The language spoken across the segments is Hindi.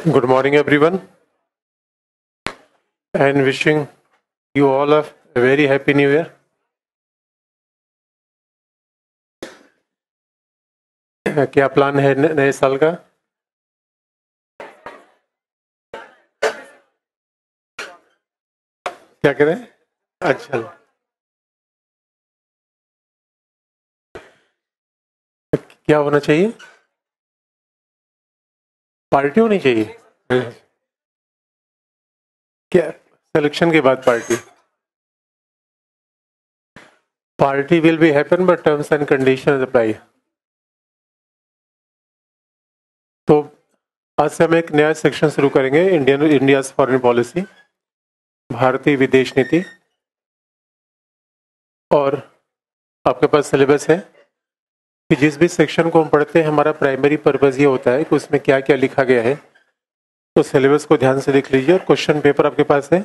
Good morning, everyone, and wishing you all a very happy new year. क्या प्लान है नए साल का? क्या करें? अच्छा, क्या होना चाहिए? पार्टी होनी चाहिए। क्या सिलेक्शन के बाद party? Party will be happen but terms and condition apply. तो आज से हम एक नया सेक्शन शुरू करेंगे, इंडिया फॉरेन पॉलिसी, भारतीय विदेश नीति। और आपके पास सिलेबस है कि जिस भी सेक्शन को हम पढ़ते हैं हमारा प्राइमरी पर्पज ये होता है कि उसमें क्या क्या लिखा गया है। तो सिलेबस को ध्यान से देख लीजिए और क्वेश्चन पेपर आपके पास है।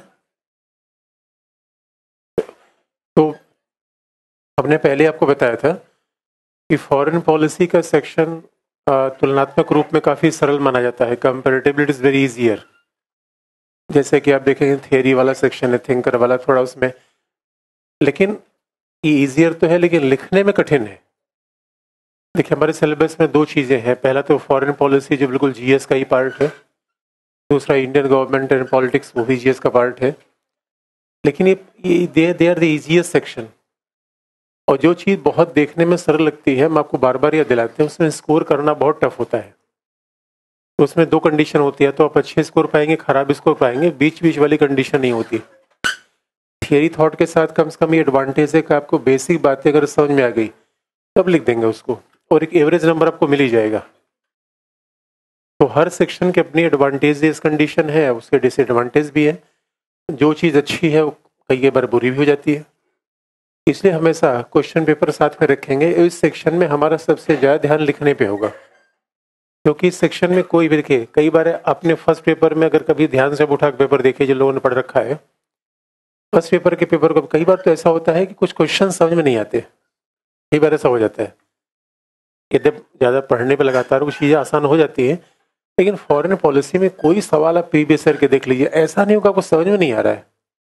तो हमने पहले आपको बताया था कि फॉरेन पॉलिसी का सेक्शन तुलनात्मक रूप में काफ़ी सरल माना जाता है। Comparatively it is very easier. जैसे कि आप देखेंगे थियरी वाला सेक्शन है, थिंकर वाला थोड़ा उसमें, लेकिन ये इजियर तो है लेकिन लिखने में कठिन है। देखिए हमारे सिलेबस में दो चीज़ें हैं। पहला तो फॉरेन पॉलिसी जो बिल्कुल जीएस का ही पार्ट है, दूसरा इंडियन गवर्नमेंट एंड पॉलिटिक्स, वो भी जीएस का पार्ट है। लेकिन ये they are the easiest section. और जो चीज़ बहुत देखने में सरल लगती है, हम आपको बार बार याद दिलाते हैं, उसमें स्कोर करना बहुत टफ होता है। तो उसमें दो कंडीशन होती है, तो आप अच्छे स्कोर पाएंगे, खराब स्कोर पाएंगे, बीच बीच वाली कंडीशन नहीं होती। थियरी थॉट के साथ कम से कम ये एडवांटेज है कि आपको बेसिक बातें अगर समझ में आ गई तब लिख देंगे उसको, और एक एवरेज नंबर आपको मिल ही जाएगा। तो हर सेक्शन के अपनी एडवांटेजेस कंडीशन है, उसके डिसएडवांटेज भी है। जो चीज़ अच्छी है वो कई बार बुरी भी हो जाती है। इसलिए हमेशा क्वेश्चन पेपर साथ में रखेंगे। इस सेक्शन में हमारा सबसे ज़्यादा ध्यान लिखने पे होगा, क्योंकि इस सेक्शन में कोई भी लिखे, कई बार आपने फर्स्ट पेपर में अगर कभी ध्यान से उठा के पेपर देखे, जो लोगों ने पढ़ रखा है, फर्स्ट पेपर के पेपर को कई बार तो ऐसा होता है कि कुछ क्वेश्चन समझ में नहीं आते। कई बार ऐसा हो जाता है कि जब ज़्यादा पढ़ने पर लगातार वो चीज़ें आसान हो जाती है। लेकिन फॉरेन पॉलिसी में कोई सवाल आप प्रीवियस ईयर के देख लीजिए, ऐसा नहीं होगा आपको समझ में नहीं आ रहा है।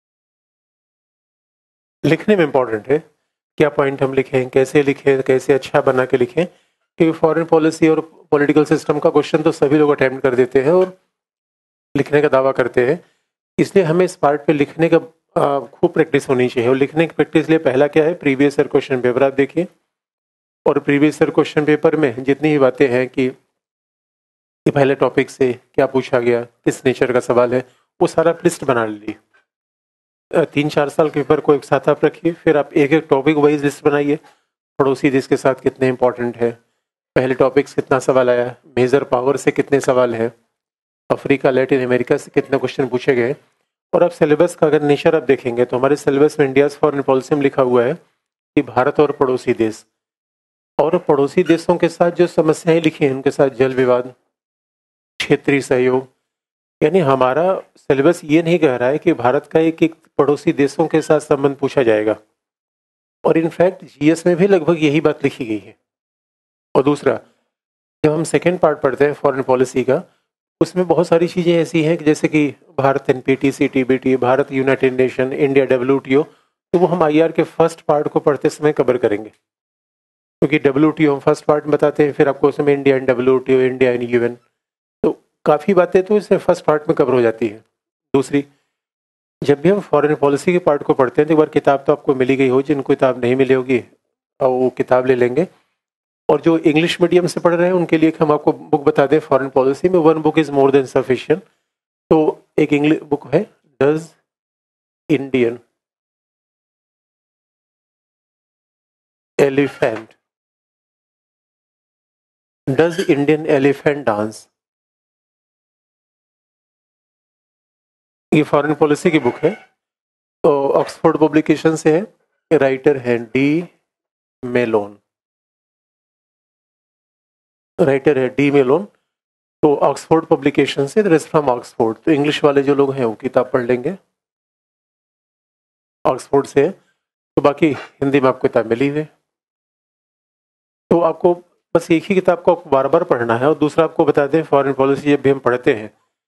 लिखने में इंपॉर्टेंट है क्या पॉइंट हम लिखें, कैसे लिखें, कैसे अच्छा बना के लिखें। क्योंकि फॉरेन पॉलिसी और पॉलिटिकल सिस्टम का क्वेश्चन तो सभी लोग अटेम्प्ट कर देते हैं और लिखने का दावा करते हैं। इसलिए हमें इस पार्ट पे लिखने का खूब प्रैक्टिस होनी चाहिए। और लिखने की प्रैक्टिस लिए पहला क्या है, प्रीवियस ईयर क्वेश्चन पेपर आप देखिए। और प्रीवियस ईयर क्वेश्चन पेपर में जितनी भी बातें हैं कि पहले टॉपिक से क्या पूछा गया, किस नेचर का सवाल है, वो सारा लिस्ट बना लीजिए। 3-4 साल के पेपर को एक साथ आप रखिए, फिर आप एक एक टॉपिक वाइज लिस्ट बनाइए। पड़ोसी देश के साथ कितने इंपॉर्टेंट है, पहले टॉपिक से कितना सवाल आया, मेजर पावर से कितने सवाल है, अफ्रीका लैटिन अमेरिका से कितने क्वेश्चन पूछे गए। और आप सिलेबस का अगर नेचर आप देखेंगे तो हमारे सिलेबस में इंडिया फॉरेन पॉलिसी में लिखा हुआ है कि भारत और पड़ोसी देश, और पड़ोसी देशों के साथ जो समस्याएं लिखी हैं उनके साथ जल विवाद, क्षेत्रीय सहयोग। यानी हमारा सिलेबस ये नहीं कह रहा है कि भारत का एक एक पड़ोसी देशों के साथ संबंध पूछा जाएगा, और इनफैक्ट जीएस में भी लगभग यही बात लिखी गई है। और दूसरा, जब हम सेकेंड पार्ट पढ़ते हैं फॉरेन पॉलिसी का, उसमें बहुत सारी चीज़ें ऐसी हैं कि जैसे कि Bharat NPT CTBT, Bharat United Nation, India WTO, तो वो हम आईआर के फर्स्ट पार्ट को पढ़ते समय कवर करेंगे। क्योंकि डब्ल्यूटीओ हम फर्स्ट पार्ट में बताते हैं, फिर आपको उसमें India and WTO, India and UN, तो काफ़ी बातें तो इसमें फर्स्ट पार्ट में कवर हो जाती है। दूसरी, जब भी हम फॉरेन पॉलिसी के पार्ट को पढ़ते हैं तो एक बार किताब तो आपको मिली गई हो, जिनको किताब नहीं मिली होगी और वो किताब ले लेंगे। और जो इंग्लिश मीडियम से पढ़ रहे हैं उनके लिए हम आपको बुक बता दें, फॉरेन पॉलिसी में one book is more than sufficient. तो एक इंग्लिश बुक है, does Indian elephant does Indian elephant dance, ये फॉरेन पॉलिसी की बुक है। तो ऑक्सफोर्ड पब्लिकेशन से है, राइटर है डी मेलोन, राइटर है डी मेलोन। तो ऑक्सफोर्ड पब्लिकेशन से, दिस फ्रॉम ऑक्सफोर्ड। तो इंग्लिश वाले जो लोग हैं वो किताब पढ़ लेंगे, ऑक्सफोर्ड से है। तो बाकी हिंदी में आपको किताब मिली है, तो आपको बस एक ही किताब को आपको बार बार पढ़ना है। और दूसरा आपको बता दें, फॉरेन पॉलिसी जब भी हम पढ़ते हैं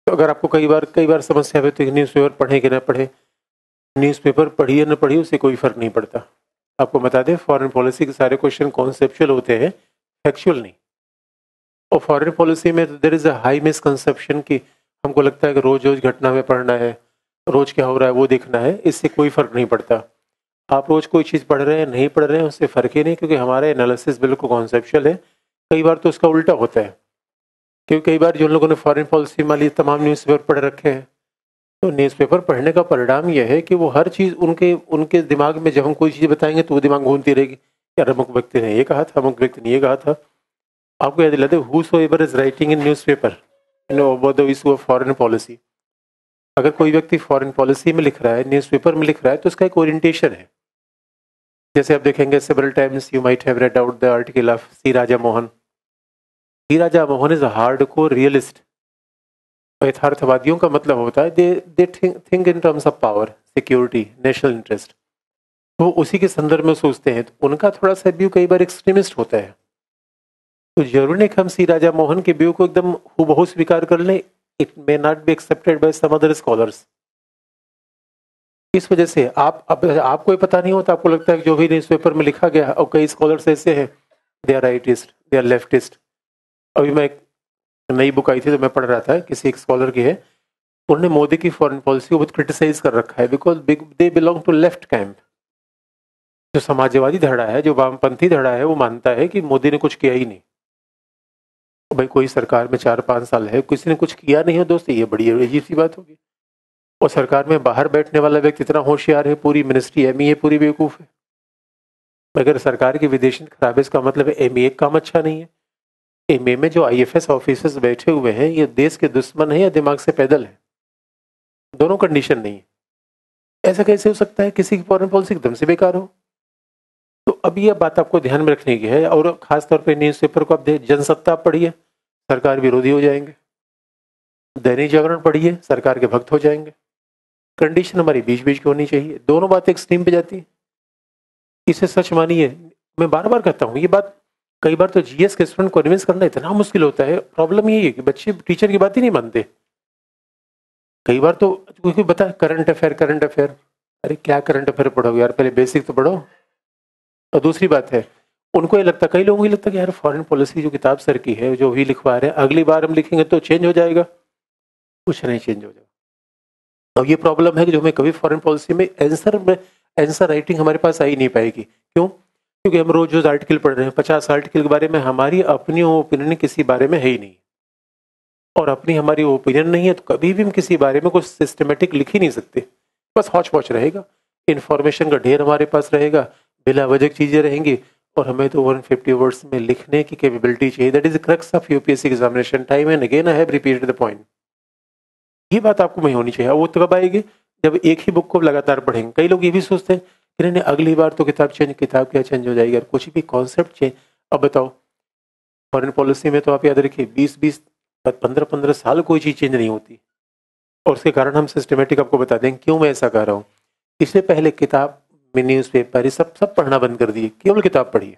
तो अगर आपको कई बार समस्या है तो न्यूज़पेपर पढ़े कि ना पढ़े, न्यूज़पेपर पढ़िए न पढ़िए उससे कोई फर्क नहीं पड़ता। आपको बता दें फॉरेन पॉलिसी के सारे क्वेश्चन कॉन्सेप्चुअल होते हैं, फैक्चुअल नहीं। और फॉरेन पॉलिसी में there is a high misconception कि हमको लगता है कि रोज रोज घटना में पढ़ना है, रोज क्या हो रहा है वो देखना है, इससे कोई फर्क नहीं पड़ता। आप रोज कोई चीज़ पढ़ रहे हैं नहीं पढ़ रहे हैं उससे फर्क ही नहीं, क्योंकि हमारा एनालिसिस बिल्कुल कॉन्सेप्चुअल है। कई बार तो उसका उल्टा होता है, क्योंकि कई बार जिन लोगों ने फॉरेन पॉलिसी वाली तमाम न्यूज़पेपर पढ़ रखे हैं, तो न्यूज़पेपर पढ़ने का परिणाम यह है कि वो हर चीज़ उनके उनके दिमाग में जब हम कोई चीज़ बताएंगे तो वो दिमाग घूमती रहेगी, यार अमुक व्यक्ति ने ये कहा था, अमुक व्यक्ति ने ये कहा था। आपको याद दिलाते whosoever is writing in newspaper about the issue of foreign policy. अगर कोई व्यक्ति फॉरेन पॉलिसी में लिख रहा है, न्यूज़पेपर में लिख रहा है, तो उसका एक ओरिएंटेशन है। जैसे आप देखेंगे several times you might have read out the article of C Raja Mohan. C Raja Mohan is a hardcore realist. यथार्थवादियों का मतलब होता है they think in terms of power, security, national interest. तो उसी के संदर्भ में सोचते हैं, तो उनका थोड़ा सा व्यू कई बार एक्सट्रीमिस्ट होता है। तो जरूरी नहीं कि हम सी राजा मोहन के व्यू को एकदम हूबहू स्वीकार कर लें। It may not be accepted by some other scholars. इस वजह से आपको ही पता नहीं होता, आपको लगता है कि जो भी न्यूज़पेपर में लिखा गया, और कई स्कॉलर्स ऐसे हैं they are rightist, they are leftist. अभी मैं एक नई बुक आई थी तो मैं पढ़ रहा था, किसी एक स्कॉलर की है, उन्होंने मोदी की फॉरेन पॉलिसी को बहुत क्रिटिसाइज कर रखा है because they belong to left camp. जो समाजवादी धड़ा है, जो वामपंथी धड़ा है, वो मानता है कि मोदी ने कुछ किया ही नहीं। भाई कोई सरकार में 4-5 साल है, किसी ने कुछ किया नहीं हो दोस्त, ये बड़ी अजीब सी बात होगी। और सरकार में बाहर बैठने वाला व्यक्ति इतना होशियार है, पूरी मिनिस्ट्री एमईए पूरी बेवकूफ है। अगर सरकार की विदेशी खराब है, इसका मतलब है एमईए काम अच्छा नहीं है। एमईए में जो आईएफएस ऑफिसर्स बैठे हुए हैं, ये देश के दुश्मन है या दिमाग से पैदल है? दोनों कंडीशन नहीं है। ऐसा कैसे हो सकता है किसी की फॉरेन पॉलिसी एकदम से बेकार हो? तो अब ये बात आपको ध्यान में रखने की है। और खासतौर पर न्यूज़पेपर को आप जनसत्ता पढ़िए, सरकार विरोधी हो जाएंगे। दैनिक जागरण पढ़िए, सरकार के भक्त हो जाएंगे। कंडीशन हमारी बीच बीच की होनी चाहिए। दोनों बातें एक्सट्रीम पे जाती है, इसे सच मानिए। मैं बार बार कहता हूँ ये बात। कई बार तो जीएस के स्टूडेंट को कन्विंस करना इतना मुश्किल होता है। प्रॉब्लम यही है कि बच्चे टीचर की बात ही नहीं मानते। कई बार तो कोई बता करंट अफेयर, करंट अफेयर, अरे क्या करंट अफेयर पढ़ोगे यार, पहले बेसिक तो पढ़ो। और दूसरी बात है, उनको ये लगता, कई लोगों को ये लगता कि यार फॉरेन पॉलिसी जो किताब सर की है, जो भी लिखवा रहे हैं, अगली बार हम लिखेंगे तो चेंज हो जाएगा। कुछ नहीं चेंज हो जाएगा। अब ये प्रॉब्लम है कि जो हमें कभी फॉरेन पॉलिसी में आंसर राइटिंग हमारे पास आ ही नहीं पाएगी। क्यों? क्योंकि हम रोज रोज आर्टिकल पढ़ रहे हैं, 50 आर्टिकल के बारे में हमारी अपनी ओपिनियन किसी बारे में है ही नहीं। और अपनी हमारी ओपिनियन नहीं है तो कभी भी हम किसी बारे में कुछ सिस्टमेटिक लिख ही नहीं सकते। बस हौच पौच रहेगा, इन्फॉर्मेशन का ढेर हमारे पास रहेगा, बिला वजह चीजें रहेंगी। और हमें तो 150 वर्ड्स में लिखने की कैपेबिलिटी चाहिए। That is the crux of UPSC examination. Time and again I have repeated the point. ये बात आपको नहीं होनी चाहिए। वो तो कब आएगी? जब एक ही बुक को लगातार पढ़ेंगे। कई लोग ये भी सोचते हैं कि नहीं अगली बार तो किताब क्या चेंज हो जाएगी, कुछ भी कॉन्सेप्ट चेंज। अब बताओ, फॉरेन पॉलिसी में तो आप याद रखिए 20-20 15-15 साल कोई चीज चेंज नहीं होती। और उसके कारण हम सिस्टमेटिक आपको बता दें क्यों मैं ऐसा कह रहा हूँ। इसलिए पहले किताब में न्यूज़पेपर ये सब पढ़ना बंद कर दिए, केवल किताब पढ़िए।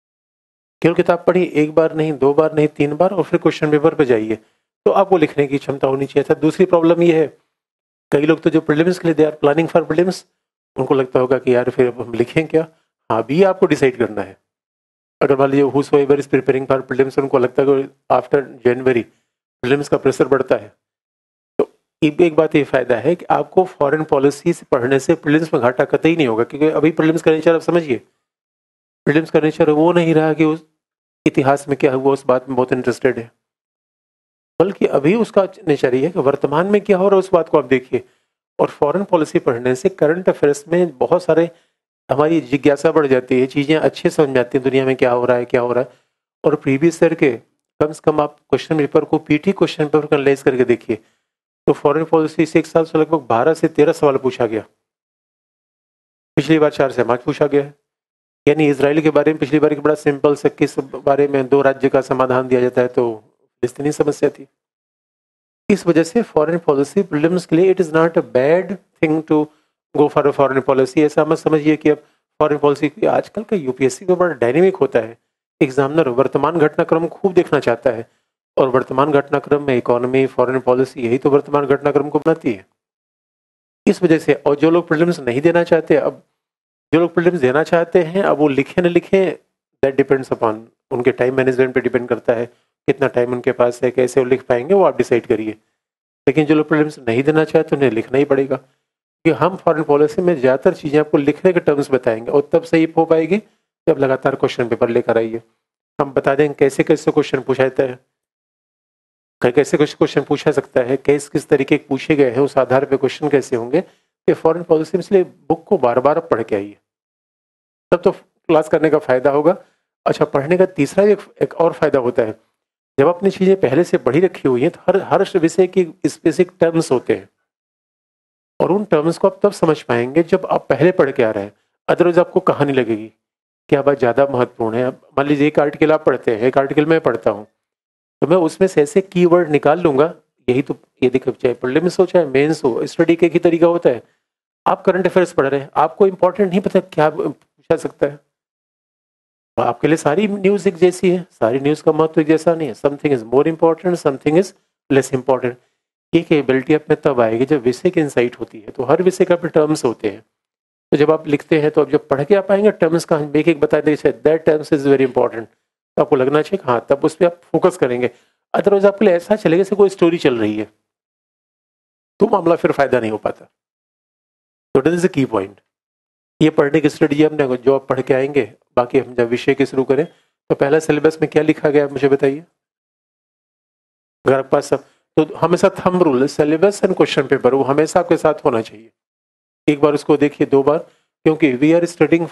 केवल किताब पढ़िए, एक बार नहीं, 2 बार नहीं, 3 बार, और फिर क्वेश्चन पेपर पे जाइए, तो आपको लिखने की क्षमता होनी चाहिए था। दूसरी प्रॉब्लम ये है, कई लोग तो जो प्रीलिम्स के लिए they are planning for prelims, उनको लगता होगा कि यार फिर हम लिखें क्या। हाँ, भी आपको डिसाइड करना है। अगर मान लीजिए whosoever is preparing for prelims, उनको लगता है कि आफ्टर जनवरी प्रीलिम्स का प्रेशर बढ़ता है, तो एक बात ये फायदा है कि आपको फॉरेन पॉलिसी से पढ़ने से प्रीलिम्स में घाटा कतई नहीं होगा। क्योंकि अभी प्रीलिम्स का नेचर आप समझिए, प्रीलिम्स का नेचर वो नहीं रहा कि उस इतिहास में क्या हुआ उस बात में बहुत इंटरेस्टेड है, बल्कि अभी उसका नेचर ये है कि वर्तमान में क्या हो रहा है उस बात को आप देखिए। और फॉरेन पॉलिसी पढ़ने से करंट अफेयर्स में बहुत सारे हमारी जिज्ञासा बढ़ जाती है, चीज़ें अच्छे समझ में आती हैं, दुनिया में क्या हो रहा है, क्या हो रहा है। और प्रीवियस ईयर के कम से कम आप क्वेश्चन पेपर को, पीटी क्वेश्चन पेपर को एनालाइज करके देखिए, तो फॉरेन पॉलिसी से 1 साल से लगभग 12 से 13 सवाल पूछा गया। पिछली बार 4 से 5 पूछा गया है। यानी इसराइल के बारे में पिछली बार की बड़ा सिंपल से, किस बारे में 2 राज्य का समाधान दिया जाता है, तो इतनी समस्या थी। इस वजह से फॉरेन पॉलिसी प्रीलिम्स के लिए it is not a bad thing to go for a foreign policy. ऐसा मत समझिए कि अब फॉरेन पॉलिसी, आजकल का यूपीएससी का बड़ा डायनेमिक होता है। एग्जामिनर वर्तमान घटनाक्रम खूब देखना चाहता है, और वर्तमान घटनाक्रम में इकोनॉमी, फॉरेन पॉलिसी, यही तो वर्तमान घटनाक्रम को बनाती है। इस वजह से, और जो लोग प्रीलिम्स नहीं देना चाहते, अब जो लोग प्रीलिम्स देना चाहते हैं, अब वो लिखे न लिखे, दैट डिपेंड्स अपॉन उनके टाइम मैनेजमेंट पे डिपेंड करता है, कितना टाइम उनके पास है, कैसे वो लिख पाएंगे, वो आप डिसाइड करिए। लेकिन जो लोग प्रीलिम्स नहीं देना चाहते उन्हें लिखना ही पड़ेगा, क्योंकि हम फॉरेन पॉलिसी में ज़्यादातर चीज़ें आपको लिखने के टर्म्स बताएंगे, और तब सही हो पाएगी जब लगातार क्वेश्चन पेपर लेकर आइए। हम बता देंगे कैसे कैसे क्वेश्चन पूछा जाता है, कैसे कैसे क्वेश्चन पूछा सकता है, किस किस तरीके के पूछे गए हैं, उस आधार पर क्वेश्चन कैसे होंगे। ये फॉरेन पॉलिसी में, इसलिए बुक को बार बार पढ़ के आइए, तब तो क्लास करने का फायदा होगा। अच्छा, पढ़ने का तीसरा एक और फायदा होता है, जब अपनी चीजें पहले से पढ़ी रखी हुई हैं तो हर विषय की स्पेसिफिक टर्म्स होते हैं, और उन टर्म्स को आप तब समझ पाएंगे जब आप पहले पढ़ के आ रहे हैं। अदरवाइज आपको कहानी लगेगी क्या बात ज़्यादा महत्वपूर्ण है। अब मान लीजिए एक आर्टिकल आप पढ़ते हैं, एक आर्टिकल मैं पढ़ता हूँ, तो मैं उसमें से ऐसे कीवर्ड निकाल लूंगा। यही तो, ये देखो, चाहे प्रीलिम्स हो चाहे मेंस हो, स्टडी का एक ही तरीका होता है। आप करंट अफेयर्स पढ़ रहे हैं, आपको इंपॉर्टेंट नहीं पता क्या पूछा सकता है, आपके लिए सारी न्यूज एक जैसी है, सारी न्यूज का महत्व एक जैसा नहीं है। Something is more important, something is less important. ये कैपेबिलिटी आप में तब आएगी जब विषय की इंसाइट होती है। तो हर विषय का अपने टर्म्स होते हैं, तो जब आप लिखते हैं तो आप जब पढ़ के आप आएंगे टर्म्स का एक एक बता देंगे, that terms is very important, तो आपको लगना चाहिए हाँ, तब उस पर आप फोकस करेंगे। अदरवाइज आपके लिए ऐसा चलेगा जैसे कोई स्टोरी चल रही है, तो मामला फिर फायदा नहीं हो पाता। तो that is the key point. ये पढ़ने की स्ट्रेटजी हमने जो आप पढ़ के आएंगे। बाकी हम जब विषय के शुरू करें तो पहला सिलेबस में क्या लिखा गया मुझे बताइए, अगर आपके पास तो हमेशा thumb rule, syllabus and question paper, वो हमेशा आपके साथ होना चाहिए। एक बार उसको देखिए, दो बार, क्योंकि we are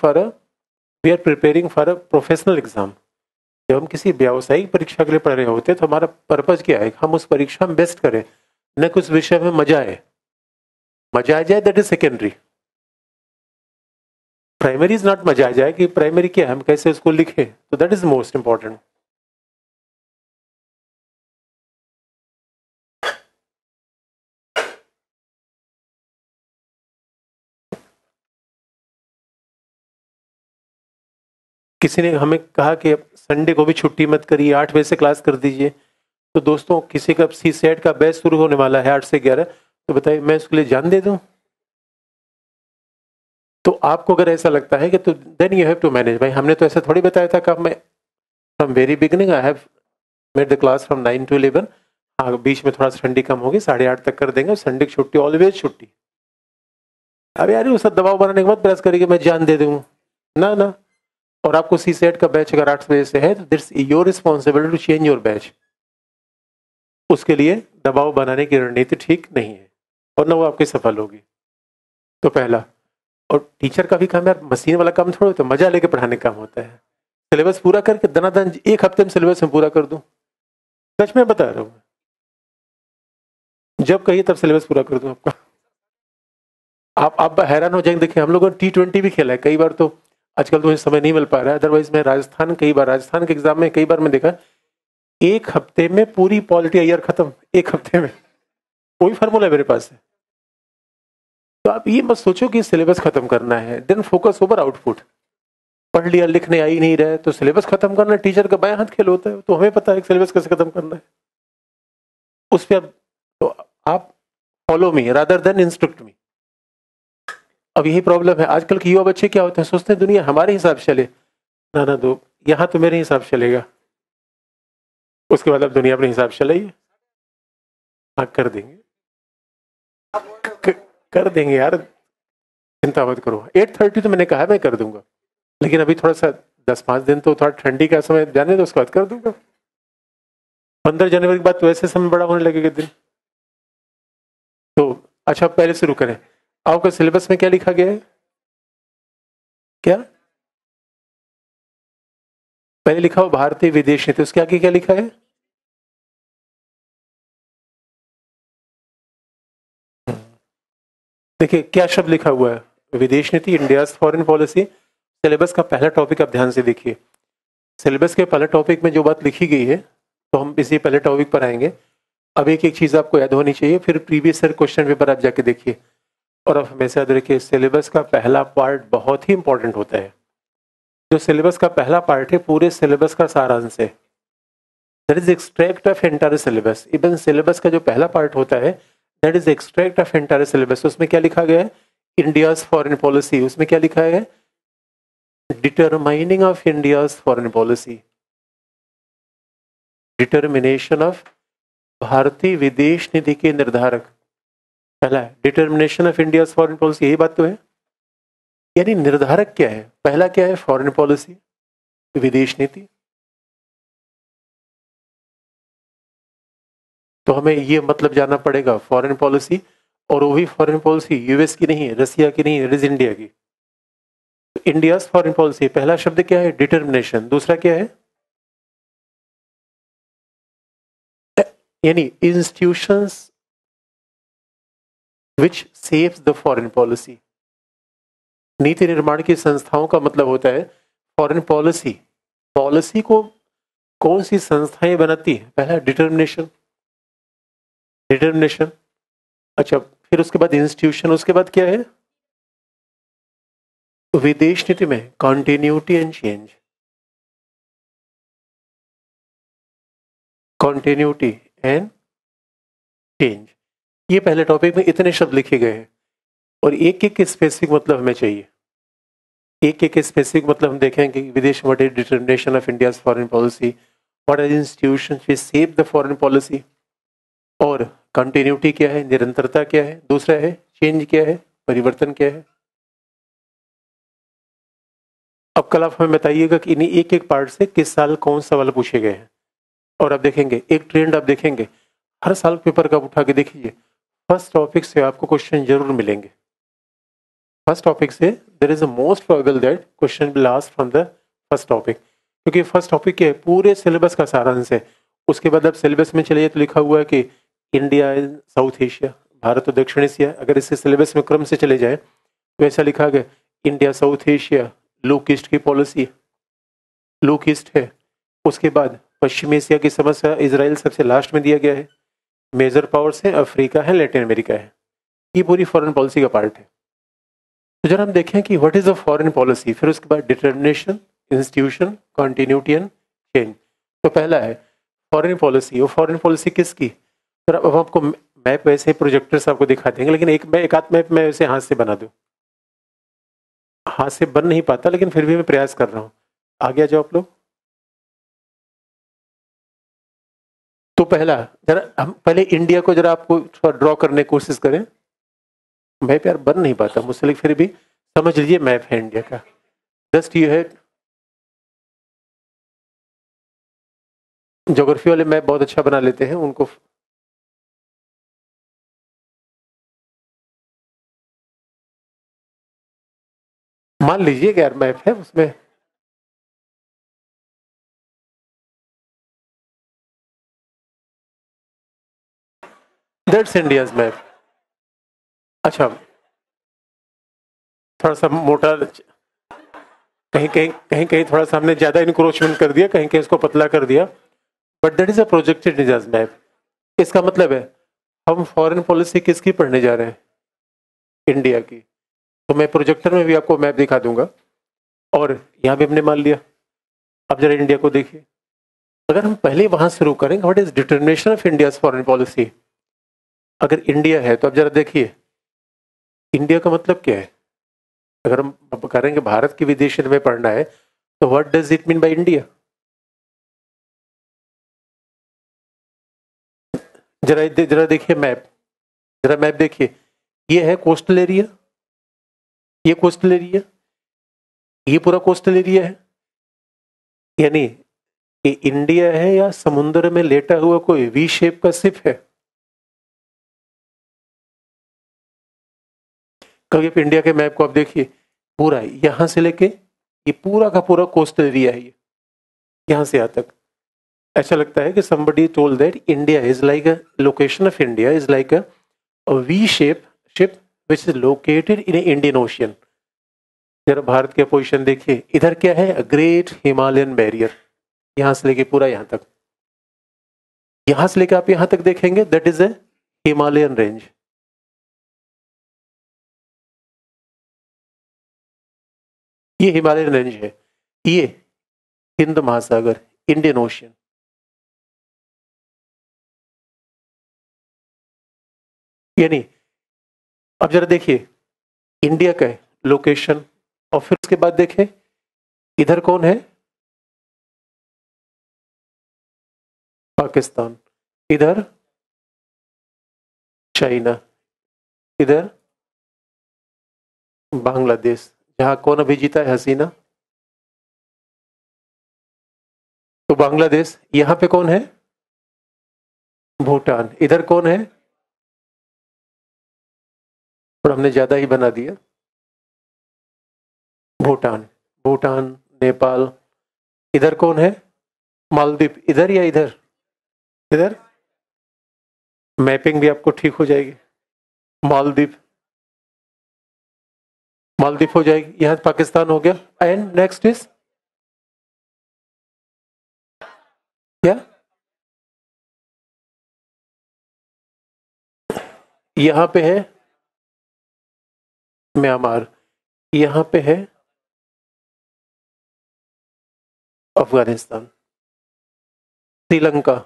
preparing for a professional exam. जब हम किसी व्यावसायिक परीक्षा के लिए पढ़ रहे होते हैं तो हमारा पर्पज क्या है, हम उस परीक्षा में बेस्ट करें, न कि उस विषय में मजा आए। मजा आ जाए that is secondary, primary is not मजा आ जाए कि प्राइमरी क्या है, हम कैसे उसको लिखें, तो दैट इज मोस्ट इंपॉर्टेंट। किसी ने हमें कहा कि संडे को भी छुट्टी मत करिए, 8 बजे से क्लास कर दीजिए। तो दोस्तों, किसी का सी सेट का बैच शुरू होने वाला है 8 से 11, तो बताइए मैं उसके लिए जान दे दूं? तो आपको अगर ऐसा लगता है कि, तो then you have to manage. भाई हमने तो ऐसा थोड़ी बताया था कि मैं from very beginning I have made the class from 9 to 11। हाँ, बीच में थोड़ा सा ठंडी कम होगी, 8:30 तक कर देंगे, संडे की छुट्टी, ऑलवेज छुट्टी। अब यार उस दबाव बनाने के बाद प्रयास करेंगे मैं जान दे दूँ, ना ना। और आपको सी सेट का बैच अगर 8 बजे से है तो that's your responsibility to change your batch. उसके लिए दबाव बनाने की रणनीति ठीक नहीं है, और ना वो आपकी सफल होगी। तो पहला, और टीचर का भी काम यार मशीन वाला काम थोड़ा, तो मजा लेके पढ़ाने का काम होता है। सिलेबस पूरा करके दनादन एक हफ्ते में सिलेबस में पूरा कर दूं, सच में बता रहा हूँ, जब कहिए तब सिलेबस पूरा कर दूं आपका। आप हैरान हो जाएंगे। देखिए हम लोगों ने T20 भी खेला है कई बार, तो आजकल तो मुझे समय नहीं मिल पा रहा है, अदरवाइज मैं राजस्थान के एग्जाम में कई बार मैं देखा, एक हफ्ते में पूरी पॉलिटी ईयर खत्म, एक हफ्ते में। कोई फार्मूला मेरे पास है। तो आप ये मत सोचो कि सिलेबस खत्म करना है, देन फोकस ओवर आउटपुट। पढ़ लिया, लिखने आ ही नहीं रहे तो सिलेबस खत्म करना टीचर का बाएं हाथ खेल होता है, तो हमें पता है सिलेबस कैसे खत्म करना है। उस पर तो आप follow me rather than instruct me. अब यही प्रॉब्लम है, आजकल के युवा बच्चे क्या होते हैं, सोचते हैं दुनिया हमारे हिसाब से चले, ना ना, दो यहाँ तो मेरे हिसाब से चलेगा, उसके बाद अब दुनिया अपने हिसाब से चलाइए। हाँ कर देंगे, कर देंगे यार, चिंता मत करो। 8:30 तो मैंने कहा मैं कर दूंगा, लेकिन अभी थोड़ा सा 10-5 दिन तो थोड़ा ठंडी का समय जाने दो, उसके बाद कर दूंगा। 15 जनवरी के बाद तो ऐसे समय बड़ा होने लगेगा दिन। तो अच्छा, पहले शुरू करें। आपका सिलेबस में क्या लिखा गया है, क्या पहले लिखा हो भारतीय विदेश नीति, उसके आगे क्या लिखा है? देखिए क्या शब्द लिखा हुआ है, विदेश नीति, इंडिया फॉरेन पॉलिसी। सिलेबस का पहला टॉपिक आप ध्यान से देखिए। सिलेबस के पहले टॉपिक में जो बात लिखी गई है, तो हम इसी पहले टॉपिक पर आएंगे। अब एक एक चीज आपको याद होनी चाहिए, फिर प्रीवियस ईयर क्वेश्चन पेपर आप जाके देखिए। और अब हमेशा याद रखिए, सिलेबस का पहला पार्ट बहुत ही इंपॉर्टेंट होता है। जो सिलेबस का पहला पार्ट है पूरे सिलेबस का सारांश है। That is extract of entire syllabus. Even syllabus का जो पहला पार्ट होता है that is extract of entire syllabus. उसमें क्या लिखा गया है? India's foreign policy. उसमें क्या लिखा है? Determining of India's foreign policy, determination of भारतीय विदेश नीति के निर्धारक। पहला है determination of India's foreign policy, यही बात तो है। यानी निर्धारक क्या है? पहला क्या है? फॉरेन पॉलिसी, विदेश नीति। तो हमें ये मतलब जानना पड़ेगा फॉरेन पॉलिसी, और वो भी फॉरेन पॉलिसी यूएस की नहीं है, रसिया की नहीं है, इट इज इंडिया की। तो इंडियाज फॉरेन पॉलिसी, पहला शब्द क्या है? डिटर्मिनेशन। दूसरा क्या है? यानी institutions which saves the foreign policy. नीति निर्माण की संस्थाओं का मतलब होता है फॉरेन पॉलिसी। पॉलिसी को कौन सी संस्थाएं बनाती है? पहला डिटर्मिनेशन, डिटर्मिनेशन। अच्छा, फिर उसके बाद इंस्टीट्यूशन, उसके बाद क्या है? विदेश नीति में continuity and change, continuity and change. ये पहले टॉपिक में इतने शब्द लिखे गए हैं, और एक एक स्पेसिफिक मतलब हमें चाहिए। एक एक स्पेसिफिक मतलब हम देखेंगे। विदेश, what is determination of India's foreign policy, what are institutions which shape the foreign policy, और कंटिन्यूटी क्या है, निरंतरता क्या है, दूसरा है चेंज क्या है, परिवर्तन क्या है। अब कल आप हमें बताइएगा कि इन्हीं एक एक पार्ट से किस साल कौन सवाल पूछे गए हैं। और आप देखेंगे एक ट्रेंड, आप देखेंगे हर साल पेपर का उठा के देखिए, फर्स्ट टॉपिक से आपको क्वेश्चन जरूर मिलेंगे। फर्स्ट टॉपिक से there is a most probable that question will ask from the first topic, क्योंकि फर्स्ट टॉपिक क्या है? पूरे सिलेबस का सारांश है। उसके बाद आप सिलेबस में चलिए तो लिखा हुआ है कि India in south Asia, Bharat और दक्षिण एशिया। अगर इससे सिलेबस में क्रम से चले जाए तो ऐसा लिखा गया India south Asia, look east की पॉलिसी, लुक ईस्ट है। उसके बाद पश्चिम एशिया की समस्या, इजराइल सबसे लास्ट में दिया गया है। मेजर पावर्स है, अफ्रीका है, लैटिन अमेरिका है। ये पूरी फॉरेन पॉलिसी का पार्ट है। तो जरा हम देखें कि what is the foreign policy, फिर उसके बाद determination, institution, continuity and change. तो पहला है फॉरेन पॉलिसी। वो फॉरेन पॉलिसी किसकी? सर अब आपको मैप वैसे प्रोजेक्टर से आपको दिखा देंगे, लेकिन एक आध मैप मैं वैसे हाथ से बना दूं। हाथ से बन नहीं पाता, लेकिन फिर भी मैं प्रयास कर रहा हूँ। आगे आ जाओ आप लोग। तो पहला, जरा हम पहले इंडिया को जरा आपको थोड़ा ड्रॉ करने की कोशिश करें। मैप यार बन नहीं पाता मुझसे, लेकिन फिर भी समझ लीजिए मैप है इंडिया का। जस्ट ये है, ज्योग्राफी वाले मैप बहुत अच्छा बना लेते हैं उनको। मान लीजिए कि यार मैप है उसमें। That's India's map. अच्छा, थोड़ा सा मोटा, कहीं कहीं कहीं कहीं थोड़ा सा हमने ज्यादा इंक्रोचमेंट कर दिया, कहीं कहीं इसको पतला कर दिया। But that is a projected India's map. इसका मतलब है हम फॉरेन पॉलिसी किसकी पढ़ने जा रहे हैं? इंडिया की। तो मैं प्रोजेक्टर में भी आपको मैप दिखा दूंगा, और यहाँ भी हमने मान लिया। अब जरा इंडिया को देखिए। अगर हम पहले वहां शुरू करें, what is determination of India foreign policy. अगर इंडिया है तो अब जरा देखिए इंडिया का मतलब क्या है। अगर हम करेंगे भारत की विदेश नीति में पढ़ना है, तो what does it mean by India. जरा देखिए मैप, जरा मैप देखिए। ये है कोस्टल एरिया, ये कोस्टल एरिया, ये पूरा कोस्टल एरिया है। यानी ये इंडिया है या समुद्र में लेटा हुआ कोई वी शेप का शिप है। कभी आप इंडिया के मैप को आप देखिए, पूरा यहां से लेके ये पूरा का पूरा कोस्टल एरिया है, ये यहां से यहां तक। ऐसा लगता है कि somebody told that India is like a location of India is like a V shape ship which is located in a Indian Ocean। जरा भारत के पोजीशन देखिए, इधर क्या है? ग्रेट हिमालयन बैरियर, यहां से लेके पूरा यहां तक। यहां से लेके आप यहां तक देखेंगे that is a Himalayan range. ये हिमालयन रेंज है। ये हिंद महासागर, इंडियन ओशियन। यानी अब जरा देखिए इंडिया का है लोकेशन, और फिर उसके बाद देखें इधर कौन है, पाकिस्तान, इधर चाइना, इधर बांग्लादेश, जहां कौन अभी जीता है, हसीना। तो बांग्लादेश, यहां पे कौन है, भूटान, इधर कौन है, और हमने ज्यादा ही बना दिया, भूटान, भूटान, नेपाल, इधर कौन है, मालदीव, इधर या इधर, इधर, मैपिंग भी आपको ठीक हो जाएगी, मालदीव, मालदीव हो जाएगी, यहां पाकिस्तान हो गया, एंड नेक्स्ट इज क्या, यहां पे है म्यांमार, यहां पे है अफगानिस्तान, श्रीलंका,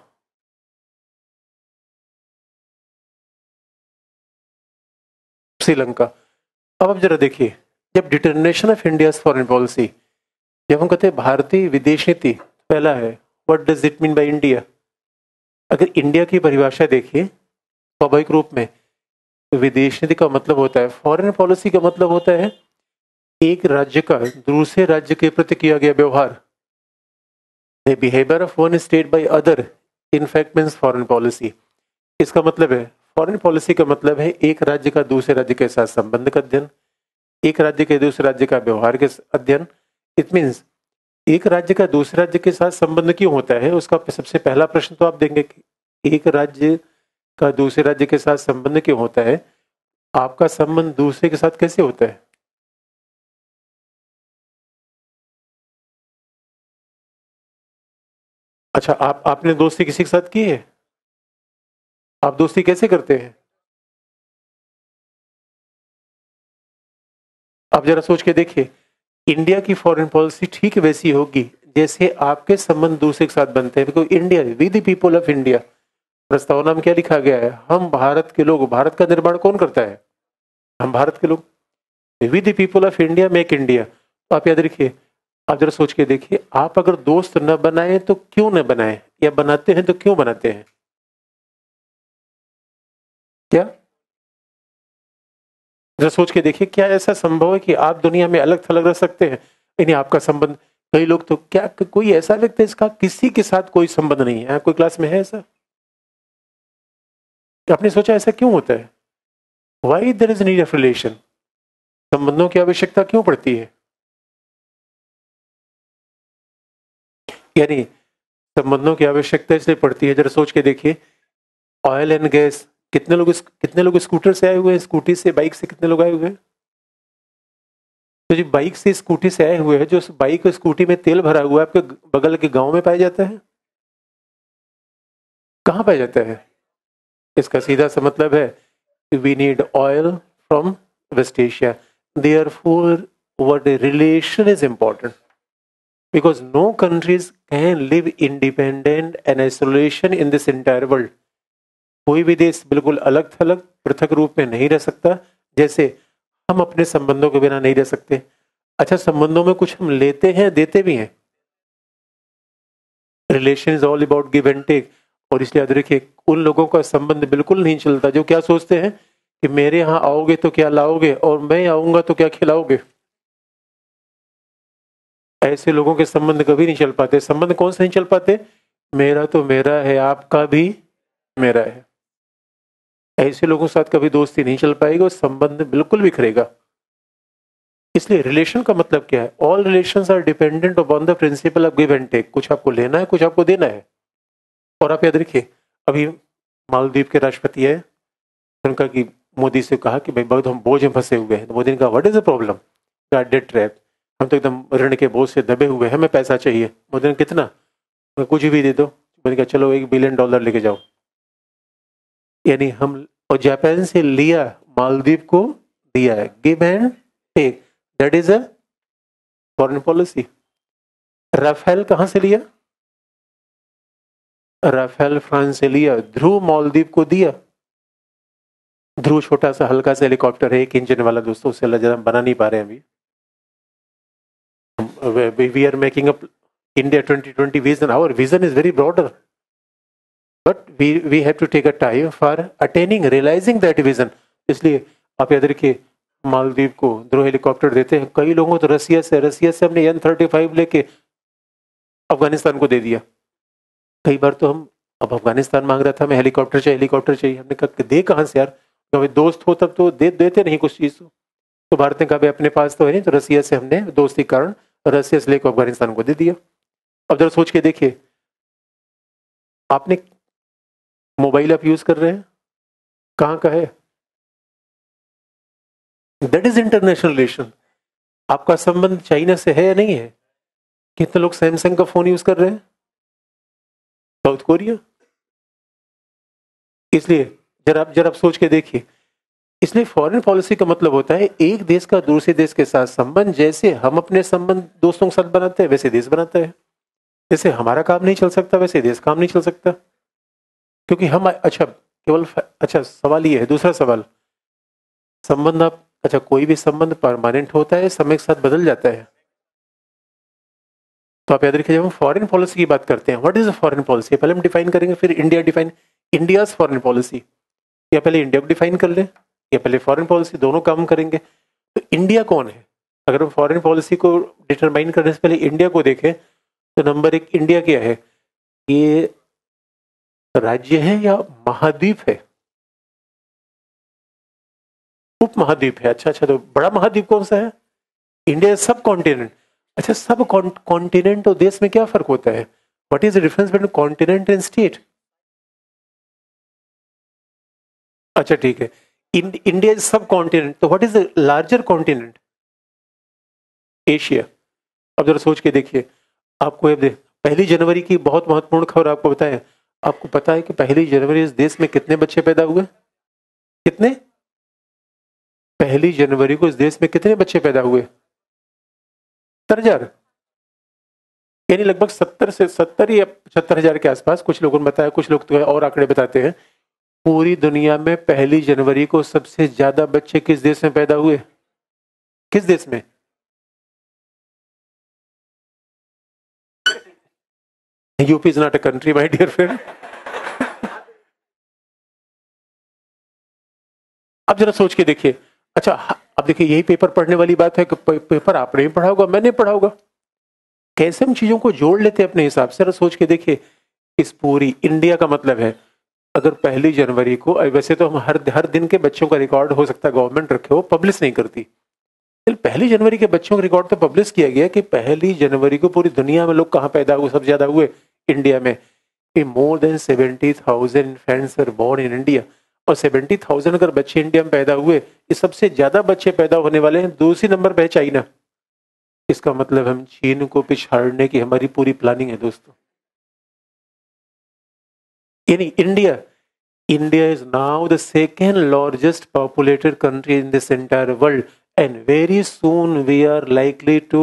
श्रीलंका। अब आप जरा देखिए, जब determination of India foreign policy, जब हम कहते हैं भारतीय विदेश नीति, पहला है what does it mean by India. अगर इंडिया की परिभाषा देखिए स्वाभाविक रूप में, विदेश नीति का मतलब होता है, फॉरेन पॉलिसी का मतलब होता है एक राज्य का दूसरे राज्य के प्रति किया गया व्यवहार, the behaviour of one state by other in fact means foreign policy. इसका मतलब है फॉरेन पॉलिसी का मतलब है एक राज्य का दूसरे राज्य के साथ संबंध का अध्ययन, एक राज्य के दूसरे राज्य का व्यवहार के अध्ययन। इट मीन्स एक राज्य का दूसरे राज्य के साथ संबंध क्यों होता है, उसका सबसे पहला प्रश्न तो आप देंगे कि एक राज्य का दूसरे राज्य के साथ संबंध क्यों होता है, आपका संबंध दूसरे के साथ कैसे होता है। अच्छा, आपने दोस्ती किसी के साथ की है, आप दोस्ती कैसे करते हैं, आप जरा सोच के देखिए। इंडिया की फॉरेन पॉलिसी ठीक वैसी होगी जैसे आपके संबंध दूसरे के साथ बनते हैं, because India with the people of India. प्रस्तावना में क्या लिखा गया है, हम भारत के लोग, भारत का निर्माण कौन करता है, हम भारत के लोग, with the people of India make India. तो आप याद रखिए, आप जरा सोच के देखिए, आप अगर दोस्त न बनाए तो क्यों न बनाए, या बनाते हैं तो क्यों बनाते हैं, क्या, जरा सोच के देखिए, क्या ऐसा संभव है कि आप दुनिया में अलग थलग रह सकते हैं, यानी आपका संबंध, कई लोग तो, क्या कोई ऐसा व्यक्ति है इसका किसी के साथ कोई संबंध नहीं है, कोई क्लास में है ऐसा, आपने सोचा ऐसा क्यों होता है, why there is need of relation, संबंधों की आवश्यकता क्यों पड़ती है, यानी संबंधों की आवश्यकता इसलिए पड़ती है, जरा सोच के देखिए, ऑयल एंड गैस, कितने लोग स्कूटर से आए हुए हैं, स्कूटी से, बाइक से कितने लोग आए हुए हैं, तो जो बाइक से स्कूटी से आए हुए हैं, जो बाइक और स्कूटी में तेल भरा हुआ है, आपके बगल के गांव में पाया जाता है, कहाँ पाया जाता है, इसका सीधा सा मतलब है we need oil from West Asia, therefore what relation is important, because no countries can live independent and isolation in this entire world। कोई भी देश बिल्कुल अलग थलग पृथक रूप में नहीं रह सकता, जैसे हम अपने संबंधों के बिना नहीं रह सकते। अच्छा, संबंधों में कुछ हम लेते हैं, देते भी हैं, relation is all about give and take. और इसलिए याद रखिए, उन लोगों का संबंध बिल्कुल नहीं चलता जो क्या सोचते हैं कि मेरे यहाँ आओगे तो क्या लाओगे, और मैं आऊंगा तो क्या खिलाओगे। ऐसे लोगों के संबंध कभी नहीं चल पाते। संबंध कौन से नहीं चल पाते, मेरा तो मेरा है, आपका भी मेरा है। ऐसे लोगों के साथ कभी दोस्ती नहीं चल पाएगी और संबंध बिल्कुल बिखरेगा। इसलिए रिलेशन का मतलब क्या है, all relations are dependent upon the principle of give and take. कुछ आपको लेना है, कुछ आपको देना है। और आप याद रखिए, अभी मालदीव के राष्ट्रपति है, उनका कि मोदी से कहा कि भाई बहुत हम बोझ में फंसे हुए हैं, तो मोदी ने कहा what is the problem, debt trap, हम तो एकदम ऋण के बोझ से दबे हुए हैं, हमें पैसा चाहिए। मोदी ने कितना, कुछ भी दे दो। मैंने कहा चलो $1 बिलियन लेके जाओ। यानी हम, और जापान से लिया, मालदीव को दिया है, give and take, that is a foreign policy. Rafale कहां से लिया, राफेल फ्रांस से लिया, ध्रुव मालदीव को दिया, ध्रुव छोटा सा हल्का सा हेलीकॉप्टर है, 1 इंजन वाला दोस्तों, उससे ज्यादा बना नहीं पा रहे हैं अभी। We are making up India 2020 vision, our vision is very broader, but we have to take a time for attaining realising that vision. इसलिए आप याद रखिए, मालदीव को ध्रुव हेलीकॉप्टर देते हैं, कई लोगों को तो रसिया से हमने N-35 लेके अफगानिस्तान को दे दिया। कई बार तो हम, अब अफगानिस्तान मांग रहा था, मैं हेलीकॉप्टर चाहिए, हमने कहा कि दे कहाँ से यार, कभी दोस्त हो तब तो देते नहीं कुछ चीज। तो भारत ने कहा भाई अपने पास तो है नहीं, तो रसिया से हमने दोस्ती के कारण रसिया से लेकर अफगानिस्तान को दे दिया। अब जरा सोच के देखिए, आपने मोबाइल आप यूज कर रहे हैं, कहाँ का है, दैट इज इंटरनेशनल रिलेशन। आपका संबंध चाइना से है या नहीं है? कितने लोग सैमसंग का फोन यूज कर रहे हैं? South Korea. इसलिए जरा आप सोच के देखिए, इसलिए फॉरेन पॉलिसी का मतलब होता है एक देश का दूसरे देश के साथ संबंध, जैसे हम अपने संबंध दोस्तों के साथ बनाते हैं वैसे देश बनाता है। जैसे हमारा काम नहीं चल सकता वैसे देश काम नहीं चल सकता, क्योंकि हम, अच्छा सवाल ये है, दूसरा सवाल, संबंध आप, अच्छा कोई भी संबंध परमानेंट होता है, समय के साथ बदल जाता है। तो आप याद रखिए, जब हम फॉरेन पॉलिसी की बात करते हैं, what is a foreign policy, पहले हम डिफाइन करेंगे, फिर इंडियाज फॉरेन पॉलिसी, या पहले इंडिया को डिफाइन कर लें या पहले फॉरेन पॉलिसी, दोनों काम करेंगे। तो इंडिया कौन है? अगर हम फॉरेन पॉलिसी को डिटरमाइन करने से पहले इंडिया को देखें, तो नंबर 1, इंडिया क्या है? ये राज्य है या महाद्वीप है? उप महाद्वीप है। अच्छा, तो बड़ा महाद्वीप कौन सा है? इंडिया सब कॉन्टिनेंट। अच्छा, सब कॉन्टिनेंट और देश में क्या फर्क होता है? What is the difference between continent and state? अच्छा ठीक है, इंडिया इज सब कॉन्टिनेंट, तो what is the larger continent? Asia. अब जरा सोच के देखिए, आपको ये 1 जनवरी की बहुत महत्वपूर्ण खबर आपको बताएं, आपको पता है कि 1 जनवरी इस देश में कितने बच्चे पैदा हुए? कितने? 1 जनवरी को इस देश में कितने बच्चे पैदा हुए? 70,000, यानी लगभग 70 या 75,000 के आसपास। कुछ लोगों ने बताया, कुछ लोग तो और आंकड़े बताते हैं। पूरी दुनिया में 1 जनवरी को सबसे ज्यादा बच्चे किस देश में पैदा हुए? किस देश में? UP is not a country my dear friend. अब जरा सोच के देखिए, अच्छा अब देखिए, यही पेपर पढ़ने वाली बात है कि पेपर आपने ही पढ़ा होगा, मैंने पढ़ा होगा, कैसे हम चीजों को जोड़ लेते हैं अपने हिसाब से। जरा सोच के देखिए, इस पूरी इंडिया का मतलब है, अगर 1 जनवरी को, वैसे तो हम हर दिन के बच्चों का रिकॉर्ड हो सकता है गवर्नमेंट रखे हो, पब्लिश नहीं करती, 1 जनवरी के बच्चों का रिकॉर्ड तो पब्लिश किया गया कि 1 जनवरी को पूरी दुनिया में लोग कहाँ पैदा हुए, सबसे ज्यादा हुए इंडिया में। More than 70,000 infants are born in India, और 70,000 अगर बच्चे इंडिया में पैदा हुए, इस सबसे ज्यादा बच्चे पैदा होने वाले हैं। दूसरी नंबर पे है चाइना। इसका मतलब हम चीन को पिछाड़ने की हमारी पूरी प्लानिंग है दोस्तों। यानी India is now the second largest populated country in this entire world, and very soon we are likely to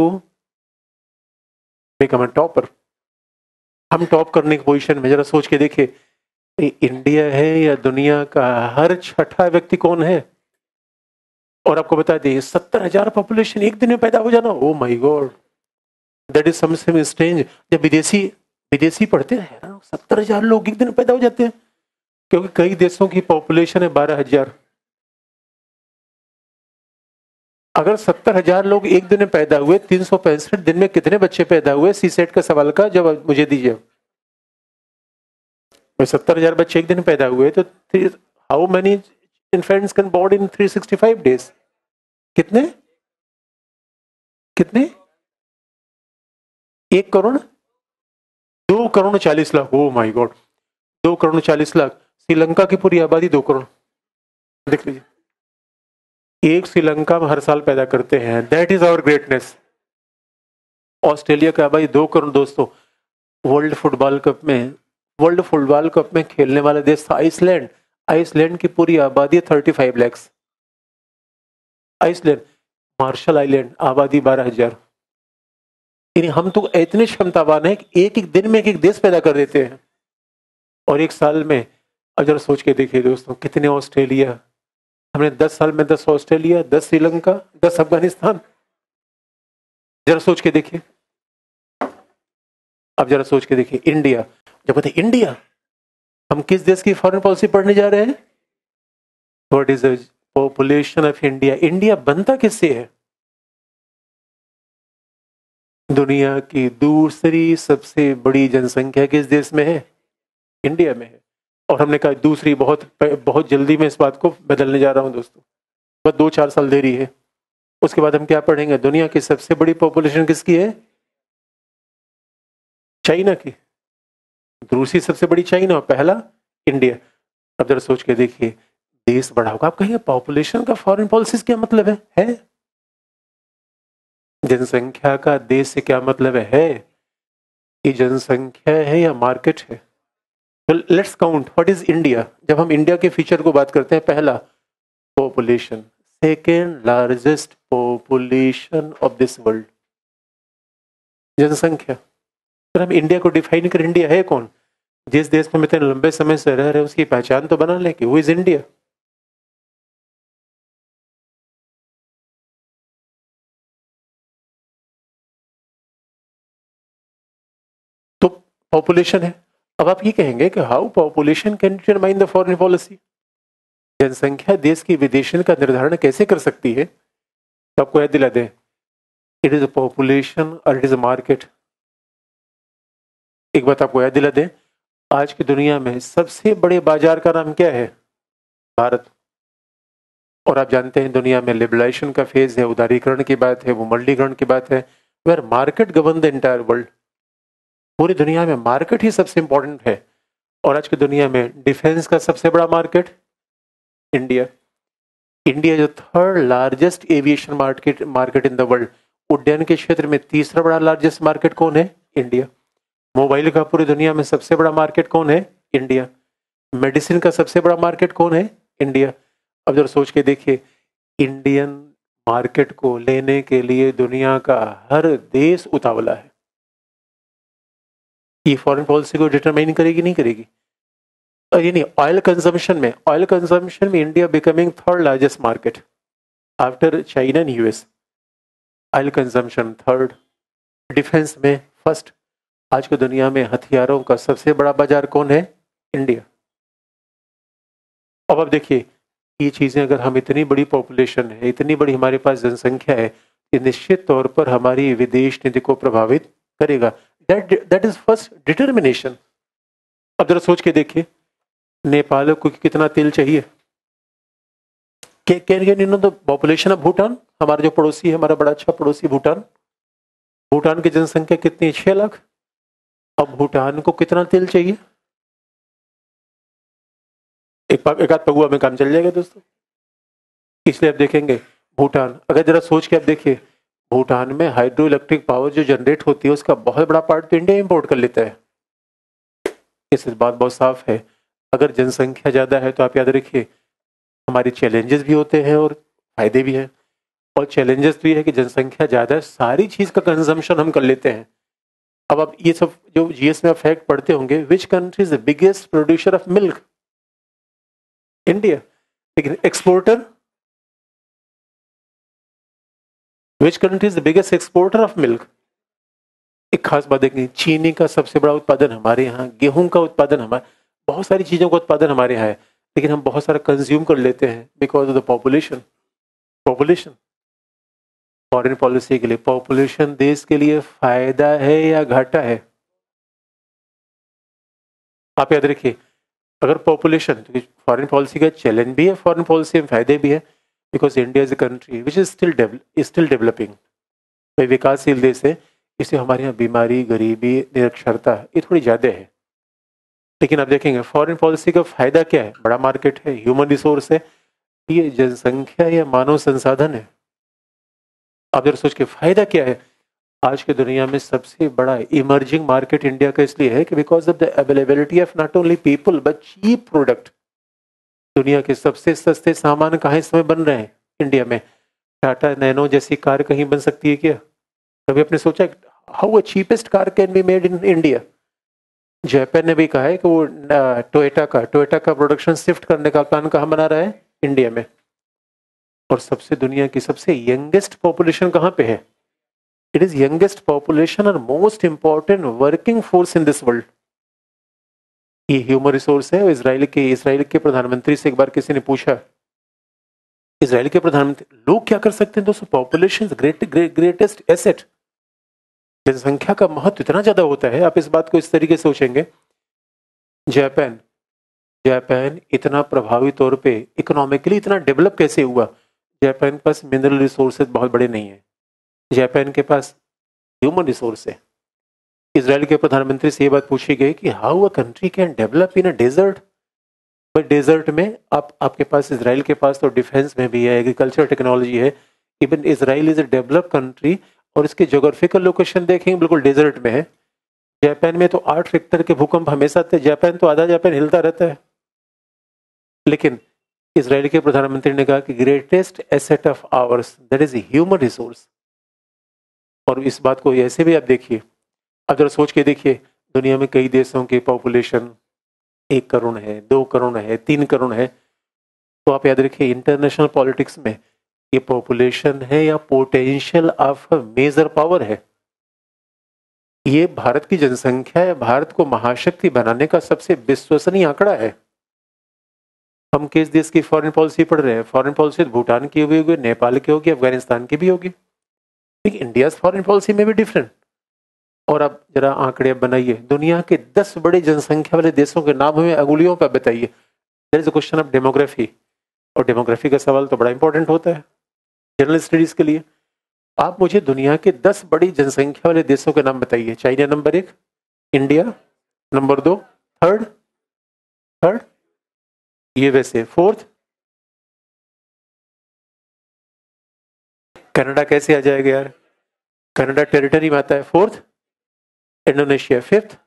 become a topper. हम टॉप करने की पोजीशन में। जरा सोच के देखिए, इंडिया है या दुनिया का हर छठा व्यक्ति कौन है? और आपको बता दें, 70,000 पॉपुलेशन एक दिन में पैदा हो जाना, oh my God, that is something strange. जब विदेशी पढ़ते हैं, 70,000 लोग एक दिन में पैदा हो जाते हैं, क्योंकि कई देशों की पॉपुलेशन है 12,000। अगर 70,000 लोग एक दिन में पैदा हुए, 365 दिन में कितने बच्चे पैदा हुए? सीसेट का सवाल का जवाब मुझे दीजिए। 70,000 बच्चे एक दिन पैदा हुए, तो how many infants can born in 365 days? कितने? कितने? 1 crore, 2 crore 40 lakh. Oh my God, 2 crore 40 lakh. Sri Lanka की पूरी आबादी 2 करोड़। देख लीजिए, एक श्रीलंका में हर साल पैदा करते हैं। That is our greatness. Australia की आबादी 2 करोड़ दोस्तों। वर्ल्ड फुटबॉल कप में खेलने वाला देश था आइसलैंड। आइसलैंड की पूरी आबादी 35 लाख। आइसलैंड, मार्शल आइलैंड, आबादी 12,000। यानी हम तो इतने क्षमतावान है कि एक एक दिन में एक एक देश पैदा कर देते हैं, और एक साल में। अब जरा सोच के देखिए दोस्तों, कितने ऑस्ट्रेलिया, हमने 10 साल में 10 ऑस्ट्रेलिया, 10 श्रीलंका, 10 अफगानिस्तान। जरा सोच के देखिए, अब जरा सोच के देखिए इंडिया। जब कहते हैं इंडिया, हम किस देश की फॉरेन पॉलिसी पढ़ने जा रहे हैं? What is the population of India? India बनता किससे है? दुनिया की दूसरी सबसे बड़ी जनसंख्या किस देश में है? इंडिया में है। और हमने कहा दूसरी, बहुत बहुत जल्दी मैं इस बात को बदलने जा रहा हूं दोस्तों, बस 2-4 साल देरी है। उसके बाद हम क्या पढ़ेंगे? दुनिया की सबसे बड़ी पॉपुलेशन किसकी है? चाइना की। दूसरी सबसे बड़ी चाइना और पहला इंडिया। अब जरा सोच के देखिए, देश बड़ा होगा, आप कहेंगे पॉपुलेशन का फॉरेन पॉलिसी क्या मतलब है? जनसंख्या का देश से क्या मतलब है? कि जनसंख्या है या मार्केट है? तो let's count what is India. जब हम इंडिया के फीचर को बात करते हैं, पहला population, second largest population of this world, जनसंख्या। फिर हम इंडिया को डिफाइन कर, इंडिया है कौन? जिस देश में इतने लंबे समय से रह रहे उसकी पहचान तो बना ले कि वो इज इंडिया। तो पॉपुलेशन है। अब आप ये कहेंगे कि how population can determine the foreign policy? जनसंख्या देश की विदेशन का निर्धारण कैसे कर सकती है? तो आपको याद दिला दें, इट इज अ पॉपुलेशन और इट इज अ मार्केट। एक बात आपको याद दिला दें, आज की दुनिया में सबसे बड़े बाजार का नाम क्या है? भारत। और आप जानते हैं दुनिया में लिबरलाइजेशन का फेज है, उदारीकरण की बात है, वो मंडलीकरण की बात है, where market govern the entire world. पूरी दुनिया में मार्केट ही सबसे इंपॉर्टेंट है। और आज की दुनिया में डिफेंस का सबसे बड़ा मार्केट इंडिया। इंडिया जो third largest aviation market in the world. उड्डयन के क्षेत्र में तीसरा बड़ा लार्जेस्ट मार्केट कौन है? इंडिया। मोबाइल का पूरी दुनिया में सबसे बड़ा मार्केट कौन है? इंडिया। मेडिसिन का सबसे बड़ा मार्केट कौन है? इंडिया। अब जरा सोच के देखिए, इंडियन मार्केट को लेने के लिए दुनिया का हर देश उतावला है। ये फॉरेन पॉलिसी को डिटरमाइन करेगी नहीं करेगी? और ये नहीं, ऑयल कंजम्पशन में India becoming third largest market after China and US. Oil consumption third, defence में फर्स्ट। आज की दुनिया में हथियारों का सबसे बड़ा बाजार कौन है? इंडिया। अब देखिए, ये चीजें अगर हम, इतनी बड़ी पॉपुलेशन है, इतनी बड़ी हमारे पास जनसंख्या है, ये निश्चित तौर पर हमारी विदेश नीति को प्रभावित करेगा। That is first determination. अब जरा सोच के देखिए, नेपाल को कितना तेल चाहिए? Can you know the population of Bhutan? हमारा जो पड़ोसी है, हमारा बड़ा अच्छा पड़ोसी भूटान। भूटान की जनसंख्या कितनी है? 6 लाख। अब भूटान को कितना तेल चाहिए? एक आध पगुआ में काम चल जाएगा दोस्तों। इसलिए आप देखेंगे भूटान, अगर जरा सोच के आप देखिए, भूटान में हाइड्रो इलेक्ट्रिक पावर जो जनरेट होती है उसका बहुत बड़ा पार्ट तो इंडिया इंपोर्ट कर लेता है। इस बात बहुत साफ है। अगर जनसंख्या ज्यादा है तो आप याद रखिए, हमारे चैलेंजेस भी होते हैं और फायदे भी हैं। और चैलेंजेस भी है कि जनसंख्या ज्यादा है, सारी चीज का कंजम्पशन हम कर लेते हैं। अब आप ये सब जो जीएस में फैक्ट पढ़ते होंगे, which country is the biggest producer of milk? India. लेकिन exporter, which country is the biggest exporter of milk? एक खास बात देखिए, चीनी का सबसे बड़ा उत्पादन हमारे यहाँ, गेहूं का उत्पादन हमारे, बहुत सारी चीजों का उत्पादन हमारे यहाँ है, लेकिन हम बहुत सारा कंज्यूम कर लेते हैं because of the population. Foreign policy के लिए पॉपुलेशन देश के लिए फायदा है या घाटा है? आप याद रखिए, अगर पॉपुलेशन, फॉरेन पॉलिसी का चैलेंज भी है, फॉरेन पॉलिसी में फायदे भी है, because India is a country which is still developing. वह विकासशील देश है, इसलिए हमारे यहाँ बीमारी, गरीबी, निरक्षरता ये थोड़ी ज्यादा है। लेकिन आप देखेंगे फॉरेन पॉलिसी का फायदा क्या है? बड़ा मार्केट है, ह्यूमन रिसोर्स है, ये जनसंख्या या मानव संसाधन है। आप जरा सोच के फायदा क्या है? आज की दुनिया में सबसे बड़ा इमर्जिंग मार्केट इंडिया का इसलिए है कि because of the availability of not only people but cheap product. दुनिया के सबसे सस्ते सामान कहाँ इस समय बन रहे हैं? इंडिया में। टाटा नैनो जैसी कार कहीं बन सकती है क्या? कभी आपने सोचा how a cheapest car can be made in India? Japan ने भी कहा है कि वो टोयोटा का प्रोडक्शन शिफ्ट करने का प्लान कहाँ बना रहा है? इंडिया में। और सबसे दुनिया की सबसे यंगेस्ट पॉपुलेशन कहाँ पे है? इट इज यंगेस्ट पॉपुलेशन और most important working force in this world. ये ह्यूमन रिसोर्स है। इसराइल के प्रधानमंत्री से एक बार किसी ने पूछा, इसराइल के प्रधानमंत्री, लोग क्या कर सकते हैं दोस्तों? Population greatest asset. जनसंख्या का महत्व इतना ज्यादा होता है। आप इस बात को इस तरीके से सोचेंगे, जापान जापान इतना प्रभावी तौर पे इकोनॉमिकली इतना डेवलप कैसे हुआ? जापान के पास मिनरल रिसोर्सेज बहुत बड़े नहीं है, जापान के पास ह्यूमन रिसोर्स है। इसराइल के प्रधानमंत्री से ये बात पूछी गई कि how a country can develop in a desert. पर डेजर्ट में आपके पास, इसराइल के पास तो डिफेंस में भी है, एग्रीकल्चर टेक्नोलॉजी है। Even Israel is a developed country और इसके जोग्राफिकल लोकेशन देखेंगे बिल्कुल डेजर्ट में है। जापान में तो 8 रिक्टर के भूकंप हमेशा आते हैं, जापान तो आधा जापान हिलता रहता है। लेकिन इसराइल के प्रधानमंत्री ने कहा कि greatest asset of ours that is human resource. और इस बात को ऐसे भी आप देखिए, अगर सोच के देखिए, दुनिया में कई देशों की पॉपुलेशन 1 करोड़ है, 2 करोड़ है, 3 करोड़ है। तो आप याद रखिए, इंटरनेशनल पॉलिटिक्स में ये पॉपुलेशन है या पोटेंशियल ऑफ मेजर पावर है। ये भारत की जनसंख्या है, भारत को महाशक्ति बनाने का सबसे विश्वसनीय आंकड़ा है। हम किस देश की फॉरेन पॉलिसी पढ़ रहे हैं? फॉरेन पॉलिसी भूटान की भी होगी, नेपाल की होगी, अफगानिस्तान की भी होगी। लेकिन इंडिया फॉरेन पॉलिसी में भी डिफरेंट। और अब जरा आंकड़े बनाइए, दुनिया के 10 बड़े जनसंख्या वाले देशों के नाम हमें अंगुलियों पर बताइए। There is a question of demography, और डेमोग्राफी का सवाल तो बड़ा इंपॉर्टेंट होता है जनरल स्टडीज के लिए। आप मुझे दुनिया के 10 बड़ी जनसंख्या वाले देशों के नाम बताइए। China number 1, India number 2, third third USA, fourth Canada. कैसे आ जाएगा यार, कनाडा टेरिटरी में आता है। Fourth Indonesia, fifth.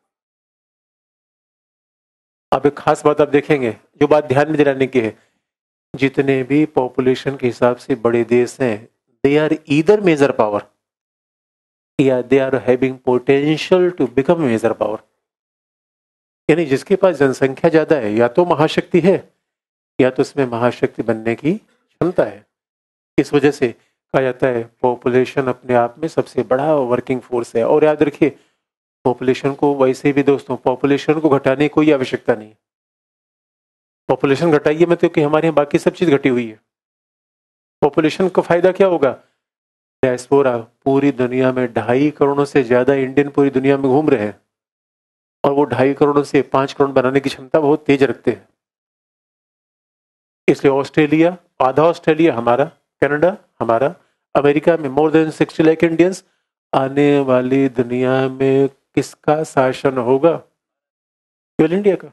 अब एक खास बात आप देखेंगे, जो बात ध्यान में दिलाने की है, जितने भी पॉपुलेशन के हिसाब से बड़े देश हैं, they are either major power या they are having potential to become major power. यानी जिसके पास जनसंख्या ज्यादा है या तो महाशक्ति है या तो उसमें महाशक्ति बनने की क्षमता है। इस वजह से कहा जाता है पॉपुलेशन अपने आप में सबसे बड़ा वर्किंग फोर्स है। और याद रखिए, पॉपुलेशन को वैसे भी दोस्तों, पॉपुलेशन को घटाने की कोई आवश्यकता नहीं है। पॉपुलेशन घटाइए मत, क्योंकि हमारे यहाँ बाकी सब चीज घटी हुई है। पॉपुलेशन का फायदा क्या होगा? डायस्पोरा, पूरी दुनिया में 2.5 करोड़ से ज्यादा इंडियन पूरी दुनिया में घूम रहे हैं, और वो 2.5 करोड़ से 5 करोड़ बनाने की क्षमता बहुत तेज रखते हैं। इसलिए ऑस्ट्रेलिया, आधा ऑस्ट्रेलिया हमारा, कनाडा हमारा, अमेरिका में मोर देन 60 लाख इंडियंस। आने वाली दुनिया में किसका शासन होगा? केवल इंडिया का।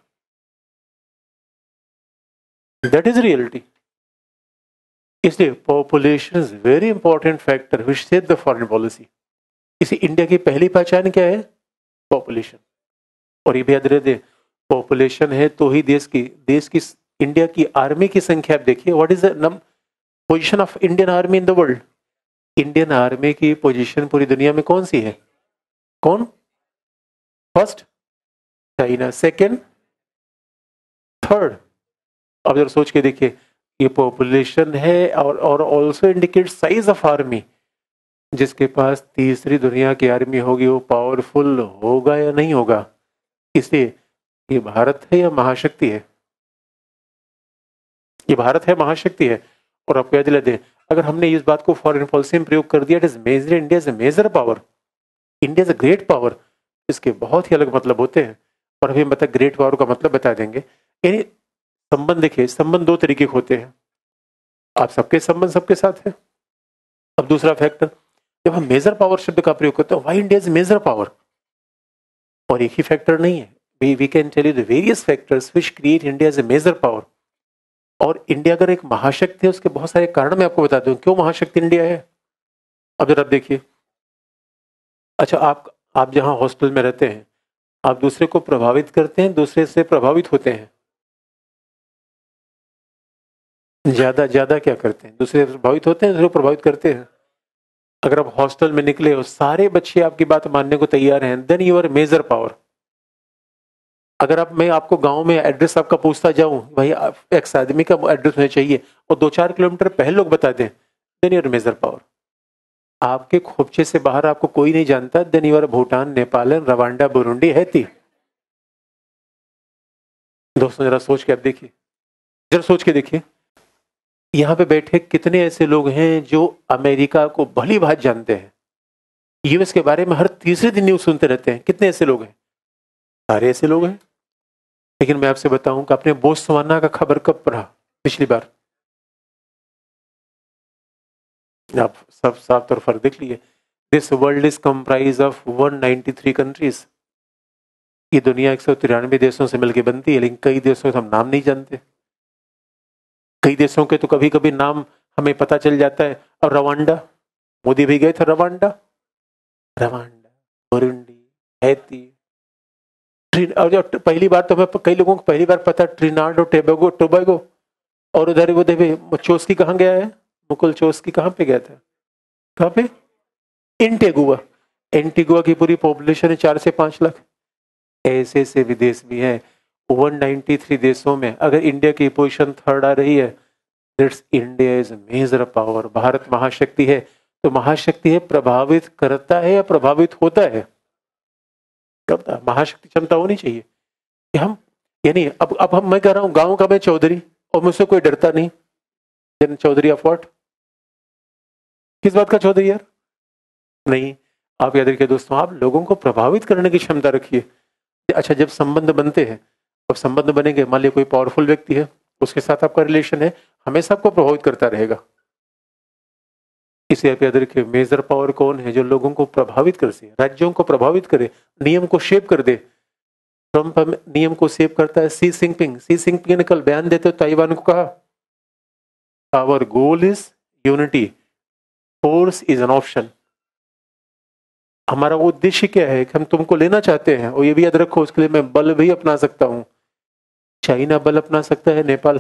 That is reality. इसलिए population is very important factor which set the foreign policy. इसी इंडिया की पहली पहचान क्या है? पॉपुलेशन। और ये भी याद रखते, पॉपुलेशन है तो ही देश की इंडिया की आर्मी की संख्या आप देखिए, what is the position of Indian army in the world. Indian army की पोजीशन पूरी दुनिया में कौन सी है? कौन? First China, second, third. अब जरा सोच के देखिए, ये पॉपुलेशन है और also indicate size of army. जिसके पास तीसरी दुनिया की आर्मी होगी वो पावरफुल होगा या नहीं होगा? इसलिए ये भारत है या महाशक्ति है? ये भारत है, महाशक्ति है। और आपको याद दिला दें, अगर हमने इस बात को फॉरेन पॉलिसी में प्रयोग कर दिया, it is major, India is a major power, India is a great power, इसके बहुत ही अलग मतलब होते हैं। और अभी हम बता ग्रेट पावर का मतलब बता देंगे। यानी संबंध देखिए, संबंध 2 तरीके के होते हैं। आप सबके संबंध सबके साथ है। अब दूसरा फैक्टर, जब हम मेजर पावर शब्द का प्रयोग करते हैं, why India is major power? और एक ही फैक्टर नहीं है, we can tell you the various factors which create India as a major power. और इंडिया अगर एक महाशक्ति है, उसके बहुत सारे कारण मैं आपको बता दूं क्यों महाशक्ति इंडिया है। अब जरा आप देखिए, अच्छा आप जहां हॉस्टल में रहते हैं, आप दूसरे को प्रभावित करते हैं, दूसरे से प्रभावित होते हैं? ज्यादा क्या करते हैं? दूसरे से प्रभावित होते हैं, दूसरे को प्रभावित करते हैं। अगर आप हॉस्टल में निकले हो, सारे बच्चे आपकी बात मानने को तैयार हैं, then you are major power. अगर मैं आपको गांव में एड्रेस आपका पूछता जाऊं, भाई एक्स आदमी का एड्रेस होना चाहिए, और 2-4 किलोमीटर पहले लोग बता दें, देन यूर मेजर पावर। आपके खोपचे से बाहर आपको कोई नहीं जानता, then you're Bhutan, Nepal, Rwanda, Burundi है थी। दोस्तों जरा सोच के आप देखिए, जरा सोच के देखिए, यहाँ पे बैठे कितने ऐसे लोग हैं जो अमेरिका को भली भांति जानते हैं, यूएस के बारे में हर तीसरे दिन न्यूज सुनते रहते हैं। कितने ऐसे लोग हैं? सारे ऐसे लोग हैं। लेकिन मैं आपसे बताऊं कि आपने बोत्सवाना का खबर कब पढ़ा पिछली बार? आप सब साफ तौर फर्क देख लिए। This world is comprise of 193 countries. ये दुनिया 193 देशों से मिलकर बनती है, लेकिन कई देशों के हम नाम नहीं जानते। कई देशों के तो कभी कभी नाम हमें पता चल जाता है। और रवांडा, मोदी भी गए थे रवांडा, रवांडा, बुरुंडी, हैती, और जो पहली बार तो मैं, कई लोगों को पहली बार पता ट्रिनाड और टोबैगो। और उधर वो देखे चोस्की कहाँ गया है, मुकुल चोस्की कहाँ पे गया था? कहाँ पे? एंटीगुआ। एंटीगुआ की पूरी पॉपुलेशन है 4 से 5 लाख। ऐसे ऐसे विदेश भी हैं। 193 देशों में अगर इंडिया की पोजीशन 3rd आ रही है, that's India is major power. Bharat महाशक्ति है, तो महाशक्ति है प्रभावित करता है या प्रभावित होता है? करता। महाशक्ति क्षमता होनी चाहिए कि हम, यानी अब हम, मैं कह रहा हूं गांव का मैं चौधरी और मुझसे कोई डरता नहीं, देन चौधरी ऑफ व्हाट? किस बात का चौधरी यार? नहीं। आप याद रखिए दोस्तों, आप लोगों को प्रभावित करने की क्षमता रखिए। अच्छा, जब संबंध बनते हैं, अब संबंध बनेंगे, मान लिया कोई पावरफुल व्यक्ति है, उसके साथ आपका रिलेशन है, हमेशा आपको प्रभावित करता रहेगा। इसे आप याद रखिए, मेजर पावर कौन है? जो लोगों को प्रभावित कर सके, राज्यों को प्रभावित करे, नियम को शेप कर दे। ट्रंप नियम को शेप करता है। सी जिनपिंग ने कल बयान देते ताइवान को कहा, our goal is unity, force is an option. हमारा उद्देश्य क्या है कि हम तुमको लेना चाहते हैं, और ये भी याद रखो, उसके लिए मैं बल भी अपना सकता हूं। चाइना बल अपना सकता है, नेपाल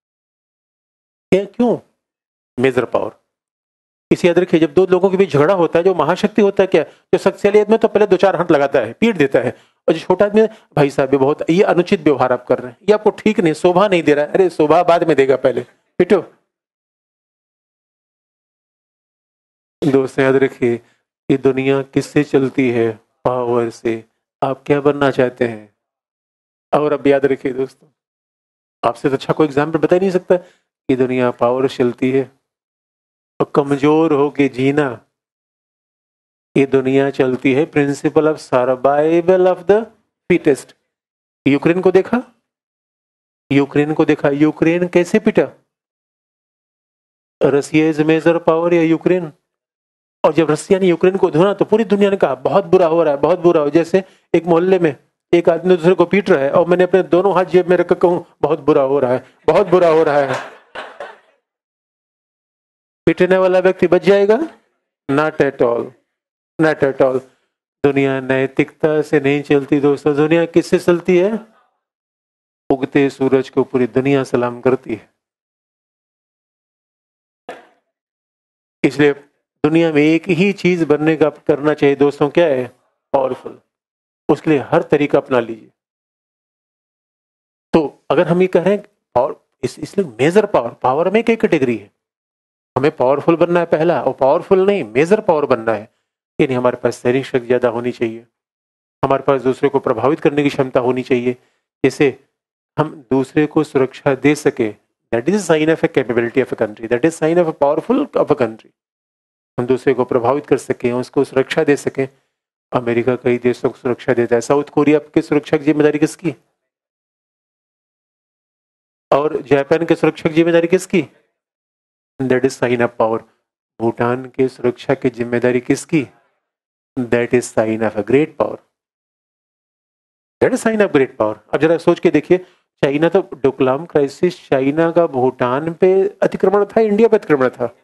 क्यों? Major power. इसे याद रखिए, जब दो लोगों के बीच झगड़ा होता है, जो महाशक्ति होता है क्या, जो शक्तिशाली आदमी तो पहले 2-4 हाथ लगाता है, पीट देता है। और जो छोटा आदमी, भाई साहब ये बहुत, ये अनुचित व्यवहार आप कर रहे हैं, ये आपको ठीक नहीं, शोभा नहीं दे रहा है। अरे शोभा बाद में देगा, पहले पीटो। दोस्तों याद रखिए, ये दुनिया किससे चलती है? पावर से। आप क्या बनना चाहते हैं? और अब याद रखिए दोस्तों, आपसे तो अच्छा कोई एग्जाम्पल बता ही नहीं सकता। ये दुनिया पावर से चलती है, और कमजोर होके जीना। ये दुनिया चलती है principle of survival of the fittest. Ukraine को देखा, यूक्रेन कैसे पिटा? रसिया इज मेजर पावर या यूक्रेन? और जब रसिया ने यूक्रेन को धोना, तो पूरी दुनिया ने कहा बहुत बुरा हो रहा है, बहुत बुरा हो। जैसे एक मोहल्ले में एक आदमी दूसरे को पीट रहा है, और मैंने अपने दोनों हाथ जेब में रख कहूं बहुत बुरा हो रहा है, बहुत बुरा हो रहा है। पीटने वाला व्यक्ति बच जाएगा? Not at all, not at all. दुनिया नैतिकता से नहीं चलती दोस्तों। दुनिया किससे चलती है? उगते सूरज को पूरी दुनिया सलाम करती है। इसलिए दुनिया में एक ही चीज बनने का करना चाहिए दोस्तों, क्या है? पावरफुल। उसके लिए हर तरीका अपना लीजिए। तो अगर हम ये कह रहे हैं पावर, इसलिए मेजर पावर में कई कैटेगरी है। हमें पावरफुल बनना है पहला, और पावरफुल नहीं, मेजर पावर बनना है। यानी हमारे पास सैनिक शक्ति ज्यादा होनी चाहिए, हमारे पास दूसरे को प्रभावित करने की क्षमता होनी चाहिए, जैसे हम दूसरे को सुरक्षा दे सके। That is sign of a capability of a country, that is sign of a powerful of a country. हम दूसरे को प्रभावित कर सकें, उसको सुरक्षा दे सकें। अमेरिका कई देशों को सुरक्षा देता है। साउथ कोरिया की सुरक्षा की जिम्मेदारी किसकी? और जापान की सुरक्षा की जिम्मेदारी किसकी? That is sign of power. Bhutan की सुरक्षा की जिम्मेदारी किसकी? That is sign of a great power, that is sign of great power. अब जरा सोच के देखिए, चाइना तो डोकलाम क्राइसिस, चाइना का भूटान पे अतिक्रमण था, इंडिया पे अतिक्रमण था?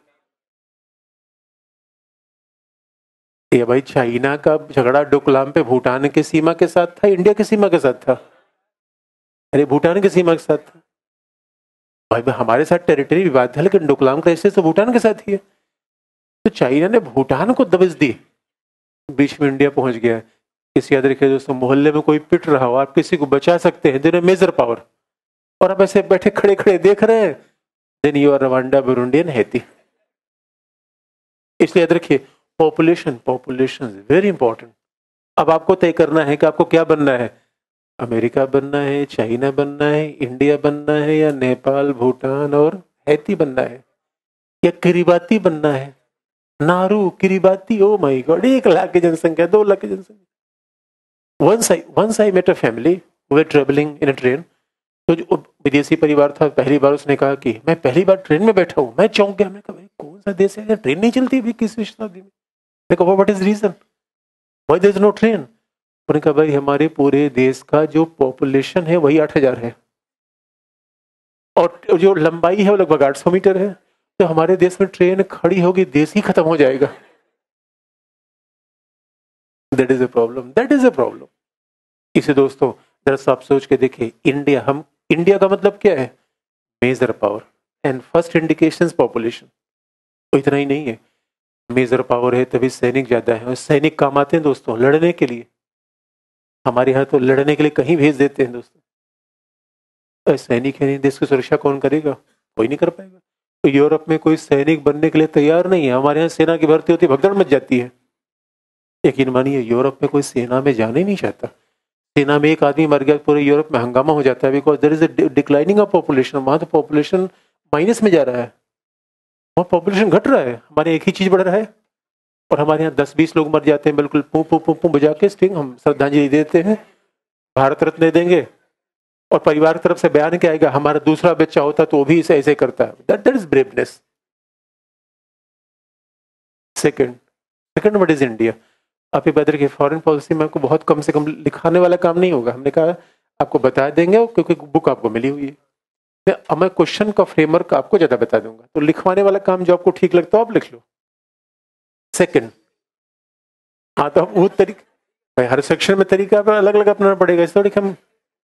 ये भाई चाइना का झगड़ा डोकलाम पे भूटान की सीमा के साथ था, इंडिया की सीमा के साथ था? अरे भूटान की सीमा के साथ था। भाई हमारे साथ टेरिटरी विवाद था, लेकिन डोकलाम क्राइसिस तो भूटान के साथ ही है। तो चाइना ने भूटान को दबिश दी, बीच में इंडिया पहुंच गया। इसे याद रखिए दोस्तों, मोहल्ले में कोई पिट रहा हो, आप किसी को बचा सकते हैं, देन मेजर पावर। और आप ऐसे बैठे खड़े खड़े देख रहे हैं, then you are Rwanda, Burundi and Haiti. इसलिए याद रखिए, population, population is very important. अब आपको तय करना है कि आपको क्या बनना है, अमेरिका बनना है, चाइना बनना है, इंडिया बनना है, या नेपाल, भूटान और हैती बनना है, या किरिबाती बनना है। Nauru, Kiribati, oh my god, 1 lakh की जनसंख्या, 2 लाख की जनसंख्या। once I met a family who were traveling in a train। तो जो विदेशी परिवार था, पहली बार उसने कहा कि मैं पहली बार ट्रेन में बैठा हूँ। मैं चौंक गया, मैं कहा भाई कौन सा देश है, ट्रेन नहीं चलती अभी 21वीं शताब्दी में। मैं कहा what is reason, why there is no train. उन्होंने कहा भाई हमारे पूरे देश का जो पॉपुलेशन है वही 8,000 है, और जो लंबाई है वो लगभग 800 मीटर है। तो हमारे देश में ट्रेन खड़ी होगी, देश ही खत्म हो जाएगा। That is a problem, that is a problem. इसे दोस्तों जरा आप सोच के देखिए, इंडिया, हम इंडिया का मतलब क्या है, major power and first indication population. तो इतना ही नहीं है, मेजर पावर है तभी सैनिक ज्यादा है, और सैनिक काम आते हैं दोस्तों लड़ने के लिए। हमारे यहाँ तो लड़ने के लिए कहीं भेज देते हैं दोस्तों, सैनिक है नहीं, देश की सुरक्षा कौन करेगा, कोई नहीं कर पाएगा। तो यूरोप में कोई सैनिक बनने के लिए तैयार नहीं है, हमारे यहाँ सेना की भर्ती होती है, भगदड़ मच जाती है। यकीन मानिए यूरोप में कोई सेना में जाना ही नहीं चाहता। सेना में एक आदमी मर गया, पूरे यूरोप में हंगामा हो जाता है, because there is a declining of population. वहां तो पॉपुलेशन माइनस में जा रहा है, वहां पॉपुलेशन घट रहा है, हमारे एक ही चीज बढ़ रहा है। और हमारे यहाँ 10-20 लोग मर जाते हैं, बिल्कुल पू पू पू पू बजा के स्टिंग, हम श्रद्धांजलि देते हैं, भारत रत्न देंगे, और परिवार की तरफ से बयान क्या आएगा, हमारा दूसरा बच्चा होता तो वो भी इसे ऐसे करता है। That is braveness. Second what is India. आप ये बदल के फॉरेन पॉलिसी में आपको बहुत कम से कम लिखाने वाला काम नहीं होगा, हमने कहा आपको बता देंगे क्योंकि बुक आपको मिली हुई है। मैं क्वेश्चन का फ्रेमवर्क आपको ज्यादा बता दूंगा, तो लिखवाने वाला काम जो आपको ठीक लगता है आप लिख लो। सेकंड, हाँ तो वो तरीका, भाई हर सेक्शन में तरीका अलग अलग अपनाना पड़ेगा, इस थोड़ी हम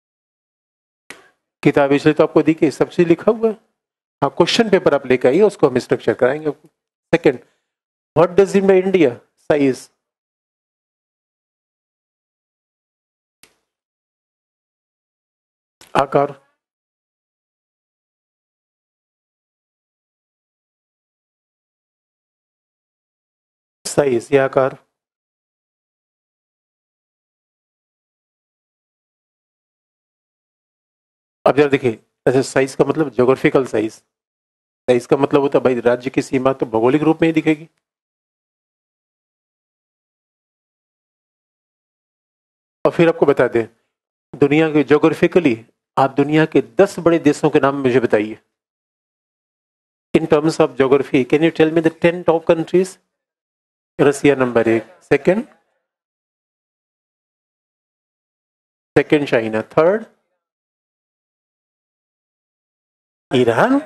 किताब इसलिए तो आपको दी कि सब चीज लिखा हुआ है। हाँ, क्वेश्चन पेपर आप लेकर आइए, उसको हम स्ट्रक्चर कराएंगे आपको। Second, what does in by India, size, आकार, साइज या आकार। अब जरा देखिए, ऐसे साइज का मतलब ज्योग्राफिकल साइज, साइज का मतलब होता है भाई राज्य की सीमा तो भौगोलिक रूप में ही दिखेगी। और फिर आपको बता दें, दुनिया के ज्योग्राफिकली आप दुनिया के 10 बड़े देशों के नाम मुझे बताइए in terms of geography. Can you tell me the 10 top countries. Russia number 1, second China, third Iran.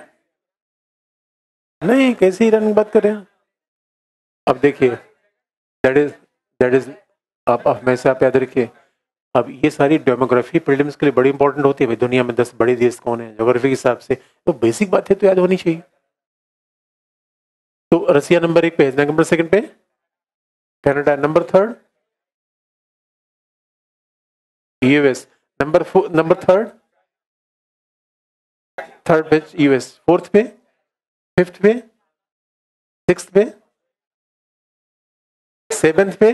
नहीं, कैसे ईरान की बात करें। अब देखिए, दैट इज आप हमेशा आप याद रखिए, अब ये सारी डेमोग्राफी प्रीलिम्स के लिए बड़ी इंपॉर्टेंट होती है। भाई दुनिया में 10 बड़े देश कौन है ज्योग्राफी के हिसाब से, तो बेसिक बात है तो याद होनी चाहिए। तो रसिया नंबर 1 पे है, नंबर सेकंड पे Canada, number third US, number third पे यूएस, फोर्थ पे, फिफ्थ पे, सिक्स्थ पे, सेवेंथ पे।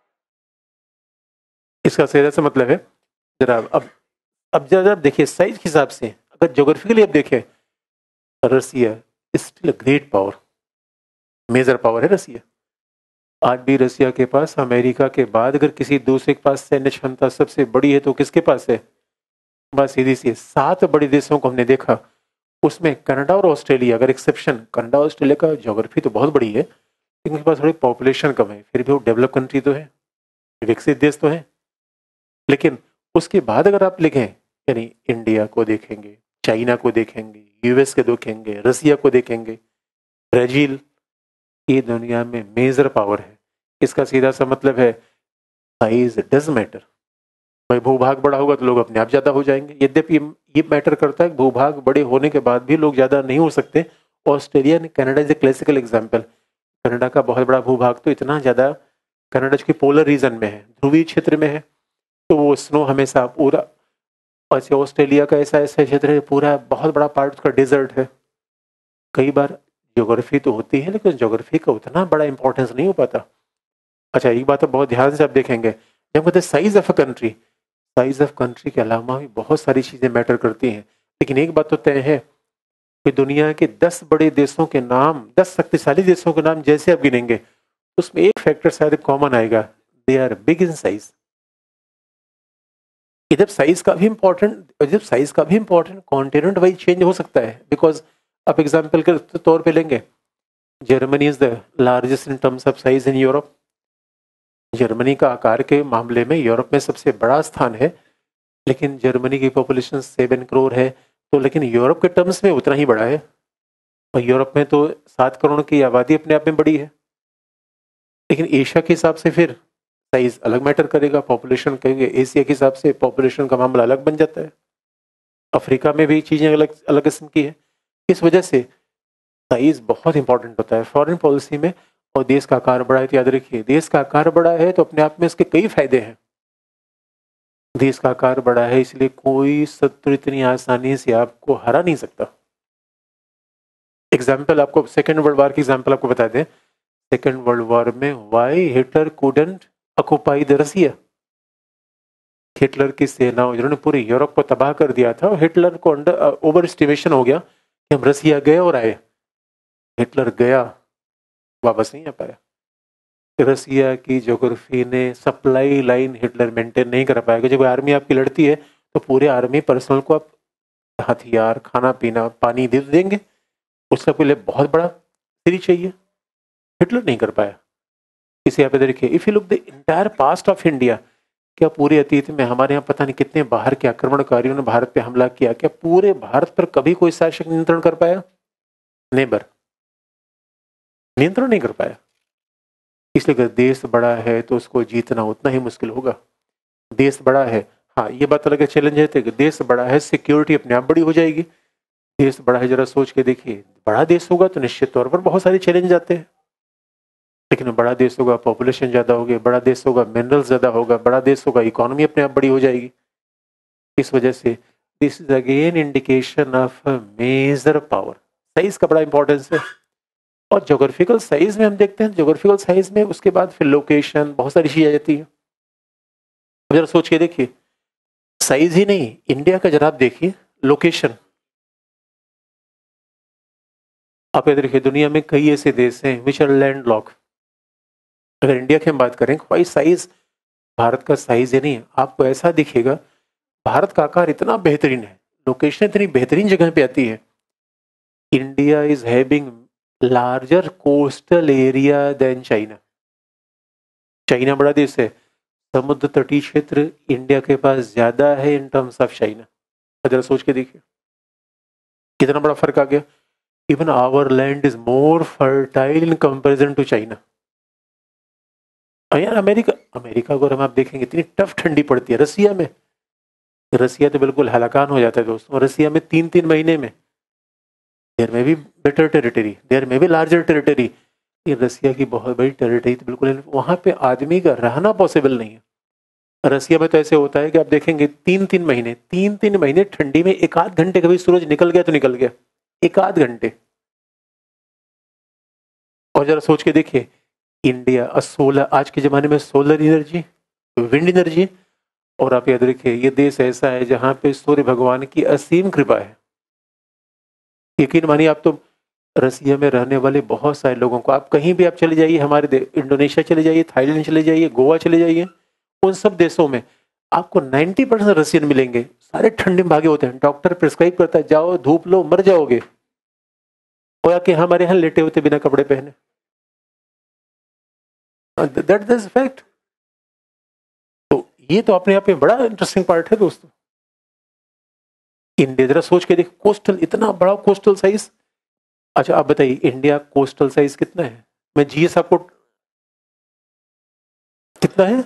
इसका सीधा सा मतलब है, जरा अब जरा देखिए साइज के हिसाब से, अगर ज्योग्राफिकली आप देखें, Russia still great power, major power है रसिया। आज भी रसिया के पास अमेरिका के बाद अगर किसी दूसरे के पास सैन्य क्षमता सबसे बड़ी है तो किसके पास है, बस सीधी सी 7 बड़े देशों को हमने देखा, उसमें कनाडा और ऑस्ट्रेलिया अगर एक्सेप्शन, कनाडा ऑस्ट्रेलिया का ज्योग्राफी तो बहुत बड़ी है, लेकिन उनके पास थोड़ी पॉपुलेशन कम है, फिर भी वो डेवलप कंट्री तो है, विकसित देश तो है। लेकिन उसके बाद अगर आप लिखें, यानी इंडिया को देखेंगे, चाइना को देखेंगे, यूएस को देखेंगे, रसिया को देखेंगे, ब्राजील, ये दुनिया में मेजर पावर है। इसका सीधा सा मतलब है साइज डज मैटर। भाई भूभाग बड़ा होगा तो लोग अपने आप ज्यादा हो जाएंगे, यद्यपि ये मैटर करता है भूभाग बड़े होने के बाद भी लोग ज्यादा नहीं हो सकते। ऑस्ट्रेलिया ने, Canada is a classical example, Canada का बहुत बड़ा भूभाग तो इतना ज्यादा कनाडा की पोलर रीजन में है, ध्रुवीय क्षेत्र में है, तो वो स्नो हमेशा पूरा। अच्छा, ऑस्ट्रेलिया का ऐसा ऐसा क्षेत्र है पूरा, बहुत बड़ा पार्ट उसका डेजर्ट है। कई बार ज्योग्राफी तो होती है लेकिन ज्योग्राफी का उतना बड़ा इंपॉर्टेंस नहीं हो पाता। अच्छा, एक बात तो बहुत ध्यान से आप देखेंगे, जब कहते हैं size of a country, size of country के अलावा भी बहुत सारी चीजें मैटर करती हैं। लेकिन एक बात तो तय है कि दुनिया के 10 बड़े देशों के नाम, 10 शक्तिशाली देशों के नाम जैसे आप गिनेंगे, उसमें एक फैक्टर शायद कॉमन आएगा, they are big in size. जब साइज का भी इंपॉर्टेंट, जब साइज का भी इंपॉर्टेंट कॉन्टिनेंट वाइज चेंज हो सकता है। बिकॉज आप एग्जाम्पल के तौर पे लेंगे, Germany is the largest in terms of size in Europe. Germany का आकार के मामले में यूरोप में सबसे बड़ा स्थान है, लेकिन जर्मनी की पॉपुलेशन 7 करोड़ है, तो लेकिन यूरोप के टर्म्स में उतना ही बड़ा है। और यूरोप में तो 7 करोड़ की आबादी अपने आप में बड़ी है। लेकिन एशिया के हिसाब से फिर साइज अलग मैटर करेगा, पॉपुलेशन कहेंगे एशिया के हिसाब से पॉपुलेशन का मामला अलग बन जाता है। अफ्रीका में भी चीजें अलग अलग किस्म की है। इस वजह से साइज बहुत इंपॉर्टेंट होता है फॉरेन पॉलिसी में। और देश का आकार बड़ा है तो याद रखिए, देश का आकार बड़ा है तो अपने आप में इसके कई फायदे हैं। देश का आकार बड़ा है इसलिए कोई शत्रु इतनी आसानी से आपको हरा नहीं सकता। एग्जाम्पल आपको सेकेंड वर्ल्ड वॉर की एग्जाम्पल आपको बता दें। सेकेंड वर्ल्ड वॉर में why Hitler couldn't occupy the Russia. Hitler की सेना जिन्होंने पूरे यूरोप को तबाह कर दिया था, और हिटलर को अंडर ओवर एस्टिमेशन हो गया कि हम रसिया गए और आए। हिटलर गया, वापस नहीं आ पाया। रसिया की ज्योग्राफी ने सप्लाई लाइन हिटलर मेंटेन नहीं कर पाएगा। जब आर्मी आपकी लड़ती है तो पूरे आर्मी पर्सनल को आप हथियार, खाना पीना, पानी दे देंगे, उससे आपके लिए बहुत बड़ा सीरीज चाहिए। हिटलर नहीं कर पाया। इसे आप इधर देखिए, if you look the entire past of India, क्या पूरे अतीत में हमारे यहाँ पता नहीं कितने बाहर के आक्रमणकारियों ने भारत पे हमला किया, क्या पूरे भारत पर कभी कोई शासक नियंत्रण कर पाया? नेबर, नियंत्रण नहीं कर पाया। इसलिए अगर देश बड़ा है तो उसको जीतना उतना ही मुश्किल होगा। देश बड़ा है, हाँ ये बात अलग है, चैलेंज है कि देश बड़ा है, सिक्योरिटी अपने आप बड़ी हो जाएगी। देश बड़ा है, जरा सोच के देखिए, बड़ा देश होगा तो निश्चित तौर पर बहुत सारे चैलेंज आते हैं। लेकिन बड़ा देश होगा, पॉपुलेशन ज्यादा होगी, बड़ा देश होगा, मिनरल्स ज्यादा होगा, बड़ा देश होगा, इकोनॉमी अपने आप बड़ी हो जाएगी। इस वजह से this is again indication of major power. Size का बड़ा इंपॉर्टेंस है। और ज्योग्राफिकल साइज में हम देखते हैं, ज्योग्राफिकल साइज में उसके बाद फिर लोकेशन, बहुत सारी चीजें आ जाती है। जरा सोच के देखिए, साइज ही नहीं, इंडिया का जरा आप देखिए लोकेशन। आप इधर देखिए, दुनिया में कई ऐसे देश हैं विच आर लैंड लॉक। अगर इंडिया की हम बात करें, भाई साइज भारत का साइज ही नहीं है, आपको ऐसा दिखेगा भारत का आकार इतना बेहतरीन है, लोकेशन इतनी बेहतरीन जगह पे आती है। India is having larger coastal area than China. China बड़ा देश है, समुद्र तटीय क्षेत्र इंडिया के पास ज्यादा है इन टर्म्स ऑफ चाइना। जरा सोच के देखिए कितना बड़ा फर्क आ गया। Even our land is more fertile in comparison to China. यार अमेरिका, अमेरिका को हम आप देखेंगे इतनी टफ ठंडी पड़ती है। रसिया में, रसिया तो बिल्कुल हलाकान हो जाता है दोस्तों। रसिया में 3 महीने में, देर में भी बेटर टेरिटरी, देर में भी लार्जर टेरिटरी, ये रसिया की बहुत बड़ी टेरिटरी, तो बिल्कुल वहां पे आदमी का रहना पॉसिबल नहीं है। रसिया में तो ऐसे होता है कि आप देखेंगे 3 महीने, 3 महीने ठंडी में एक आध घंटे कभी सूरज निकल गया तो निकल गया, एक आध घंटे। और जरा सोच के देखिए, इंडिया सोलर, आज के जमाने में सोलर एनर्जी, विंड एनर्जी, और आप याद रखिए ये देश ऐसा है जहां पे सूर्य भगवान की असीम कृपा है। यकीन मानिए, आप तो रसिया में रहने वाले बहुत सारे लोगों को, आप कहीं भी आप चले जाइए, हमारे इंडोनेशिया चले जाइए, थाईलैंड चले जाइए, गोवा चले जाइए, उन सब देशों में आपको 90% रसियन मिलेंगे। सारे ठंडे में भागे होते हैं, डॉक्टर प्रिस्क्राइब करता है जाओ धूप लो मर जाओगे, और आके हमारे यहाँ लेटे होते बिना कपड़े पहने। That is fact. तो ये तो अपने आप में बड़ा इंटरेस्टिंग पार्ट है दोस्तों। इंडिया, जरा सोच के देख, कोस्टल, इतना बड़ा कोस्टल साइज। अच्छा आप बताइए इंडिया कोस्टल साइज कितना है? मैं जीएस आपको, कितना है?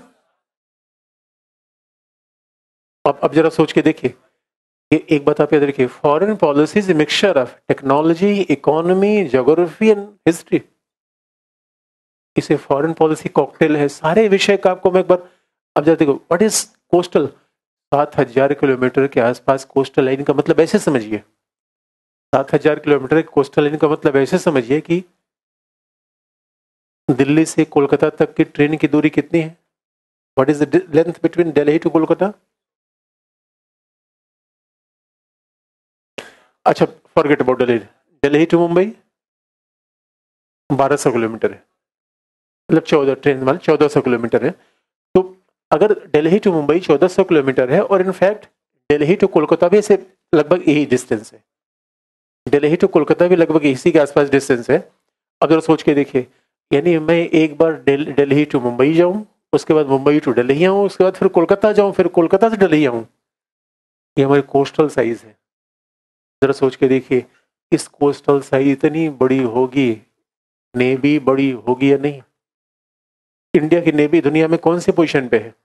अब जरा सोच के देखिए, ये एक बात आप याद रखिए, foreign policy is mixture of technology, economy, geography and history. इसे फॉरेन पॉलिसी कॉकटेल है, सारे विषय का आपको मैं एक बार, अब जरा देखो व्हाट इज कोस्टल। 7,000 किलोमीटर के आसपास कोस्टल लाइन का मतलब ऐसे समझिए, 7,000 किलोमीटर कोस्टल लाइन का मतलब ऐसे समझिए कि दिल्ली से कोलकाता तक की ट्रेन की दूरी कितनी है? What is the length between Delhi to Kolkata? अच्छा, forget about Delhi, Delhi to Mumbai 1,200 kilometre है, मतलब 14 ट्रेन मान 1,400 किलोमीटर है। तो अगर दिल्ली टू मुंबई 1,400 किलोमीटर है, और इनफैक्ट दिल्ली टू कोलकाता भी से लगभग यही डिस्टेंस है, दिल्ली टू कोलकाता भी लगभग इसी के आसपास डिस्टेंस है। अब जरा सोच के देखिए, यानी मैं एक बार दिल्ली टू मुंबई जाऊं, उसके बाद मुंबई टू दिल्ली आऊं, उसके बाद फिर कोलकाता जाऊं, फिर कोलकाता से दिल्ली आऊं, ये हमारी कोस्टल साइज है। जरा सोच के देखिए, इस कोस्टल साइज इतनी बड़ी होगी, नेवी बड़ी होगी या नहीं? इंडिया की नेवी दुनिया में कौन से पोजीशन पे है?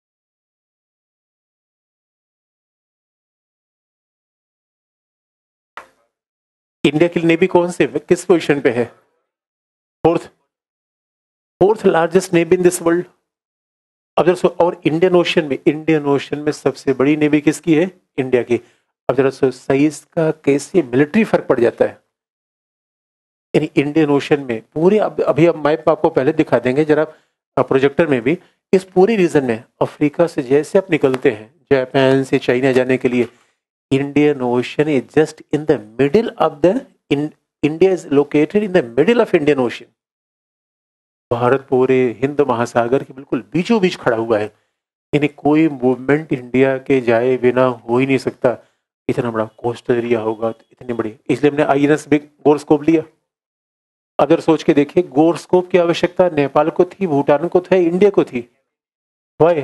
इंडिया की नेवी कौन से किस पोजीशन पे है? Fourth, fourth largest navy in this world. अब जरा और इंडियन ओशन में, इंडियन ओशन में सबसे बड़ी नेवी किसकी है? इंडिया की। अब जरा साइज का कैसे मिलिट्री फर्क पड़ जाता है, यानी इंडियन ओशन में पूरे, अब अभी अब मैप आपको पहले दिखा देंगे जरा प्रोजेक्टर में भी, इस पूरे रीजन में अफ्रीका से जैसे आप निकलते हैं जापान से चाइना जाने के लिए, Indian ocean is just in the middle of the, India is located in the middle of Indian ocean. Bharat पूरे हिंद महासागर के बिल्कुल बीचों बीच खड़ा हुआ है, यानी कोई मूवमेंट इंडिया के जाए बिना हो ही नहीं सकता। इतना बड़ा कोस्टल एरिया होगा तो इतनी बड़ी, इसलिए हमने आईएनएस बिग गोरस्कोप लिया। अगर सोच के देखिए, गोरस्कोप की आवश्यकता नेपाल को थी, भूटान को था, इंडिया को थी? वाई?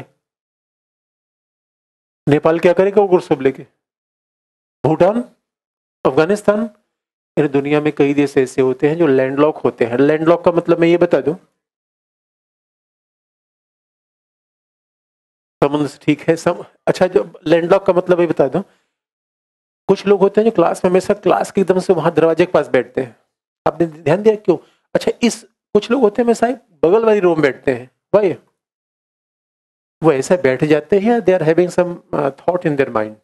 नेपाल क्या करेगा वो गोरस्कोप लेके? भूटान, अफगानिस्तान, यानी दुनिया में कई देश ऐसे होते हैं जो लैंडलॉक होते हैं। लैंडलॉक का मतलब मैं ये बता दूं, समुद्र से, ठीक है सम, अच्छा जो लैंडलॉक का मतलब ये बता दूं, कुछ लोग होते हैं जो क्लास में हमेशा क्लास के एकदम से वहां दरवाजे के पास बैठते हैं, आपने ध्यान दिया क्यों? अच्छा, इस कुछ लोग होते हैं हमेशा बगल वाली रूम बैठते हैं, भाई वो ऐसा बैठ जाते हैं या they are having some thought in their mind?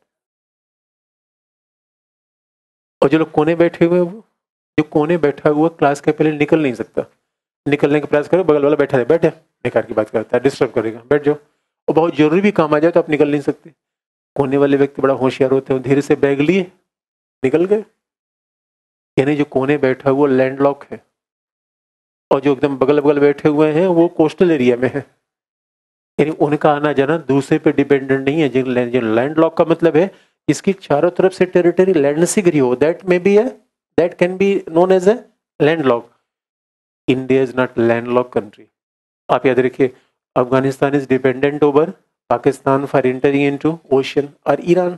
और जो लोग कोने बैठे हुए हैं, वो जो कोने बैठा हुआ क्लास के पहले निकल नहीं सकता, निकलने का प्रयास करो, बगल वाला बैठा है, बैठे बेकार की बात करता है, डिस्टर्ब करेगा, बैठ जाओ। और बहुत जरूरी भी काम आ जाए तो आप निकल नहीं सकते। कोने वाले व्यक्ति बड़ा होशियार होते हैं, धीरे से बैग लिए निकल गए, यानी जो कोने बैठा हुआ लैंडलॉक है, और जो एकदम बगल बगल बैठे हुए हैं वो कोस्टल एरिया में है, यानी उनका आना जाना दूसरे पे डिपेंडेंट नहीं है। जो लैंड लॉक का मतलब है, इसकी चारों तरफ से टेरिटरी लैंड से घिरी हो, दैट मे बी है, that can be known as a land lock. India is not land lock country. आप याद रखिए, Afghanistan is dependent over Pakistan for entering into ocean, और ईरान,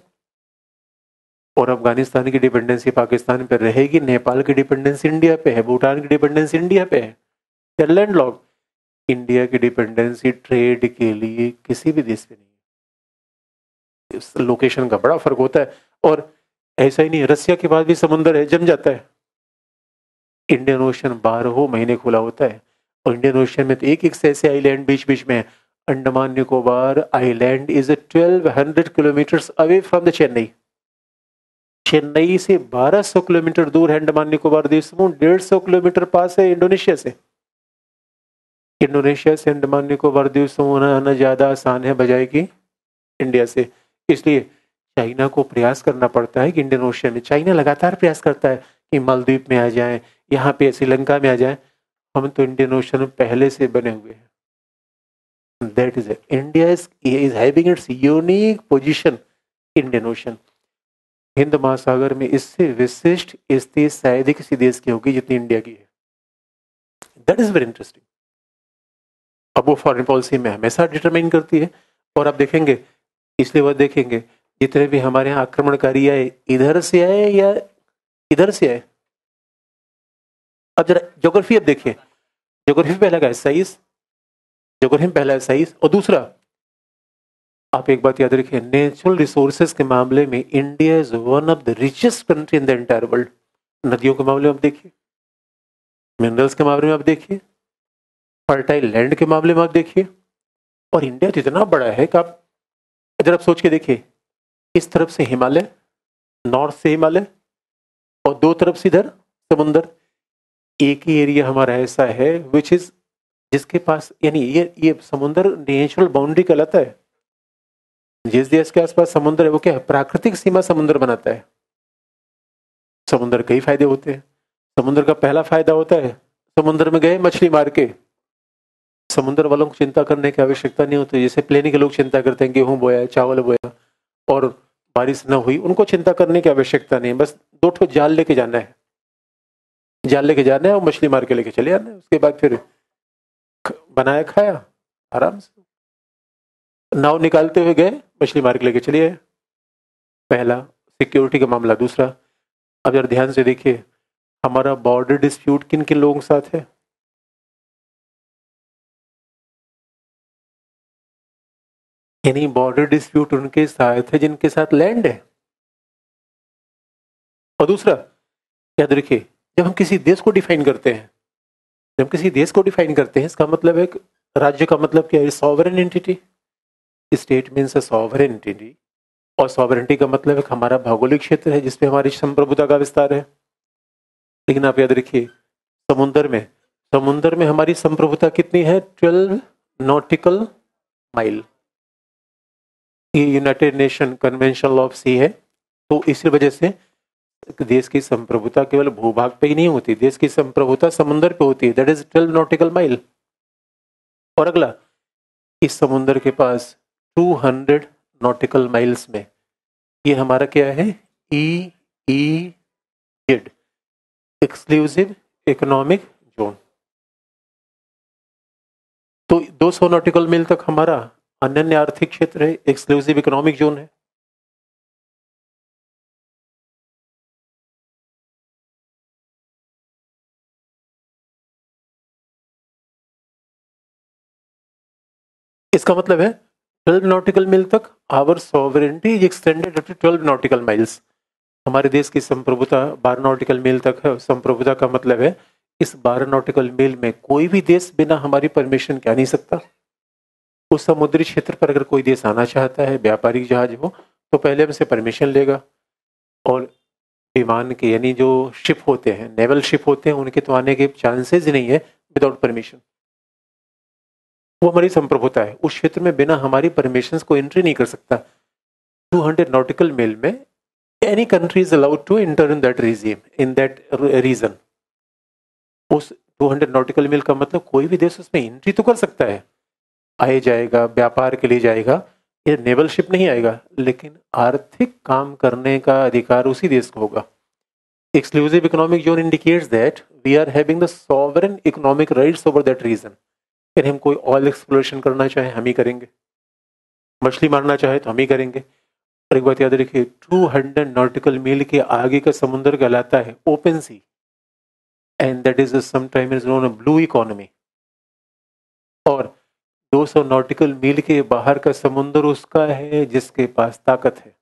और अफगानिस्तान की डिपेंडेंसी पाकिस्तान पे रहेगी, नेपाल की डिपेंडेंसी इंडिया पे है, भूटान की डिपेंडेंसी इंडिया पे है, लैंड लॉक। इंडिया की डिपेंडेंसी ट्रेड के लिए किसी भी देश पे नहीं है, इस लोकेशन का बड़ा फर्क होता है। और ऐसा ही नहीं, रसिया के बाद भी समुद्र है, जम जाता है। इंडियन ओशन 12 महीने खुला होता है, और इंडियन ओशन में तो एक एक से ऐसे आइलैंड बीच बीच में है। Andaman Nicobar island is 1200 kilometre away from the Chennai. Chennai से 1200 किलोमीटर दूर है अंडमान निकोबार द्वीप समूह, 150 किलोमीटर पास है इंडोनेशिया से। इंडोनेशिया से अंडमान निकोबार द्वीप समूह आना ज्यादा आसान है बजाय कि इंडिया से। इसलिए चाइना को प्रयास करना पड़ता है कि इंडियन ओशन में, चाइना लगातार प्रयास करता है कि मालदीव में आ जाए, यहाँ पे श्रीलंका में आ जाए, हम तो इंडियन ओशन में पहले से बने हुए हैं। That is India is having its unique position, Indian ocean. हिंद महासागर में इससे विशिष्ट स्थिति शायद ही किसी देश की होगी जितनी इंडिया की है। That is very interesting. अब वो फॉरेन पॉलिसी में हमेशा डिटरमाइन करती है, और आप देखेंगे, इसलिए वो देखेंगे जितने भी हमारे यहाँ आक्रमणकारी आए, इधर से आए या इधर से आए। अब जरा ज्योग्राफी अब देखिए, ज्योग्राफी पहला का है साइज, ज्योग्राफी में पहला है साइज, और दूसरा आप एक बात याद रखिए, नेचुरल रिसोर्सेज के मामले में India is one of the richest country in the entire world. नदियों के मामले में आप देखिए, मिनरल्स के मामले में आप देखिए, फर्टाइल लैंड के मामले में आप देखिए, और इंडिया तो इतना बड़ा है कि आप इधर आप सोच के देखिए, इस तरफ से हिमालय, नॉर्थ से हिमालय, और दो तरफ से इधर समुंदर। एक ही एरिया हमारा ऐसा है विच इज, जिसके पास यानी ये समुंदर नेचुरल बाउंड्री कहलाता है। जिस देश के आसपास समुद्र है वो क्या है, प्राकृतिक सीमा समुद्र बनाता है। समुद्र कई फायदे होते हैं। समुद्र का पहला फायदा होता है, समुद्र में गए मछली मार के, समुद्र वालों को चिंता करने की आवश्यकता नहीं होती। जैसे प्लेन के लोग चिंता करते हैं, गेहूं बोया, चावल बोया और बारिश न हुई, उनको चिंता करने की आवश्यकता नहीं है। बस दो ठो जाल लेके जाना है, जाल लेके जाना है और मछली मार के लेके चले आना है। उसके बाद फिर बनाया खाया आराम से, नाव निकालते हुए गए, मछली मार के लेके चले आए। पहला सिक्योरिटी का मामला। दूसरा, अब जरा ध्यान से देखिए, हमारा बॉर्डर डिस्प्यूट किन किन लोगों के साथ है? यानी बॉर्डर डिस्प्यूट उनके साथ है जिनके साथ लैंड है। और दूसरा, याद रखिए, जब हम किसी देश को डिफाइन करते हैं, जब किसी देश को डिफाइन करते हैं, इसका मतलब है, राज्य का मतलब क्या है? Sovereign entity. State means a sovereign entity, और सॉवरेनिटी का मतलब है हमारा भौगोलिक क्षेत्र है जिसपे हमारी संप्रभुता का विस्तार है। लेकिन आप याद रखिए, समुद्र में, समुद्र में हमारी संप्रभुता कितनी है? 12 नॉटिकल माइल। ये United Nation Convention of sea है। तो इसी वजह से देश की संप्रभुता केवल भूभाग पे ही नहीं होती, देश की संप्रभुता समुद्र पे होती है, दैट इज 12 नॉटिकल माइल। और अगला, इस समुद्र के पास 200 नॉटिकल माइल्स में ये हमारा क्या है? E E Z, exclusive economic zone. तो 200 नॉटिकल मील तक हमारा अनन्य आर्थिक क्षेत्र है, एक्सक्लूसिव इकोनॉमिक जोन है। इसका मतलब है 12 नॉटिकल मील तक our sovereignty is extended up to 12 nautical miles. हमारे देश की संप्रभुता 12 नॉटिकल मील तक है। संप्रभुता का मतलब है इस 12 नॉटिकल मील में कोई भी देश बिना हमारी परमिशन के आ नहीं सकता। उस समुद्री क्षेत्र पर अगर कोई देश आना चाहता है, व्यापारिक जहाज हो, तो पहले हमसे परमिशन लेगा। और विमान के यानी जो शिप होते हैं, नेवल शिप होते हैं, उनके तो आने के चांसेस ही नहीं है विदाउट परमिशन। वो हमारी संप्रभुता है, उस क्षेत्र में बिना हमारी परमिशन को एंट्री नहीं कर सकता। 200 नॉटिकल मील में any country is allowed to enter in that region, in that region. उस 200 नॉटिकल मील का मतलब कोई भी देश उसमें एंट्री तो कर सकता है, आए जाएगा, व्यापार के लिए जाएगा, ये नेवल शिप नहीं आएगा, लेकिन आर्थिक काम करने का अधिकार उसी देश को होगा। Exclusive economic zone indicates that we are having the sovereign economic rights over that region. फिर हम कोई ऑयल एक्सप्लोरेशन करना चाहे हम ही करेंगे, मछली मारना चाहे तो हम ही करेंगे। और एक बात याद रखिए, 200 नॉटिकल मील के आगे का समुद्र कहलाता है open sea, and that is sometimes known blue economy. और 200 नॉटिकल मील के बाहर का समुद्र उसका है जिसके पास ताकत है।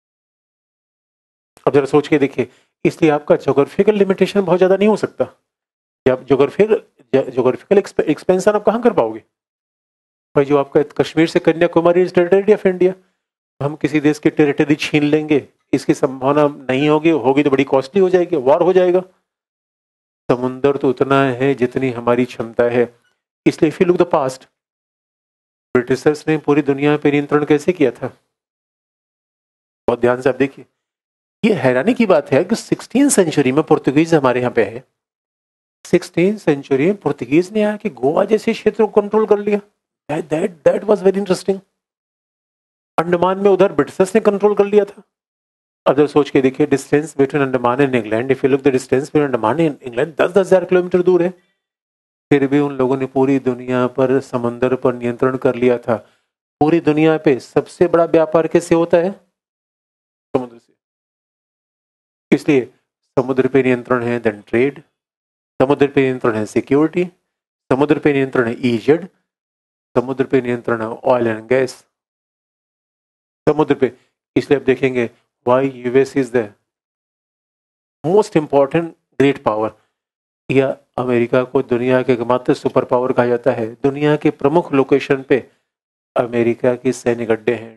अब जरा सोच के देखिए, इसलिए आपका जोग्राफिकल लिमिटेशन बहुत ज्यादा नहीं हो सकता। जब जोग्राफिकल एक्सपेंशन आप कहाँ कर पाओगे भाई? जो आपका कश्मीर से Kanyakumari is territory of India. हम किसी देश की टेरिटरी छीन लेंगे, इसकी संभावना नहीं होगी, होगी तो बड़ी कॉस्टली हो जाएगी, वॉर हो जाएगा। समुंदर तो उतना है जितनी हमारी क्षमता है। इसलिए if you look the past, Britishers ने पूरी दुनिया पर नियंत्रण कैसे किया था? बहुत ध्यान से आप देखिए, ये हैरानी की बात है कि 16 सेंचुरी में पुर्तगीज हमारे यहाँ पे है। 16 सेंचुरी में पुर्तगीज ने आके गोवा जैसे क्षेत्रों को कंट्रोल कर लिया। That was very interesting. Andaman में उधर ब्रिटिशर्स ने कंट्रोल कर लिया था। अगर सोच के देखिए, distance between Andaman and England, if you look the distance between Andaman and England 10,000 kilometre दूर है। फिर भी उन लोगों ने पूरी दुनिया पर समंदर पर नियंत्रण कर लिया था। पूरी दुनिया पे सबसे बड़ा व्यापार कैसे होता है? समुद्र से। इसलिए समुद्र पे नियंत्रण है देन ट्रेड, समुद्र पे नियंत्रण है सिक्योरिटी, समुद्र पे नियंत्रण है ईजेड, समुद्र पे नियंत्रण है ऑयल एंड गैस, समुद्र पे। इसलिए आप देखेंगे why US is the most important great power. या अमेरिका को दुनिया के एकमात्र सुपर पावर कहा जाता है। दुनिया के प्रमुख लोकेशन पे अमेरिका के सैन्य अड्डे हैं।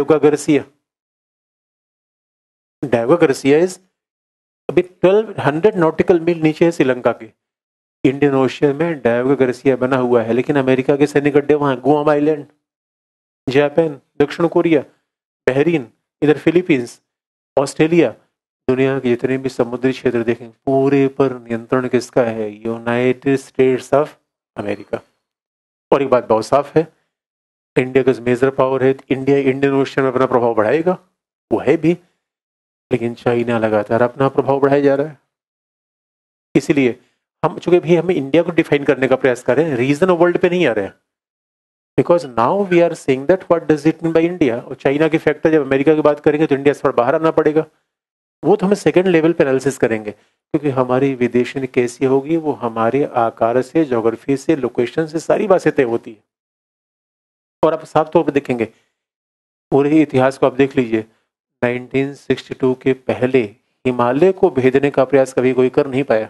डायोगा गर्सिया इज अभी 1200 नॉटिकल मील नीचे है श्रीलंका के। इंडियन ओशियन में डायोगा गर्सिया बना हुआ है, लेकिन अमेरिका के सैनिक अड्डे वहां, गुआम आइलैंड, जापान, दक्षिण कोरिया, बहरीन, इधर फिलीपींस, ऑस्ट्रेलिया। दुनिया के जितने भी समुद्री क्षेत्र देखें पूरे पर नियंत्रण किसका है? United States of America. और एक बात बहुत साफ है, इंडिया का मेजर पावर है, इंडिया इंडियन ओशन में अपना प्रभाव बढ़ाएगा, वो है भी, लेकिन चाइना लगातार अपना प्रभाव बढ़ाया जा रहा है। इसलिए हम चूंकि भी हमें इंडिया को डिफाइन करने का प्रयास कर रहे हैं, रीजन ऑफ वर्ल्ड पे नहीं आ रहे हैं, because now we are saying that what does it mean by India. और चाइना के फैक्टर जब अमेरिका की बात करेंगे तो इंडिया से थोड़ा बाहर आना पड़ेगा, वो तो हमें सेकंड लेवल पे एनालिसिस करेंगे, क्योंकि हमारी विदेश नीति कैसी होगी वो हमारे आकार से, ज्योग्राफी से, लोकेशन से सारी बातें तय होती है। और आप साफ तौर पर देखेंगे पूरे इतिहास को आप देख लीजिए, 1962 के पहले हिमालय को भेदने का प्रयास कभी कोई कर नहीं पाया।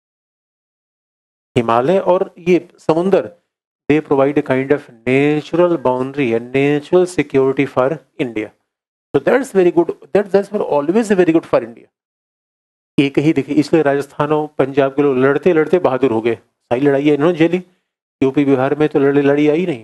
हिमालय और ये समुंदर, they provide a kind of natural boundary and natural security for India. So that's very good. That's always very good for India. एक ही देखिए, इसलिए राजस्थान और पंजाब के लोग लड़ते लड़ते बहादुर हो गए। सारी लड़ाई इन्होंने झेली, यूपी बिहार में तो लड़ी आई नहीं।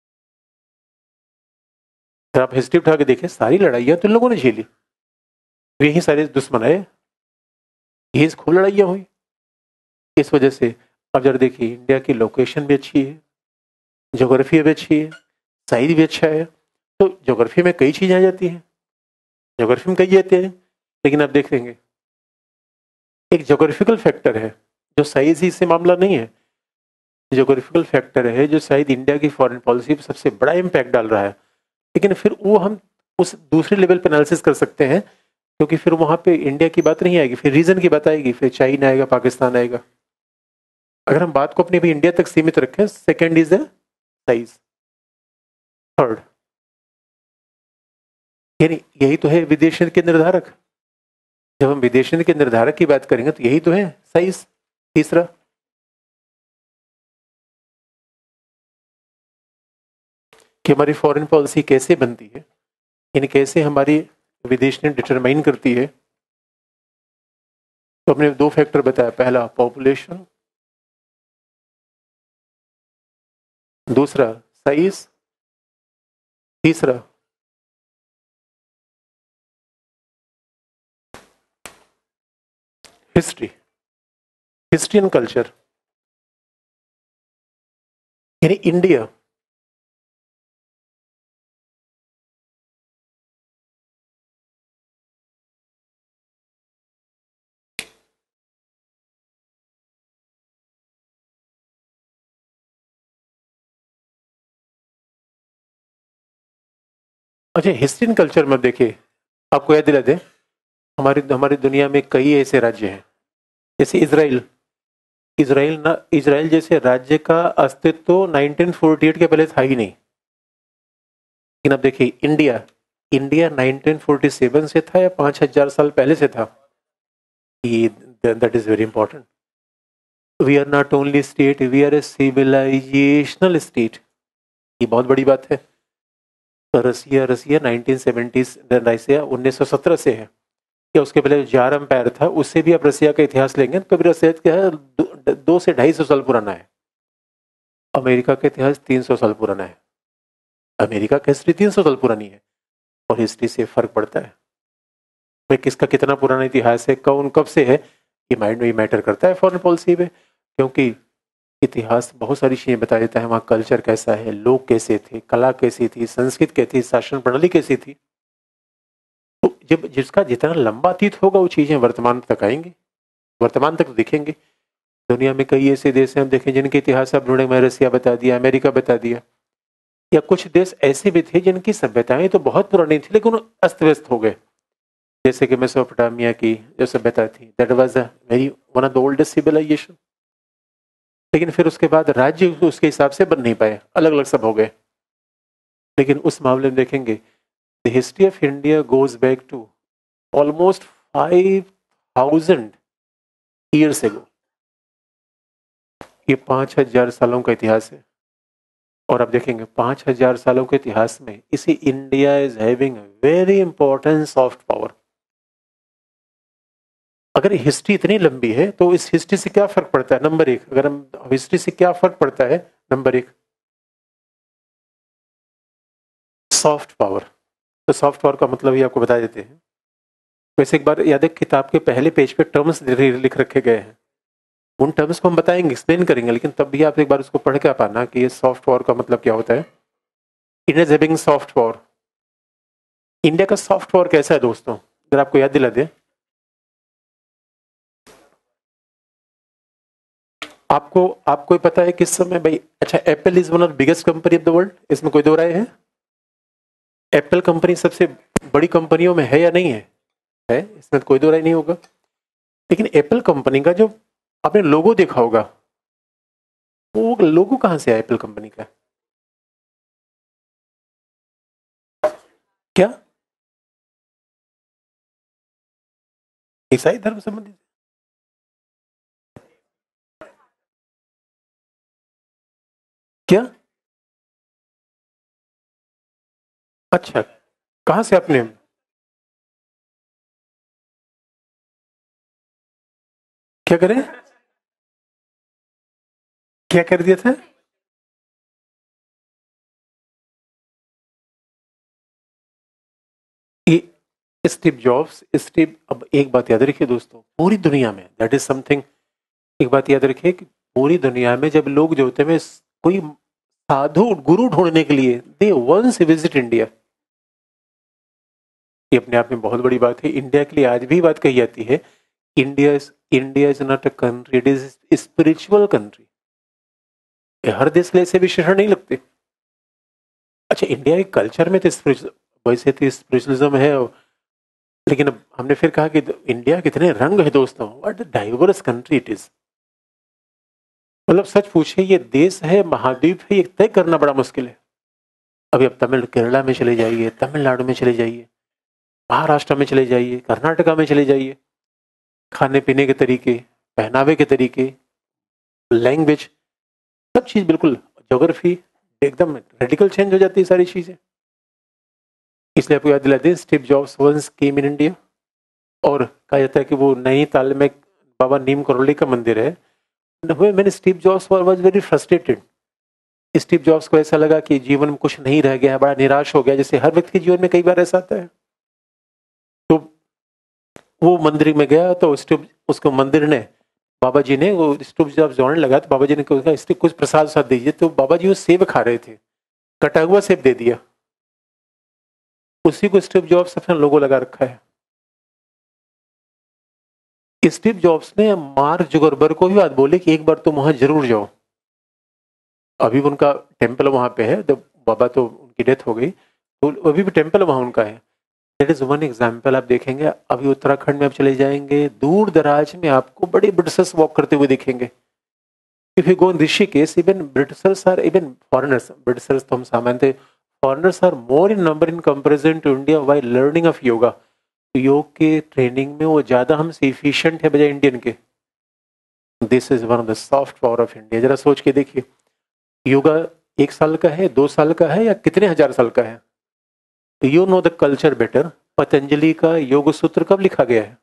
अगर आप हिस्ट्री उठा के देखें, सारी लड़ाइयाँ तो लोगों ने झेली, यही सारे दुश्मन आए, यही खूब लड़ाइयाँ हुई। इस वजह से अब जरा देखिए, इंडिया की लोकेशन भी अच्छी है, ज्योग्राफी भी अच्छी है, साइज भी अच्छा है। तो ज्योग्राफी में कई चीजें आ जाती हैं, ज्योग्राफी में कई आते हैं, लेकिन आप देख लेंगे एक ज्योग्राफिकल फैक्टर है जो साइज ही से मामला नहीं है, ज्योग्राफिकल फैक्टर है जो शायद इंडिया की फॉरेन पॉलिसी पर सबसे बड़ा इम्पैक्ट डाल रहा है। लेकिन फिर वो हम उस दूसरे लेवल पर एनालिसिस कर सकते हैं, क्योंकि फिर वहां पे इंडिया की बात नहीं आएगी, फिर रीजन की बात आएगी, फिर चाइना आएगा, पाकिस्तान आएगा। अगर हम बात को अपनी भी इंडिया तक सीमित रखें, second is the size, third, यानी यही तो है विदेश नीति के निर्धारक। जब हम विदेश नीति के निर्धारक की बात करेंगे तो यही तो है साइज। तीसरा, कि हमारी फॉरेन पॉलिसी कैसे बनती है, यानी कैसे हमारी विदेश नीति डिटरमाइन करती है। तो हमने दो फैक्टर बताया, पहला पॉपुलेशन, दूसरा साइज, तीसरा हिस्ट्री, हिस्ट्री एंड कल्चर। यानी इंडिया अच्छा, हिस्ट्री एंड कल्चर में देखिए, आपको याद दिला दें, हमारी हमारी दुनिया में कई ऐसे राज्य हैं, जैसे इजराइल। इजराइल जैसे राज्य का अस्तित्व तो 1948 के पहले था ही नहीं। लेकिन अब देखिए इंडिया, इंडिया 1947 से था या 5000 साल पहले से था? That is very important. We are not only state, we are a civilizational state. ये बहुत बड़ी बात है। तो रसिया 1970 रसिया 1917 से है, या उसके पहले जार एम्पायर था, उससे भी आप रसिया का इतिहास लेंगे तो भी रसिया क्या है, 2 से 250 साल पुराना है। अमेरिका का इतिहास 300 साल पुराना है। अमेरिका का हिस्ट्री 300 साल पुरानी है, और हिस्ट्री से फर्क पड़ता है भाई किसका कितना पुराना इतिहास है, कौन कब से है, ये माइंड में मैटर करता है फॉरेन पॉलिसी में। क्योंकि इतिहास बहुत सारी चीजें बता देता है, वहाँ कल्चर कैसा है, लोग कैसे थे, कला कैसी थी, संस्कृत कैसी थी, शासन प्रणाली कैसी थी। तो जब जिसका जितना लंबा अतीत होगा वो चीजें वर्तमान तक आएंगी, वर्तमान तक दिखेंगे। दुनिया में कई ऐसे देश हैं हम देखें जिनके इतिहास आप ढूंढे, मैं रसिया बता दिया, अमेरिका बता दिया, या कुछ देश ऐसे भी थे जिनकी सभ्यताएं तो बहुत पुरानी थी लेकिन अस्त व्यस्त हो गए। जैसे कि मेसोपोटामिया की जो सभ्यता थी, that was a very one of the oldest civilization. लेकिन फिर उसके बाद राज्य उसके हिसाब से बन नहीं पाए, अलग अलग सब हो गए। लेकिन उस मामले में देखेंगे, the history of India goes back to almost 5000 years ago. ये 5,000 सालों का इतिहास है। और आप देखेंगे 5,000 सालों के इतिहास में इसी India is having very important soft power. अगर हिस्ट्री इतनी लंबी है तो इस हिस्ट्री से क्या फर्क पड़ता है? नंबर एक, अगर हम हिस्ट्री से क्या फर्क पड़ता है? नंबर एक, सॉफ्ट पावर। तो सॉफ्ट पावर का मतलब ही आपको बता देते हैं। वैसे एक बार याद है, किताब के पहले पेज पे टर्म्स लिख रखे गए हैं, उन टर्म्स को हम बताएंगे, एक्सप्लेन करेंगे, लेकिन तब भी आप एक बार उसको पढ़ के पाना कि ये सॉफ्ट पावर का मतलब क्या होता है। India is having soft power. India का सॉफ्ट पावर कैसा है दोस्तों, अगर आपको याद दिला दे। आपको आपको ही पता है किस समय भाई, अच्छा, Apple is one of the biggest company of the world, इसमें कोई दो राय है? एप्पल कंपनी सबसे बड़ी कंपनियों में है या नहीं है? है, इसमें तो कोई दो राय नहीं होगा। लेकिन एप्पल कंपनी का जो आपने लोगो देखा होगा, वो लोगो कहां से आया एप्पल कंपनी का? क्या ईसाई धर्म संबंधित? क्या? अच्छा, कहां से आपने, क्या करें, क्या कर दिया था? ये स्टीव जॉब्स, स्टीव, अब एक बात याद रखिए दोस्तों, पूरी दुनिया में दैट इज समथिंग, एक बात याद रखिए कि पूरी दुनिया में जब लोग जो होते हैं कोई साधु गुरु ढूंढने के लिए दे वंस विजिट इंडिया, ये अपने आप में बहुत बड़ी बात है। इंडिया के लिए आज भी बात कही जाती है, India is not a country, it is spiritual country. हर देश के लिए ऐसे विशेषण नहीं लगते। अच्छा, इंडिया के कल्चर में तो वैसे तो स्पिरिचुअलिज्म है, लेकिन अब हमने फिर कहा कि इंडिया कितने रंग है दोस्तों, what diverse country it is. मतलब सच पूछे, ये देश है, महाद्वीप है, ये तय करना बड़ा मुश्किल है। अभी अब तमिल केरला में चले जाइए, तमिलनाडु में चले जाइए, महाराष्ट्र में चले जाइए, कर्नाटका में चले जाइए, खाने पीने के तरीके, पहनावे के तरीके, लैंग्वेज, सब चीज बिल्कुल, ज्योग्राफी, एकदम रेडिकल चेंज हो जाती है सारी चीजें। इसलिए आपको याद दिलाते हैं, Steve Jobs once came in India. और कहा जाता है कि वो नैनीताल में बाबा नीम करोली का मंदिर है, मैंने Steve Jobs was very frustrated. Steve Jobs को ऐसा लगा कि जीवन में कुछ नहीं रह गया है, बड़ा निराश हो गया, जैसे हर व्यक्ति के जीवन में कई बार ऐसा आता है। तो वो मंदिर में गया तो स्टीव, उसको मंदिर ने, बाबा जी ने, वो स्टीव जॉब्स जोड़ने लगा तो बाबा जी ने कहा स्टीव कुछ प्रसाद साथ दीजिए, तो बाबा जी वो सेब खा रहे थे, कटा हुआ सेब दे दिया, उसी को स्टीव जॉब्स अपना लोगो लगा रखा है। स्टीव जॉब्स ने मार्क जुगरबर्ग को भी बात बोली कि एक बार तुम वहां जरूर जाओ। अभी भी उनका टेम्पल वहां पे है, जब बाबा तो उनकी डेथ हो गई, तो अभी भी टेम्पल वहां उनका है। That is one example. आप देखेंगे अभी उत्तराखंड में आप चले जाएंगे, दूर दराज में आपको बड़े ब्रिटिशर्स वॉक करते हुए दिखेंगे। If you go in Rishikesh, even Britishers are, even foreigners, Britishers तो हम सामान्य थे, foreigners are more in number in comparison to India while learning of yoga. योग के ट्रेनिंग में वो ज्यादा हमसे इफिशिएंट है बजाय इंडियन के। This is one of the soft power of India. जरा सोच के देखिए, योगा 1 साल का है, 2 साल का है, या कितने हजार साल का है? You know the culture better. Patanjali का योग सूत्र कब लिखा गया है?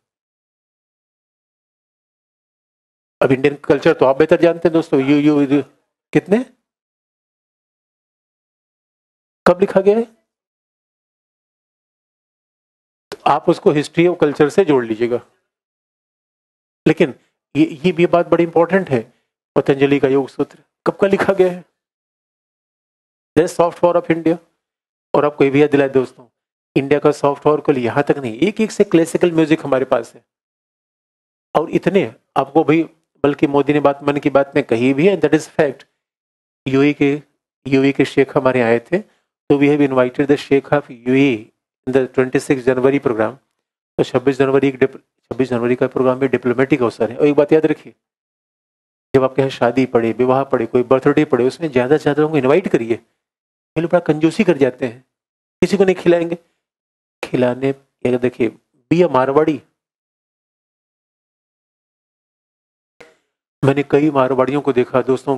अब इंडियन कल्चर तो आप बेहतर जानते हैं दोस्तों, कितने, कब लिखा गया है? तो आप उसको हिस्ट्री और कल्चर से जोड़ लीजिएगा। लेकिन ये भी बात बड़ी इंपॉर्टेंट है, पतंजलि का योग सूत्र कब का लिखा गया है? Soft power of India. और आपको ये भी याद दिलाए दोस्तों, इंडिया का सॉफ्ट पावर को यहाँ तक नहीं, एक एक से क्लासिकल म्यूजिक हमारे पास है। और इतने आपको भी, बल्कि मोदी ने बात मन की बात में कही भी है, दैट इज फैक्ट। यूएई के यूएई के शेख हमारे आए थे, तो we have invited the sheikh of UAE in the 26 January program. तो 26 जनवरी का प्रोग्राम में डिप्लोमेटिक अवसर है। और एक बात याद रखिए, जब आपके यहाँ शादी पड़े, विवाह पड़े, कोई बर्थडे पड़े, उसमें ज्यादा से ज्यादा लोगों को इन्वाइट करिए। ये लोग बड़ा कंजूसी कर जाते हैं, किसी को नहीं खिलाएंगे। खिलाने, देखिए, बी अ मारवाड़ी, मैंने कई मारवाड़ियों को देखा दोस्तों,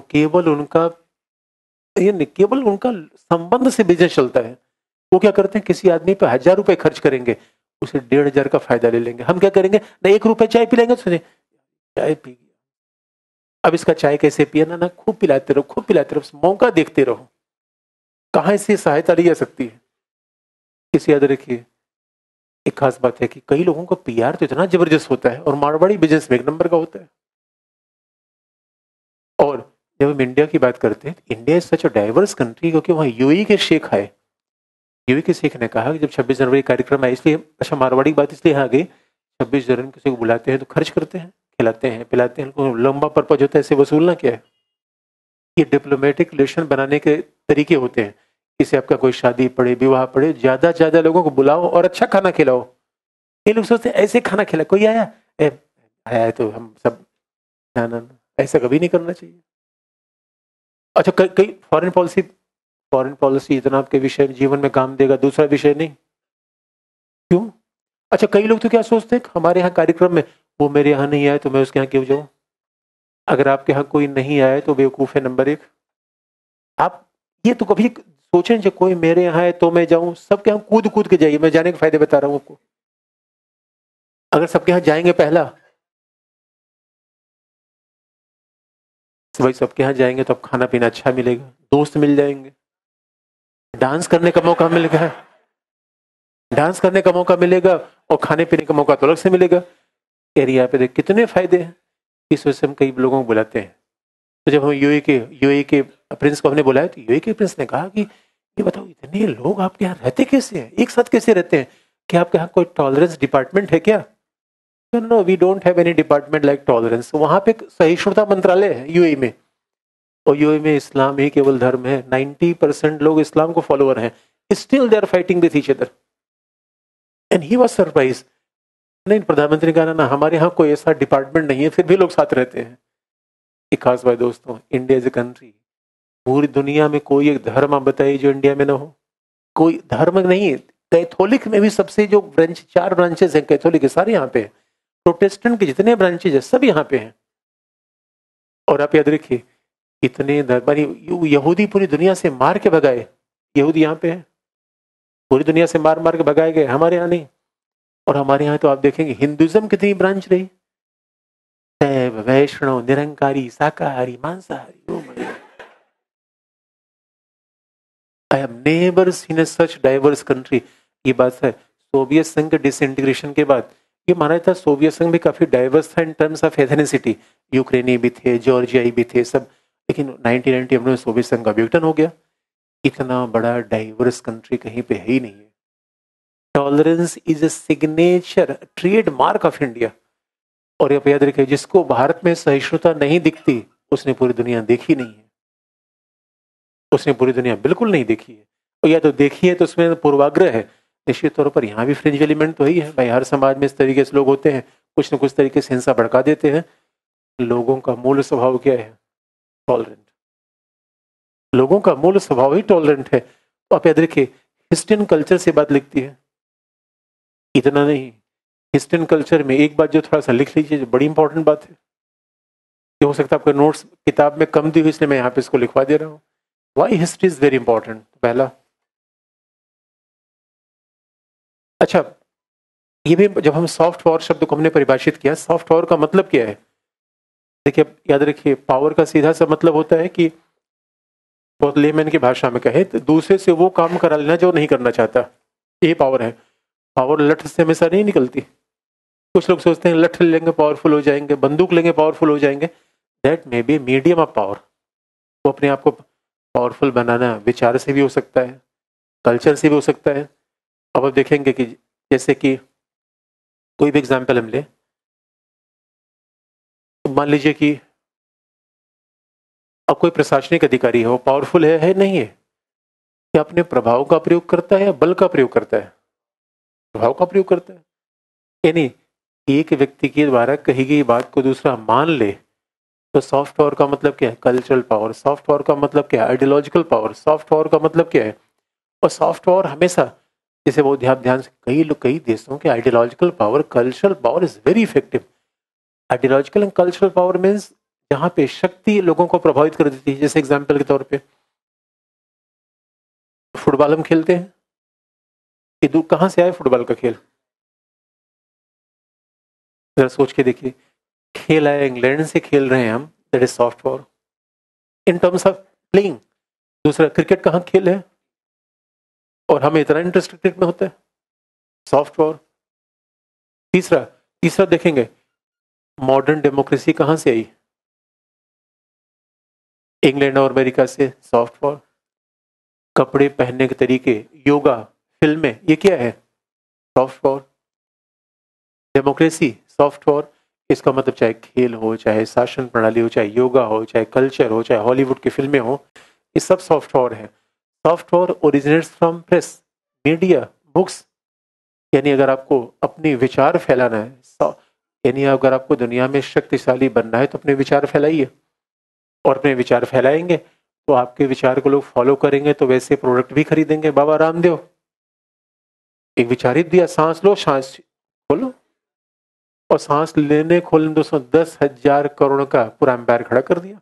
केवल उनका संबंध से बिजनेस चलता है। वो क्या करते हैं, किसी आदमी पे 1,000 रुपए खर्च करेंगे, उसे 1,500 का फायदा ले लेंगे। हम क्या करेंगे ना, 1 रुपए चाय पिलाएंगे, सुने चाय पी, अब इसका चाय कैसे पिया ना, खूब पिलाते रहो, खूब पिलाते रहो, मौका देखते रहो, कहां से सहायता ली जा सकती है। किसी याद रखिए, एक खास बात है कि कई लोगों को पीआर तो इतना जबरदस्त होता है और मारवाड़ी बिजनेस में 1 नंबर का होता है। और जब हम इंडिया की बात करते हैं, India is such a diverse country, क्योंकि वहां यूएई के शेख आए। यूएई के शेख ने कहा कि जब 26 जनवरी कार्यक्रम है, इसलिए अच्छा मारवाड़ी की बात इसलिए आ गई, 26 जनवरी किसी को बुलाते हैं तो खर्च करते हैं, खिलाते हैं, पिलाते हैं, लंबा पर्पज होता है, इसे वसूलना क्या है। ये डिप्लोमेटिक रिलेशन बनाने के तरीके होते हैं। इसे आपका कोई शादी पड़े, विवाह पड़े, ज्यादा से ज्यादा लोगों को बुलाओ और अच्छा खाना खिलाओ। ये लोग सोचते हैं ऐसे खाना खिला, कोई आया आया है तो हम सब, ना, ऐसा कभी नहीं करना चाहिए। अच्छा, कई फॉरेन पॉलिसी इतना आपके विषय जीवन में काम देगा, दूसरा विषय नहीं, क्यों? अच्छा, कई लोग तो क्या सोचते हैं, हमारे यहाँ कार्यक्रम में वो मेरे यहाँ नहीं आए तो मैं उसके यहाँ क्यों जाऊं। अगर आपके यहाँ कोई नहीं आए तो बेवकूफ है नंबर 1। आप ये तो कभी सोचें, जो कोई मेरे यहाँ है तो मैं जाऊं, सबके यहाँ कूद कूद के जाइए, मैं जाने के फायदे बता रहा हूं आपको। अगर सबके यहाँ जाएंगे पहला, भाई सबके यहाँ जाएंगे तो अब खाना पीना अच्छा मिलेगा, दोस्त मिल जाएंगे, डांस करने का मौका मिलेगा, डांस करने का मौका मिलेगा, और खाने पीने का मौका तो अलग से मिलेगा। एरिया पे देख कितने फायदे हैं। इस वजह से हम कई लोगों को बुलाते हैं। तो जब हम यूएई के प्रिंस को हमने बुलाया, तो यूएई के प्रिंस ने कहा कि ये बताओ, इतने लोग आपके यहाँ रहते कैसे हैं, एक साथ कैसे रहते हैं, क्या आपके यहाँ कोई टॉलरेंस डिपार्टमेंट है क्या? No, we don't have any department like tolerance. वहां पे सहिष्णुता मंत्रालय है यूएई में, और यूएई में इस्लाम ही केवल धर्म है, 90% लोग इस्लाम को फॉलोअर हैं, still they are fighting with each other. And he was surprise, नहीं प्रधानमंत्री ने कहा ना हमारे यहाँ कोई ऐसा डिपार्टमेंट नहीं है, फिर भी लोग साथ रहते हैं। एक खास बात दोस्तों, इंडिया इज ए कंट्री, पूरी दुनिया में कोई एक धर्म आप बताइए जो इंडिया में ना हो, कोई धर्म नहीं है। कैथोलिक में भी सबसे जो ब्रांच, 4 ब्रांचेस हैं कैथोलिक के, सारे यहाँ पे हैं। प्रोटेस्टेंट के जितने ब्रांचेज है सब यहाँ पे हैं। और आप याद रखिए, इतने धर्म, यहूदी पूरी दुनिया से मार के भगाए, यहूदी यहाँ पे है, पूरी दुनिया से मार मार के भगाए गए, हमारे यहाँ नहीं। और हमारे यहाँ तो आप देखेंगे हिंदुइज्म कितनी ब्रांच रही, शैव, वैष्णव, निरंकारी, शाकाहारी, मांसाहारी। Oh my god, I have never seen a such diverse country. ये बात है, सोवियत संघ के डिसइंटीग्रेशन के बाद ये माना जाता है सोवियत संघ भी काफी डाइवर्स था इन टर्म्स ऑफ एथनिसिटी, यूक्रेनी भी थे, जॉर्जियाई भी थे सब, लेकिन 1990 में सोवियत संघ का विघटन हो गया। इतना बड़ा डाइवर्स कंट्री कहीं पे है ही नहीं है। Tolerance is a signature, trade mark of India. और ये याद रखिए, जिसको भारत में सहिष्णुता नहीं दिखती उसने पूरी दुनिया देखी नहीं है, उसने पूरी दुनिया बिल्कुल नहीं देखी है, और या तो देखी है तो उसमें पूर्वाग्रह है। निश्चित तौर पर यहाँ भी फ्रिंज एलिमेंट तो ही है भाई, हर समाज में इस तरीके से लोग होते हैं, कुछ न कुछ तरीके से हिंसा भड़का देते हैं। लोगों का मूल स्वभाव क्या है? टॉलरेंट। लोगों का मूल स्वभाव ही टॉलरेंट है। तो आप याद रखिए, हिस्टन कल्चर से बात लिखती है, इतना नहीं, हिस्टन कल्चर में एक बात जो थोड़ा सा लिख लीजिए, जो बड़ी इंपॉर्टेंट बात है, हो सकता है आपके नोट्स किताब में कम दी हुई, इसलिए मैं यहाँ पे इसको लिखवा दे रहा हूँ। Why history is very important. पहला, अच्छा, ये भी जब हम सॉफ्ट पावर शब्द को हमने परिभाषित किया, सॉफ्ट पावर का मतलब क्या है? देखिए याद रखिए, पावर का सीधा सा मतलब होता है कि बहुत लेमैन की भाषा में कहे तो दूसरे से वो काम करा लेना जो नहीं करना चाहता, ये पावर है। पावर लठ से हमेशा नहीं निकलती। कुछ लोग सोचते हैं लठ लेंगे पावरफुल हो जाएंगे, बंदूक लेंगे पावरफुल हो जाएंगे। That may be medium of power. वो अपने आप को पावरफुल बनाना विचार से भी हो सकता है, कल्चर से भी हो सकता है। अब आप देखेंगे कि जैसे कि कोई भी एग्जाम्पल हम ले, तो मान लीजिए कि अब कोई प्रशासनिक अधिकारी है, वो पावरफुल है नहीं है? क्या अपने प्रभाव का प्रयोग करता है या बल का प्रयोग करता है? प्रभाव का प्रयोग करता है। यानी एक व्यक्ति के द्वारा कही गई बात को दूसरा मान ले, तो सॉफ्ट पावर का मतलब क्या है? Cultural power. सॉफ्ट पावर का मतलब क्या है? Ideological power. सॉफ्ट पावर का मतलब क्या है? और सॉफ्ट पावर हमेशा, जैसे वो ध्यान से कई देशों के ideological power, cultural power is very effective. Ideological and cultural power means जहां पे शक्ति लोगों को प्रभावित कर देती है। जैसे एग्जाम्पल के तौर पे फुटबॉल हम खेलते हैं, ये कहां से आया फुटबॉल का खेल? जरा सोच के देखिए, खेल आया इंग्लैंड से, खेल रहे हैं हम, that is soft power in terms of playing. दूसरा, क्रिकेट कहाँ खेल है और हमें इतना इंटरेस्ट क्रिकेट में होता है, सॉफ्ट पावर। तीसरा तीसरा देखेंगे, मॉडर्न डेमोक्रेसी कहां से आई? इंग्लैंड और अमेरिका से, सॉफ्ट पावर। कपड़े पहनने के तरीके, योगा, फिल्में, ये क्या है? Soft power. Democracy, soft power. इसका मतलब चाहे खेल हो, चाहे शासन प्रणाली हो, चाहे योगा हो, चाहे कल्चर हो, चाहे हॉलीवुड की फिल्में हो, ये सब सॉफ्ट पावर है। Soft power originates from press, media, books. यानी अगर आपको अपने विचार फैलाना है, यानी अगर आपको दुनिया में शक्तिशाली बनना है तो अपने विचार फैलाइए, और अपने विचार फैलाएंगे तो आपके विचार को लोग फॉलो करेंगे, तो वैसे प्रोडक्ट भी खरीदेंगे। बाबा रामदेव एक विचार ही दिया, सांस लो, सांस खोलो, और सांस लेने खोलने 210,000 करोड़ का पूरा एम्पायर खड़ा कर दिया।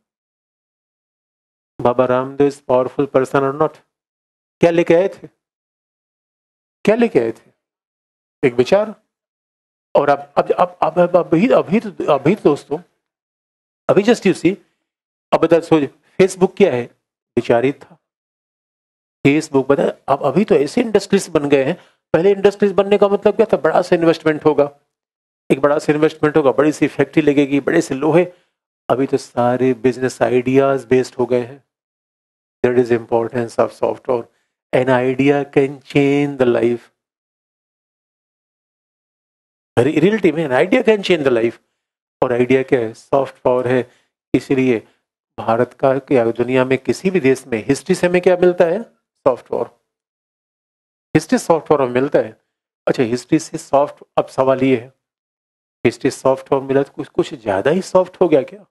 Baba Ramdev is powerful person और नॉट? क्या लेके आए थे? क्या लेके आए थे? एक विचार। और अब अभी तो दोस्तों, अभी जस्ट यू सी, अब बता सोच, फेसबुक क्या है? विचार ही था। फेसबुक बता, अब अभी तो ऐसे इंडस्ट्रीज बन गए हैं। पहले इंडस्ट्रीज बनने का मतलब क्या था? बड़ा सा इन्वेस्टमेंट होगा, एक बड़ा सा इन्वेस्टमेंट होगा, बड़ी सी फैक्ट्री लगेगी, बड़े से लोहे। अभी तो सारे बिजनेस आइडियाज बेस्ड हो गए हैं। That is importance of software. An idea can change the life. Reality में an idea can change the life. और आइडिया क्या है? सॉफ्ट पावर है। इसीलिए भारत का क्या, दुनिया में किसी भी देश में हिस्ट्री से हमें क्या मिलता है? Soft power. History soft power में मिलता है। अच्छा, हिस्ट्री से सॉफ्ट, अब सवाल ये है, हिस्ट्री सॉफ्ट पावर मिला तो कुछ कुछ ज्यादा ही सॉफ्ट हो गया क्या?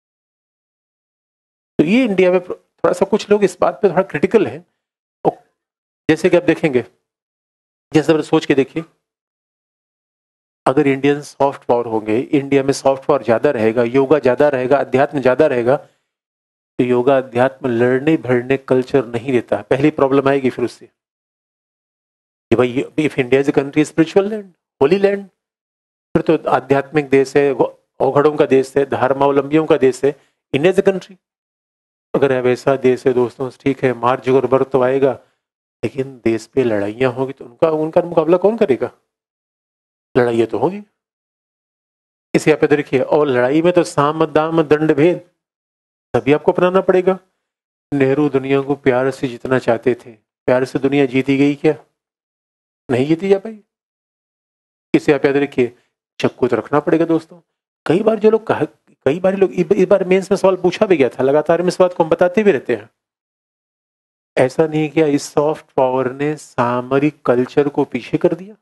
तो ये इंडिया में थोड़ा सा कुछ लोग इस बात पे थोड़ा क्रिटिकल है। जैसे कि आप देखेंगे, जैसे आप सोच के देखिए, अगर इंडियन सॉफ्ट पावर होंगे, इंडिया में सॉफ्ट पावर ज्यादा रहेगा, योगा ज्यादा रहेगा, अध्यात्म ज्यादा रहेगा, तो योगा अध्यात्म लड़ने भड़ने कल्चर नहीं देता। पहली प्रॉब्लम आएगी फिर उससे कि भाई, if India is a country, spiritual land, holy land, फिर तो आध्यात्मिक देश है, औघड़ों का देश है, धर्मावलंबियों का देश है, इंडिया इज अ कंट्री। अगर वैसा देश है दोस्तों, ठीक है, मार जुगर बर्फ तो आएगा, लेकिन देश पे लड़ाइयां होगी तो उनका उनका मुकाबला कौन करेगा? लड़ाइयां तो होगी। इसे आप देखिए, और लड़ाई में तो साम दाम दंड भेद सभी आपको अपनाना पड़ेगा। नेहरू दुनिया को प्यार से जीतना चाहते थे, प्यार से दुनिया जीती गई क्या? नहीं जीती जा पाई। इसे आप याद रखिए, चक्कू तो रखना पड़ेगा दोस्तों। कई बार जो लोग कई बार लोग, इस बार मेंस में सवाल पूछा भी गया था, लगातार में इस बात को हम बताते भी रहते हैं। ऐसा नहीं किया इस सॉफ्ट पावर ने सामरिक कल्चर को पीछे कर दिया?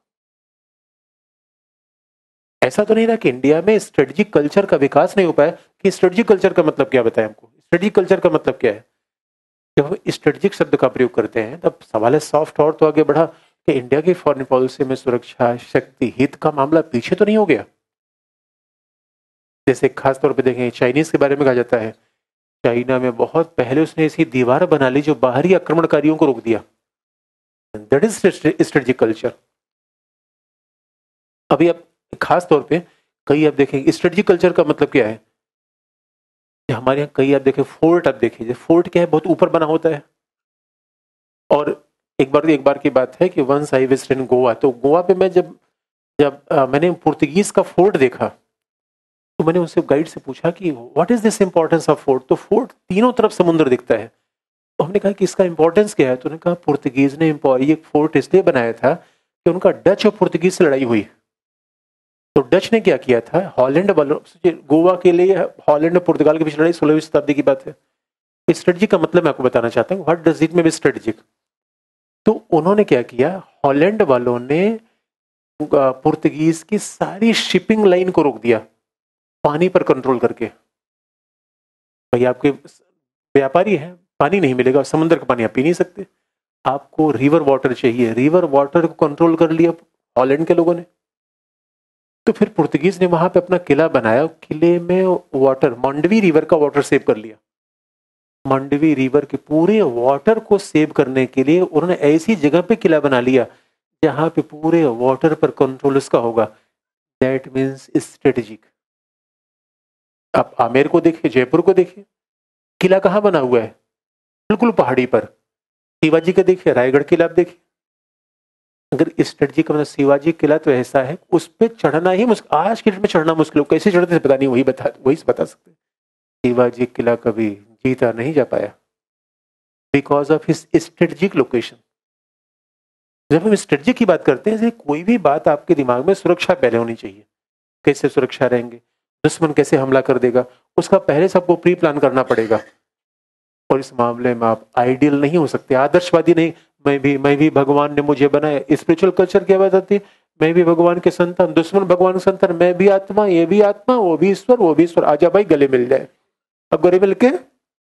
ऐसा तो नहीं रहा कि इंडिया में स्ट्रेटेजिक कल्चर का विकास नहीं हो पाया। कि स्ट्रेटेजिक कल्चर का मतलब क्या बताएं हमको? स्ट्रेटेजिक कल्चर का मतलब क्या है? जब हम स्ट्रेटेजिक शब्द का प्रयोग करते हैं तब सवाल है, सॉफ्ट पावर तो आगे बढ़ा कि इंडिया की फॉरेन पॉलिसी में सुरक्षा, शक्ति, हित का मामला पीछे तो नहीं हो गया? जैसे खास तौर पे देखें, चाइनीज के बारे में कहा जाता है, चाइना में बहुत पहले उसने ऐसी दीवार बना ली जो बाहरी आक्रमणकारियों को रोक दिया। That is strategic culture. अभी आप खास तौर पे कई आप देखें, स्ट्रेटेजिक कल्चर का मतलब क्या है? हमारे यहाँ कई आप देखें फोर्ट, आप देखिए फोर्ट क्या है, बहुत ऊपर बना होता है। और एक बार की बात है कि once I visit in Goa, तो गोवा पे मैं जब जब मैंने पुर्तगीज का फोर्ट देखा, तो मैंने उनसे गाइड से पूछा कि what is this importance of fort? तो फोर्ट तीनों तरफ समुद्र दिखता है। तो हमने कहा कि इसका इंपॉर्टेंस क्या है? तो उन्होंने कहा पुर्तगीज ने ये फोर्ट इसलिए बनाया था कि उनका डच और पुर्तगीज से लड़ाई हुई। तो डच ने क्या किया था, हॉलैंड वालों, गोवा के लिए हॉलैंड और पुर्तगाल के बीच लड़ाई 16वीं शताब्दी की बात है। स्ट्रेटजी का मतलब मैं आपको बताना चाहता हूँ, what does it mean strategic. तो उन्होंने क्या किया, हॉलैंड वालों ने पुर्तगीज की सारी शिपिंग लाइन को रोक दिया, पानी पर कंट्रोल करके। भाई आपके व्यापारी हैं, पानी नहीं मिलेगा, समुद्र का पानी आप पी नहीं सकते, आपको रिवर वाटर चाहिए, रिवर वाटर को कंट्रोल कर लिया हॉलैंड के लोगों ने। तो फिर पुर्तगीज ने वहां पे अपना किला बनाया, किले में वाटर, मांडवी रिवर का वाटर सेव कर लिया। मांडवी रिवर के पूरे वाटर को सेव करने के लिए उन्होंने ऐसी जगह पे किला बना लिया जहां पे पूरे वाटर पर कंट्रोल उसका होगा। That means strategic. आप आमेर को देखिए, जयपुर को देखिए, किला कहाँ बना हुआ है? बिल्कुल पहाड़ी पर। शिवाजी का देखिए, रायगढ़ किला आप देखिए। अगर स्ट्रेटजी का मतलब, शिवाजी किला तो ऐसा है उस पर चढ़ना ही मुश्किल, आज के डेट में चढ़ना मुश्किल हो, कैसे चढ़ते थे पता नहीं, वही बता सकते। शिवाजी किला कभी जीता नहीं जा पाया because of his strategic location. जब हम स्ट्रेटजी की बात करते हैं, कोई भी बात आपके दिमाग में सुरक्षा पहले होनी चाहिए। कैसे सुरक्षा रहेंगे, दुश्मन कैसे हमला कर देगा, उसका पहले सबको प्री प्लान करना पड़ेगा। और इस मामले में आप आइडियल नहीं हो सकते, आदर्शवादी नहीं। मैं भी भगवान ने मुझे बनाया, स्पिरिचुअल कल्चर क्या बात आती है? मैं भी भगवान के संतान, दुश्मन भगवान के संतान, मैं भी आत्मा, ये भी आत्मा, वो भी ईश्वर, वो भी ईश्वर, आजा भाई गले मिल जाए। अब गले मिल के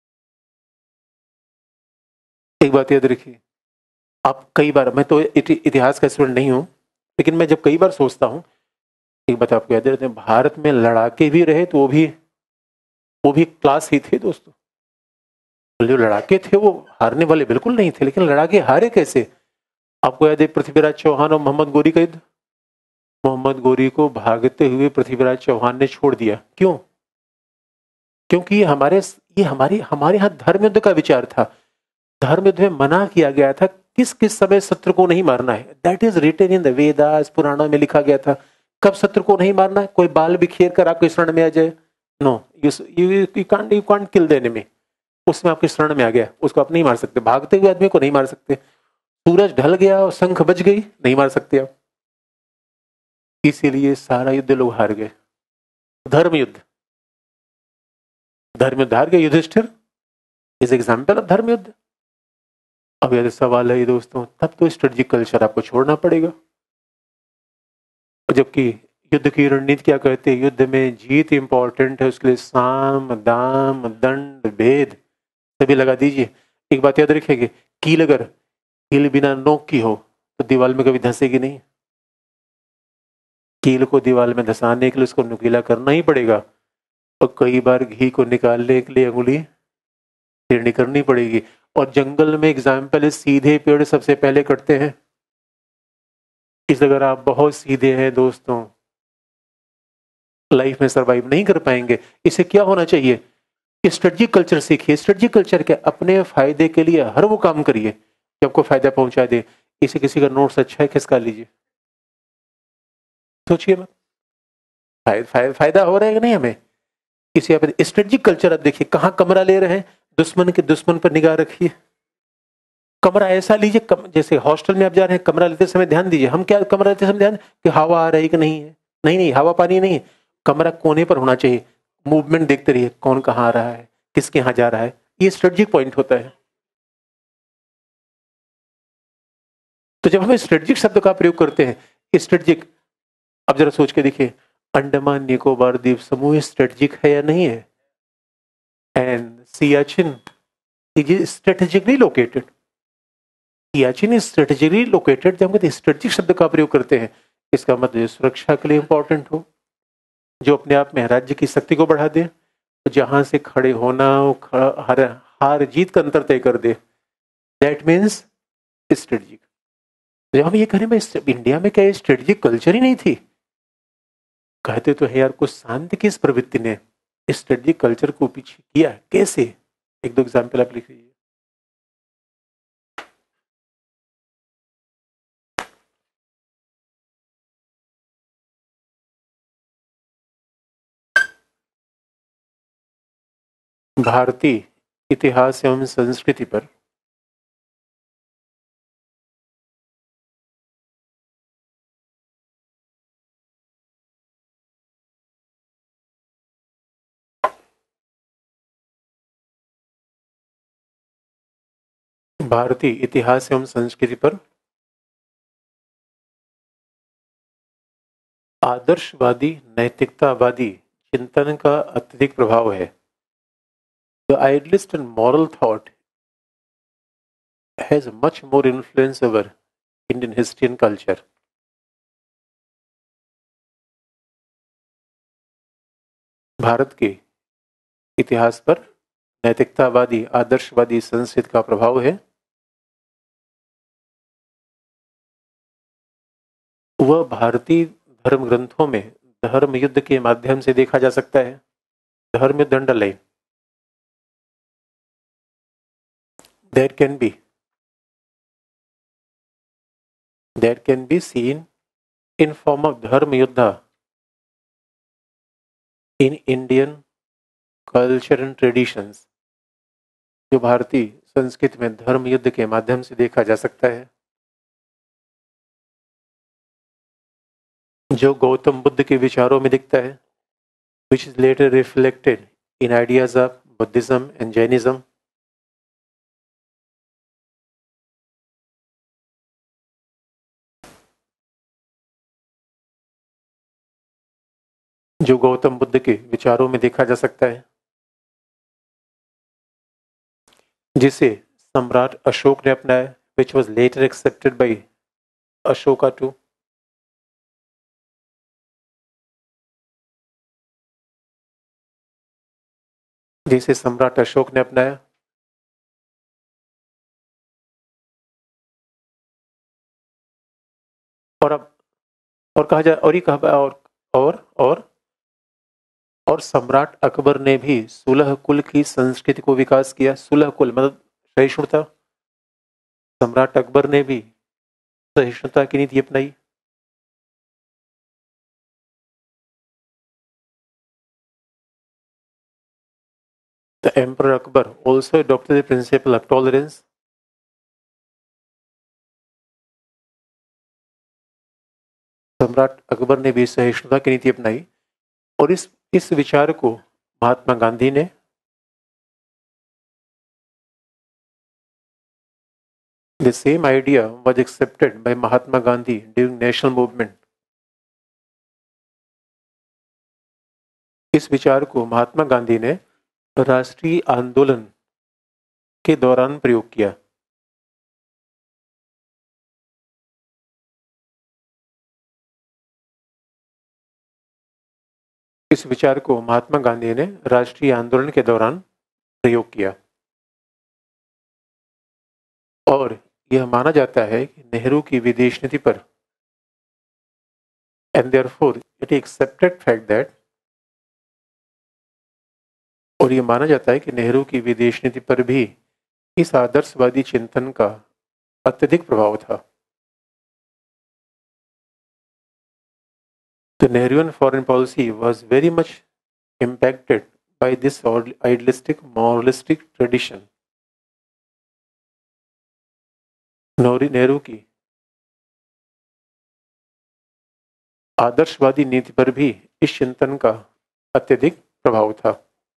एक बात याद रखिए, आप कई बार, मैं तो इतिहास का स्टूडेंट नहीं हूं, लेकिन मैं जब कई बार सोचता हूं, एक बात आपको याद रहते हैं, भारत में लड़ाके भी रहे तो वो भी क्लास ही थे दोस्तों। जो लड़ाके थे वो हारने वाले बिल्कुल नहीं थे, लेकिन लड़ाके हारे कैसे? आपको याद है पृथ्वीराज चौहान और मोहम्मद गोरी का युद्ध? मोहम्मद गोरी को भागते हुए पृथ्वीराज चौहान ने छोड़ दिया, क्यों? क्योंकि ये हमारे यहाँ धर्म युद्ध का विचार था। धर्म युद्ध में मना किया गया था किस किस समय शत्रु को नहीं मारना है। That is written in the Vedas, पुराणों में लिखा गया था कब शत्रु को नहीं मारना है। कोई बाल बिखेर कर आपके शरण में आ जाए, no, you can't kill the enemy. उसमें आपके शरण में आ गया, उसको आप नहीं मार सकते। भागते हुए आदमी को नहीं मार सकते। सूरज ढल गया और शंख बज गई, नहीं मार सकते आप। इसीलिए सारा युद्ध लोग हार गए। धर्म युद्ध, धर्म युद्ध हार गए। युधिष्ठिर इज एग्जाम्पल ऑफ धर्म युद्ध। अब यदि सवाल है ये दोस्तों, तब तो स्ट्रेटजिक कल्चर आपको छोड़ना पड़ेगा। जबकि युद्ध की रणनीति क्या कहते हैं? युद्ध में जीत इंपॉर्टेंट है, उसके लिए साम दाम दंड भेद सभी लगा दीजिए। एक बात याद रखिएगा, कील अगर कील बिना नोक की हो तो दीवार में कभी धंसेगी नहीं। कील को दीवार में धंसाने के लिए उसको नुकीला करना ही पड़ेगा। और कई बार घी को निकालने के लिए अंगुली टेढ़ी करनी पड़ेगी। और जंगल में एग्जाम्पल है, सीधे पेड़ सबसे पहले कटते हैं। इस अगर आप बहुत सीधे हैं दोस्तों, लाइफ में सरवाइव नहीं कर पाएंगे। इसे क्या होना चाहिए? स्ट्रेटजिक कल्चर सीखिए। स्ट्रेटजिक कल्चर के अपने फायदे के लिए हर वो काम करिए जो आपको फायदा पहुंचा दे। इसे किसी का नोट्स अच्छा है खिसका लीजिए, सोचिए मत, फायदा हो रहा है कि नहीं हमें। किसी आप स्ट्रेटजिक कल्चर, आप देखिए कहाँ कमरा ले रहे हैं, दुश्मन पर निगाह रखिए। कमरा ऐसा लीजिए, जैसे हॉस्टल में आप जा रहे हैं, कमरा लेते समय ध्यान दीजिए। हम क्या कमरा लेते समय ध्यान कि हवा आ रही कि नहीं है? नहीं नहीं, हवा पानी नहीं है। कमरा कोने पर होना चाहिए। मूवमेंट देखते रहिए, कौन कहाँ आ रहा है, किसके यहाँ जा रहा है। ये स्ट्रेटजिक पॉइंट होता है। तो जब हम स्ट्रेटजिक शब्द का प्रयोग करते हैं, स्ट्रेटजिक, अब जरा सोच के देखिए, अंडमान निकोबार द्वीप समूह स्ट्रेटजिक है या नहीं है? And Siachen is strategically located. Siachen is strategically located. जब हम कहते हैं स्ट्रेटजिक शब्द का प्रयोग करते हैं, इसका मतलब सुरक्षा के लिए इंपॉर्टेंट हो, जो अपने आप में राज्य की शक्ति को बढ़ा दे, जहां से खड़े होना हर हार जीत का अंतर तय कर दे। That means strategic. जब हम ये करें भाई, इंडिया में क्या स्ट्रेटजिक कल्चर ही नहीं थी? कहते तो है यार, कुछ शांति की इस प्रवृत्ति ने स्ट्रेटजिक कल्चर को पीछे किया, कैसे? एक दो एग्जाम्पल आप लिख लीजिए। भारतीय इतिहास एवं संस्कृति पर भारतीय इतिहास एवं संस्कृति पर आदर्शवादी नैतिकतावादी चिंतन का अत्यधिक प्रभाव है। The idealist and moral thought has much more influence over Indian history and culture. Bharat के इतिहास पर नैतिकतावादी आदर्शवादी संस्कृति का प्रभाव है, वह भारतीय धर्म ग्रंथों में धर्म युद्ध के माध्यम से देखा जा सकता है। धर्म युद्ध underline, there can be seen in form of dharma yuddha in Indian culture and traditions, जो भारतीय संस्कृति में धर्म युद्ध के माध्यम से देखा जा सकता है, जो गौतम बुद्ध के विचारों में दिखता है, which is later reflected in ideas of Buddhism and Jainism. जो गौतम बुद्ध के विचारों में देखा जा सकता है, जिसे सम्राट अशोक ने अपनाया, which was later accepted by Ashoka too. जिसे सम्राट अशोक ने अपनाया, और अब और कहा जाए और ही कहा और सम्राट अकबर ने भी सुलह कुल की संस्कृति को विकास किया। सुलह कुल मतलब सहिष्णुता। सम्राट अकबर ने भी सहिष्णुता की नीति अपनाई। The Emperor Akbar also adopted the principle of tolerance. सम्राट अकबर ने भी सहिष्णुता की नीति अपनाई और इस विचार को महात्मा गांधी ने The same idea was accepted by Mahatma Gandhi during national movement. इस विचार को महात्मा गांधी ने राष्ट्रीय आंदोलन के दौरान प्रयोग किया। इस विचार को महात्मा गांधी ने राष्ट्रीय आंदोलन के दौरान प्रयोग किया और यह माना जाता है कि नेहरू की विदेश नीति पर and therefore it is accepted fact that और यह माना जाता है कि नेहरू की विदेश नीति पर भी इस आदर्शवादी चिंतन का अत्यधिक प्रभाव था। The Nehruvian foreign policy was very much impacted by this idealistic, moralistic tradition. Nehru की आदर्शवादी नीति पर भी इस चिंतन का अत्यधिक प्रभाव था।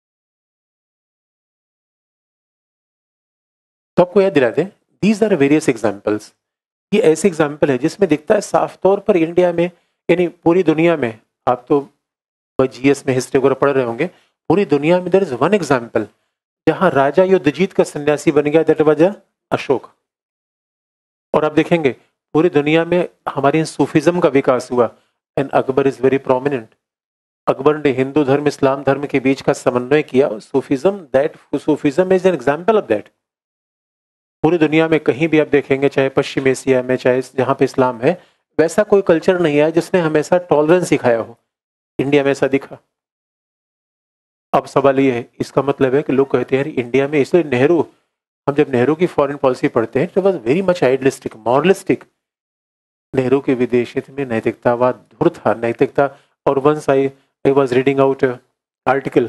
तो आपको याद दिला दें, these are various examples. ये ऐसे एग्जाम्पल है जिसमें दिखता है साफ तौर पर इंडिया में, यानी पूरी दुनिया में, आप तो जीएस में हिस्ट्री वगैरह पढ़ रहे होंगे, पूरी दुनिया में देयर इज वन एग्जाम्पल जहां राजा युद्ध जीत का सन्यासी बन गया, दैट वाज अशोक। और आप देखेंगे पूरी दुनिया में हमारे सूफिज्म का विकास हुआ and Akbar is very prominent. Akbar ने हिंदू धर्म इस्लाम धर्म के बीच का समन्वय किया। Sufism is an example of that. पूरी दुनिया में कहीं भी आप देखेंगे, चाहे पश्चिम एशिया में, चाहे जहां पे इस्लाम है, वैसा कोई कल्चर नहीं है जिसने हमेशा टॉलरेंस सिखाया हो। इंडिया में ऐसा दिखा। अब सवाल ये है, इसका मतलब है कि लोग कहते हैं इंडिया में, इसलिए नेहरू, हम जब नेहरू की फॉरेन पॉलिसी पढ़ते हैं तो was very much idealistic, moralistic. Nehru की विदेश नीति में नैतिकतावाद धुर था, नैतिकता। और once I was reading out article,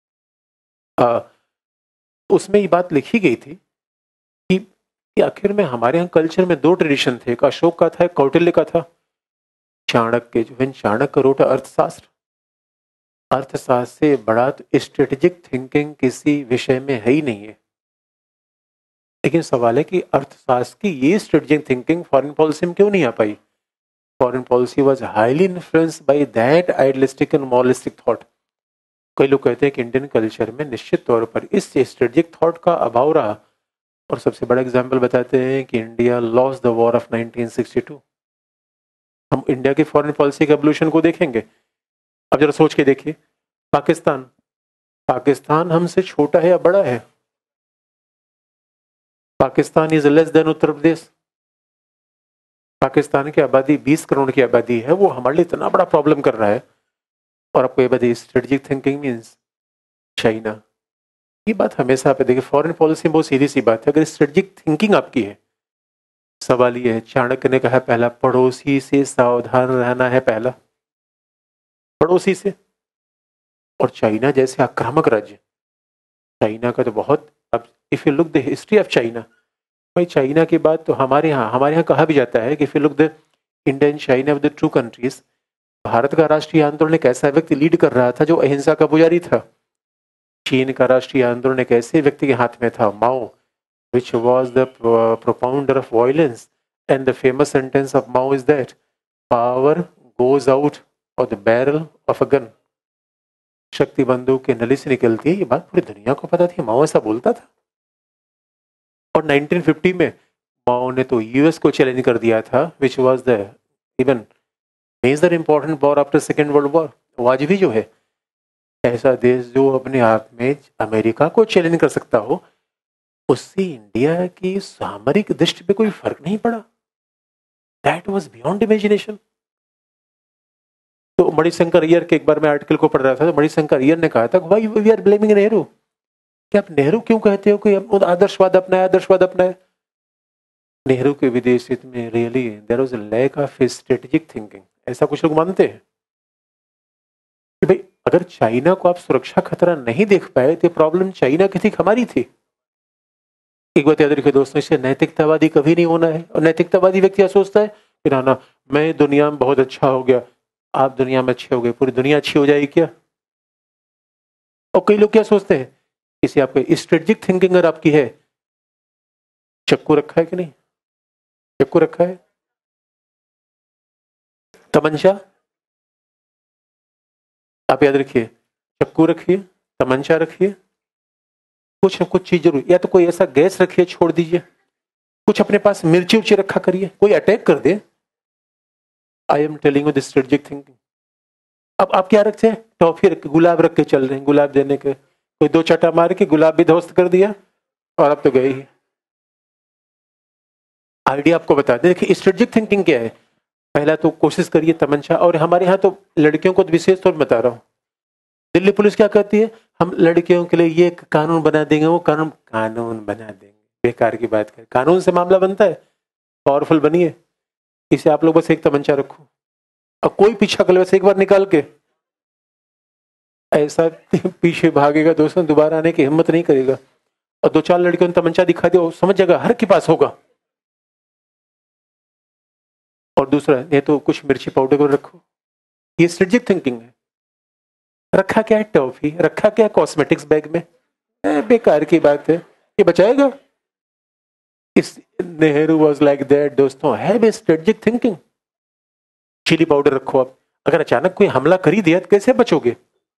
उसमें ये बात लिखी गई थी कि आखिर में हमारे यहाँ कल्चर में दो ट्रेडिशन थे, एक अशोक का था, एक कौटिल्य का था। चाणक्य जो है, चाणक्य रोट अर्थशास्त्र। अर्थशास्त्र से बड़ा तो स्ट्रेटेजिक थिंकिंग किसी विषय में है ही नहीं है। लेकिन सवाल है कि अर्थशास्त्र की ये स्ट्रेटेजिक थिंकिंग फॉरेन पॉलिसी में क्यों नहीं आ पाई? Foreign policy was highly influenced by that idealistic and moralistic thought. कई लोग कहते हैं कि इंडियन कल्चर में निश्चित तौर पर इस स्ट्रेटेजिक थॉट का अभाव रहा। और सबसे बड़ा एग्जाम्पल बताते हैं कि India lost the war of 1962। हम इंडिया की फॉरेन पॉलिसी के एवोल्यूशन को देखेंगे। अब जरा सोच के देखिए, पाकिस्तान, पाकिस्तान हमसे छोटा है या बड़ा है? Pakistan is less than Uttar Pradesh. Pakistan की आबादी 20 करोड़ की आबादी है, वो हमारे लिए इतना बड़ा प्रॉब्लम कर रहा है। और आपको ये बताइए स्ट्रेटेजिक थिंकिंग मीन्स चाइना। ये बात हमेशा आप देखिए, फॉरेन पॉलिसी में बहुत सीधी सी बात है, अगर स्ट्रेटेजिक थिंकिंग आपकी है, सवाल ये है, चाणक्य ने कहा पहला पड़ोसी से सावधान रहना है, पहला पड़ोसी से। और चाइना जैसे आक्रामक राज्य, चाइना का तो बहुत, अब if you look the history of China, भाई चाइना की बात तो हमारे यहाँ कहा भी जाता है कि if you look the India and China with the two countries, Bharat का राष्ट्रीय आंदोलन एक ऐसा व्यक्ति लीड कर रहा था जो अहिंसा का पुजारी था। चीन का राष्ट्रीय आंदोलन एक ऐसे व्यक्ति के हाथ में था, माओ, which was the propounder of violence, and the famous sentence of Mao is that power goes out of the barrel of a gun. शक्ति बंदूक के नली से निकलती है, ये बात पूरी दुनिया को पता थी, माओ ऐसा बोलता था। और 1950 में माओ ने तो यूएस को चैलेंज कर दिया था, which was the even major important war after second world war. वो आज भी जो है ऐसा देश जो अपने आप में अमेरिका को चैलेंज कर सकता हो, उससे इंडिया की सामरिक दृष्टि पे कोई फर्क नहीं पड़ा। That was beyond imagination. तो मणिशंकर अय्यर के एक बार मैं आर्टिकल को पढ़ रहा था, तो मणिशंकर अय्यर ने कहा था भाई वी आर ब्लेमिंग नेहरू, कि आप नेहरू क्यों कहते हो कि आदर्शवाद अपनाया, आदर्शवाद अपनाया। नेहरू के विदेश हित में really there was a lack of strategic thinking, ऐसा कुछ लोग मानते हैं कि भाई अगर चाइना को आप सुरक्षा खतरा नहीं देख पाए तो प्रॉब्लम चाइना की थी, हमारी थी। एक बात याद रखिए दोस्तों, इससे नैतिकतावादी कभी नहीं होना है। और नैतिकतावादी व्यक्ति क्या सोचता है कि ना ना मैं दुनिया में बहुत अच्छा हो गया, आप दुनिया में अच्छे हो गए, पूरी दुनिया अच्छी हो जाएगी क्या? और कई लोग क्या सोचते हैं, किसी आपको स्ट्रेटेजिक थिंकिंग अगर आपकी है, चक्कू रखा है कि नहीं, चक्कू रखा है, तमंचा, आप याद रखिए, चक्कू रखिए, तमंचा रखिए, कुछ न कुछ चीज जरूर, या तो कोई ऐसा गैस रखिए छोड़ दीजिए, कुछ अपने पास मिर्ची उर्ची रखा करिए, कोई अटैक कर दे। I am telling you the strategic thinking. अब आप क्या रखते हैं, टॉफी रख के, गुलाब रख के चल रहे हैं, गुलाब देने के, कोई दो चटा मार के गुलाब भी ध्वस्त कर दिया और अब तो गए ही। आइडिया आपको बता दें, देखिए स्ट्रेटेजिक थिंकिंग क्या है, पहला तो कोशिश करिए तमंचा। और हमारे यहाँ तो लड़कियों को तो विशेष तौर पर बता रहा हूँ, दिल्ली पुलिस क्या कहती है, हम लड़कियों के लिए ये कानून बना देंगे, वो कानून कानून बना देंगे, बेकार की बात कर, कानून से मामला बनता है, पावरफुल बनिए। इसे आप लोग बस एक तमंचा रखो और कोई पीछा कर ले बस एक बार निकाल के, ऐसा पीछे भागेगा दोस्तों, दोबारा आने की हिम्मत नहीं करेगा। और दो चार लड़कियों ने तमंचा दिखा दिया, समझ जाएगा हर के पास होगा। और दूसरा ये तो कुछ मिर्ची पाउडर को रखो, ये स्ट्रेटेजिक थिंकिंग है। रखा क्या है, टॉफी रखा क्या है कॉस्मेटिक्स बैग में, बेकार की बात है, ये बचाएगा? इस नेहरू वाज लाइक दैट दोस्तों, have a strategic thinking. Chilli powder रखो आप, अगर अचानक कोई हमला कर ही दिया तो कैसे बचोगे?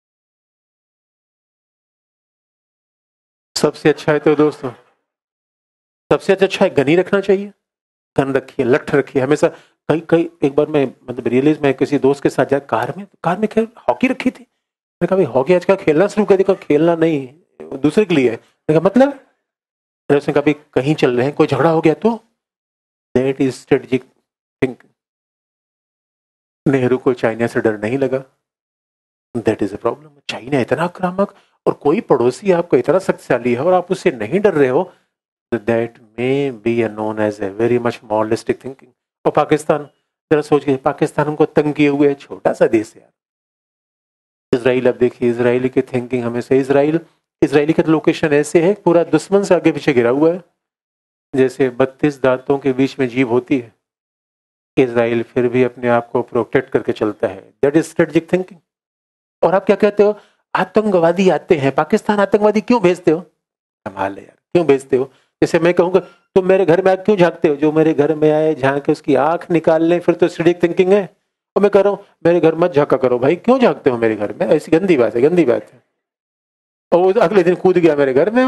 सबसे अच्छा है तो दोस्तों, सबसे अच्छा है गन ही रखना चाहिए, गन रखिए, लठ रखिए हमेशा। कई कई एक बार मैं मतलब रियलाइज, मैं किसी दोस्त के साथ जाकर कार में खैर हॉकी रखी थी, मैंने कहा भाई हॉकी आजकल खेलना शुरू कर दिया, खेलना नहीं दूसरे के लिए है, मैंने कहा मतलब, उसने कहा भाई कहीं चल रहे हैं कोई झगड़ा हो गया तो, that is strategic thinking. Nehru को चाइना से डर नहीं लगा, that is a problem. China इतना आक्रामक और कोई पड़ोसी आपको इतना शक्तिशाली है और आप उससे नहीं डर रहे हो, that may be known as a very much moralistic thinking. और पाकिस्तान, जरा सोच के, पाकिस्तान हमको तंग किए हुए है, छोटा सा देश है यार। इसराइल, अब देखिए इसराइली की थिंकिंग हमेशा, इसराइली का लोकेशन ऐसे है, पूरा दुश्मन से आगे पीछे घिरा हुआ है, जैसे 32 दांतों के बीच में जीभ होती है, इसराइल फिर भी अपने आप को प्रोटेक्ट करके चलता है, दैट इज स्ट्रेटेजिक थिंकिंग। और आप क्या कहते हो, आतंकवादी आते हैं, पाकिस्तान आतंकवादी क्यों भेजते हो, कमाल है यार, क्यों भेजते हो? जैसे मैं कहूंगा तुम मेरे घर में आके क्यों झांकते हो, जो मेरे घर में आए झांक के उसकी आंख निकाल ले, फिर तो स्ट्रेटेजिक थिंकिंग है। और मैं कह रहा हूँ मेरे घर मत झांका करो भाई, क्यों झांकते हो मेरे घर में, ऐसी गंदी बात है, गंदी बात है। और वो अगले दिन कूद गया मेरे घर में,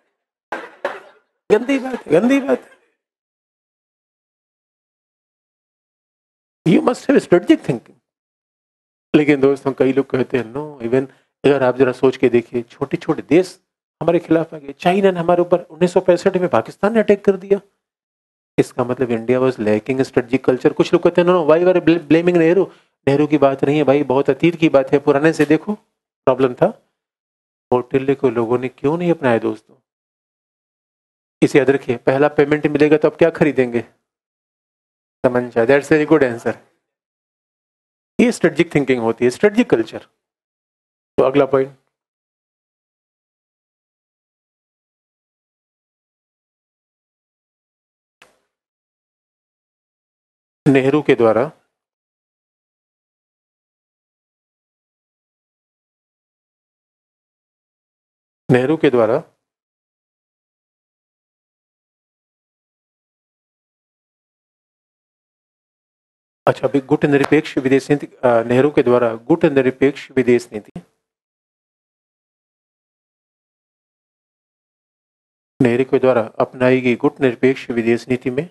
गंदी बात है, गंदी बात है। You must have strategic thinking. लेकिन दोस्तों कई लोग कहते हैं नो, इवन अगर आप जरा सोच के देखिए, छोटे छोटे देश हमारे खिलाफ आ गए। चाइना ने हमारे ऊपर 1965 में पाकिस्तान ने अटैक कर दिया। इसका मतलब India was lacking strategic culture. कुछ लोग कहते हैं no why were blaming Nehru. Nehru की बात नहीं है भाई, बहुत अतीत की बात है, पुराने से देखो प्रॉब्लम था। कौटिल्य को लोगों ने क्यों नहीं अपनाया दोस्तों? इसे याद रखिए, पहला पेमेंट मिलेगा तो आप क्या खरीदेंगे? तमंचा। That's very good answer. ये स्ट्रेटेजिक थिंकिंग होती है, स्ट्रेटेजिक कल्चर। तो अगला पॉइंट, नेहरू के द्वारा नेहरू के द्वारा अच्छा, अभी गुट निरपेक्ष विदेश नीति, नेहरू के द्वारा गुट निरपेक्ष विदेश नीति, नेहरू के द्वारा अपनाई गई गुट निरपेक्ष विदेश नीति में,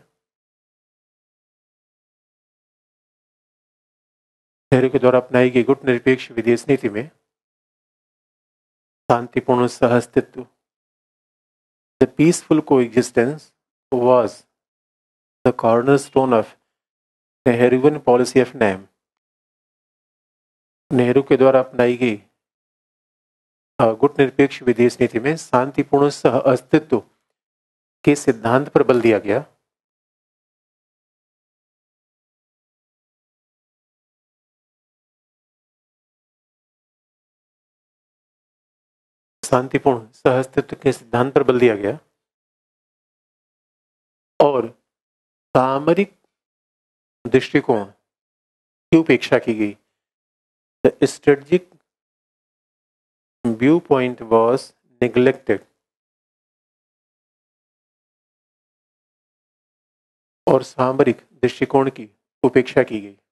नेहरू के द्वारा अपनाई गई गुट निरपेक्ष विदेश नीति में शांतिपूर्ण सहअस्तित्व, the peaceful coexistence was the cornerstone of Nehruvian policy of NAM. Nehru के द्वारा अपनाई गई गुट निरपेक्ष विदेश नीति में शांतिपूर्ण सह अस्तित्व के सिद्धांत पर बल दिया गया। शांतिपूर्ण सह अस्तित्व के सिद्धांत पर बल दिया गया और सामरिक दृष्टिकोण की उपेक्षा की गई। The strategic view point was neglected, और सामरिक दृष्टिकोण की उपेक्षा की गई।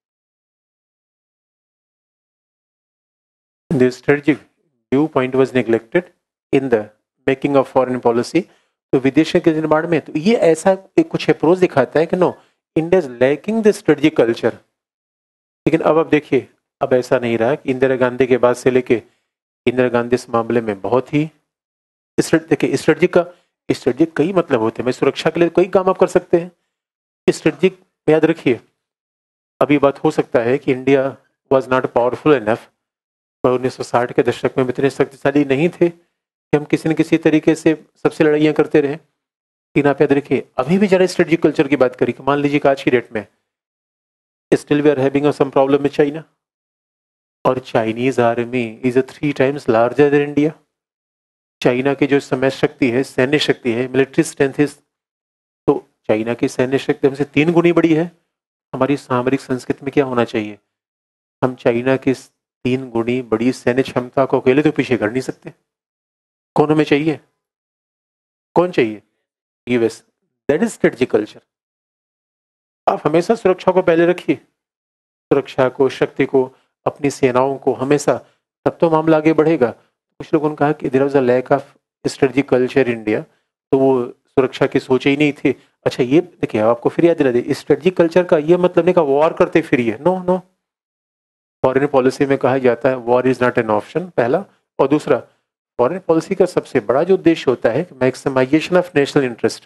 The strategic view point was neglected in the making of foreign policy. तो विदेश के निर्माण में तो ये ऐसा एक कुछ अप्रोच दिखाता है कि no, India is lacking the strategic culture. लेकिन अब देखिए, अब ऐसा नहीं रहा कि इंदिरा गांधी के बाद से लेके इंदिरा गांधी इस मामले में बहुत ही देखिए, स्ट्रेटेजिक कई मतलब होते हैं। मैं सुरक्षा के लिए कई काम आप कर सकते हैं। स्ट्रेटेजिक याद रखिए, अभी बात हो सकता है कि India was not powerful enough, पर 1960 के दशक में इतने शक्तिशाली नहीं थे कि हम किसी न किसी तरीके से सबसे लड़ाइयाँ करते रहे। लेकिन आप याद रखिए, अभी भी जरा स्ट्रेटेजिक कल्चर की बात करिए, मान लीजिए कि आज की डेट में still we are having some problem with China, और Chinese army is 3 times larger than India. China की जो समय शक्ति है, सैन्य शक्ति है, मिलिट्री स्ट्रेंथ इज, तो चाइना की सैन्य शक्ति हमसे 3 गुनी बड़ी है। हमारी सामरिक संस्कृति में क्या होना चाहिए? हम चाइना की 3 गुनी बड़ी सैन्य क्षमता को अकेले तो पीछे कर नहीं सकते। कौन हमें चाहिए? कौन चाहिए? US. That is strategic culture. आप हमेशा सुरक्षा को पहले रखिए, सुरक्षा को, शक्ति को, अपनी सेनाओं को हमेशा, तब तो मामला आगे बढ़ेगा। कुछ लोगों ने कहा कि there was a lack of strategic culture India, तो वो सुरक्षा की सोच ही नहीं थी। अच्छा, ये देखिए, आपको फिर याद दिला दे, स्ट्रेटेजिक कल्चर का ये मतलब नहीं कि वॉर करते फिरिए, नो नो। फॉरेन पॉलिसी में कहा जाता है war is not an option, पहला। और दूसरा, फॉरेन पॉलिसी का सबसे बड़ा जो उद्देश्य होता है मैक्सिमाइजेशन ऑफ नेशनल इंटरेस्ट।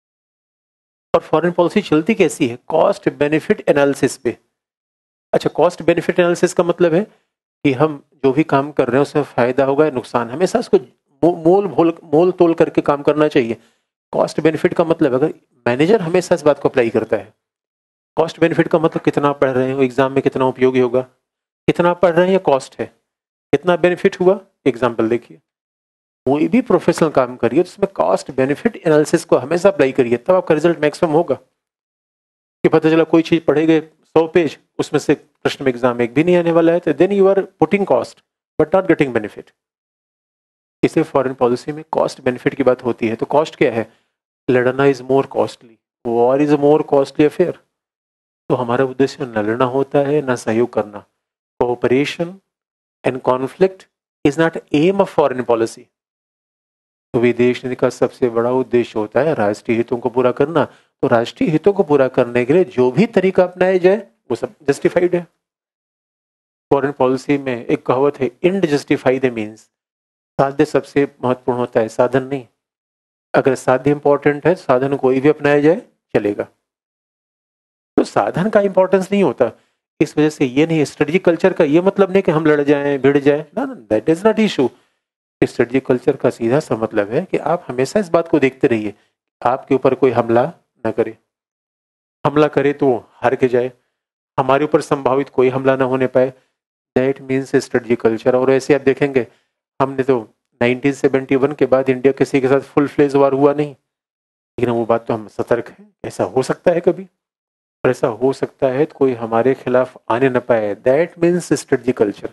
और फॉरेन पॉलिसी चलती कैसी है? कॉस्ट बेनिफिट एनालिसिस पे। अच्छा, कॉस्ट बेनिफिट एनालिसिस का मतलब है कि हम जो भी काम कर रहे हैं उसमें फायदा होगा या नुकसान, हमेशा उसको मोल तोल करके काम करना चाहिए। कॉस्ट बेनिफिट का मतलब, अगर मैनेजर हमेशा इस बात को अप्लाई करता है, कॉस्ट बेनिफिट का मतलब कितना पढ़ रहे हैं, एग्जाम में कितना उपयोगी होगा, कितना पढ़ रहे हैं ये कॉस्ट है, कितना बेनिफिट हुआ। एग्जाम्पल देखिए, कोई भी प्रोफेशनल काम करिए तो उसमें कॉस्ट बेनिफिट एनालिसिस को हमेशा अप्लाई करिए, तब आपका रिजल्ट मैक्सिमम होगा। कि पता चला कोई चीज पढ़े गए 100 पेज, उसमें से प्रश्न में एग्जाम एक भी नहीं आने वाला है, तो then you are putting cost but not getting benefit. इसलिए फॉरेन पॉलिसी में कॉस्ट बेनिफिट की बात होती है। तो कॉस्ट क्या है? लड़ना is more costly, war is more costly affair. तो हमारा उद्देश्य न लड़ना होता है, न सहयोग करना। Cooperation and conflict is not aim of foreign policy. तो विदेश नीति का सबसे बड़ा उद्देश्य होता है राष्ट्रीय हितों को पूरा करना। तो राष्ट्रीय हितों को पूरा करने के लिए जो भी तरीका अपनाया जाए वो सब जस्टिफाइड है। फॉरेन पॉलिसी में एक कहावत है, एंड जस्टिफाई द मीन्स। साध्य सबसे महत्वपूर्ण होता है, साधन नहीं। अगर साध्य इंपॉर्टेंट है, साधन कोई भी अपनाया जाए चलेगा। तो साधन का इंपॉर्टेंस नहीं होता। इस वजह से ये नहीं, स्ट्रेटेजिक कल्चर का ये मतलब नहीं कि हम लड़ जाएं, भिड़ जाएं, ना, that is not issue. Strategic culture का सीधा सा मतलब है कि आप हमेशा इस बात को देखते रहिए, आपके ऊपर कोई हमला ना करे, हमला करे तो हार के जाए, हमारे ऊपर संभावित कोई हमला ना होने पाए। That means strategic culture. और ऐसे आप देखेंगे, हमने तो 1971 के बाद इंडिया किसी के साथ फुल फ्लेज वार हुआ नहीं, लेकिन वो बात तो हम सतर्क हैं, ऐसा हो सकता है कभी, और ऐसा हो सकता है तो कोई हमारे खिलाफ आने न पाए। That means strategic culture.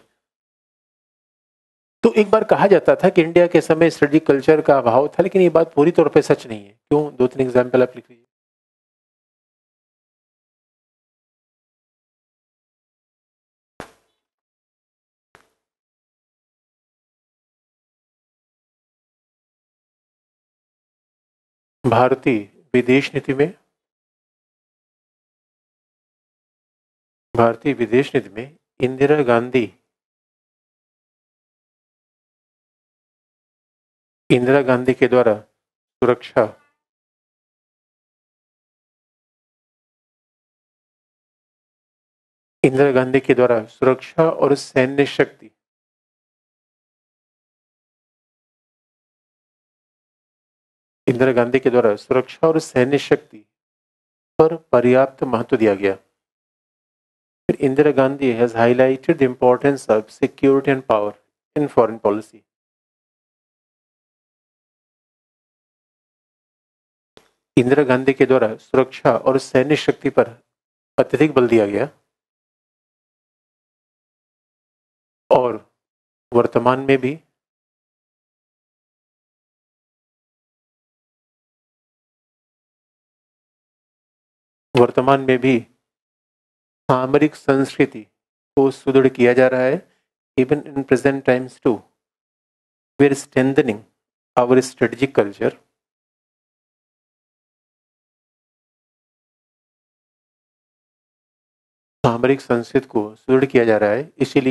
तो एक बार कहा जाता था कि इंडिया के समय स्ट्रेटेजिक कल्चर का अभाव था, लेकिन ये बात पूरी तौर पे सच नहीं है। क्यों? 2-3 एग्जाम्पल आप लिख लीजिए। भारतीय विदेश नीति में, भारतीय विदेश नीति में इंदिरा गांधी, इंदिरा गांधी के द्वारा सुरक्षा, इंदिरा गांधी के द्वारा सुरक्षा और सैन्य शक्ति, इंदिरा गांधी के द्वारा सुरक्षा और सैन्य शक्ति पर पर्याप्त महत्व दिया गया। फिर Indira Gandhi has highlighted the importance of security and power in foreign policy. Indira Gandhi के द्वारा सुरक्षा और सैन्य शक्ति पर अत्यधिक बल दिया गया, और वर्तमान में भी सामरिक संस्कृति को सुदृढ़ किया जा रहा है। Even in present times too we are strengthening our strategic culture. सामरिक संस्कृति को सुदृढ़ किया जा रहा है,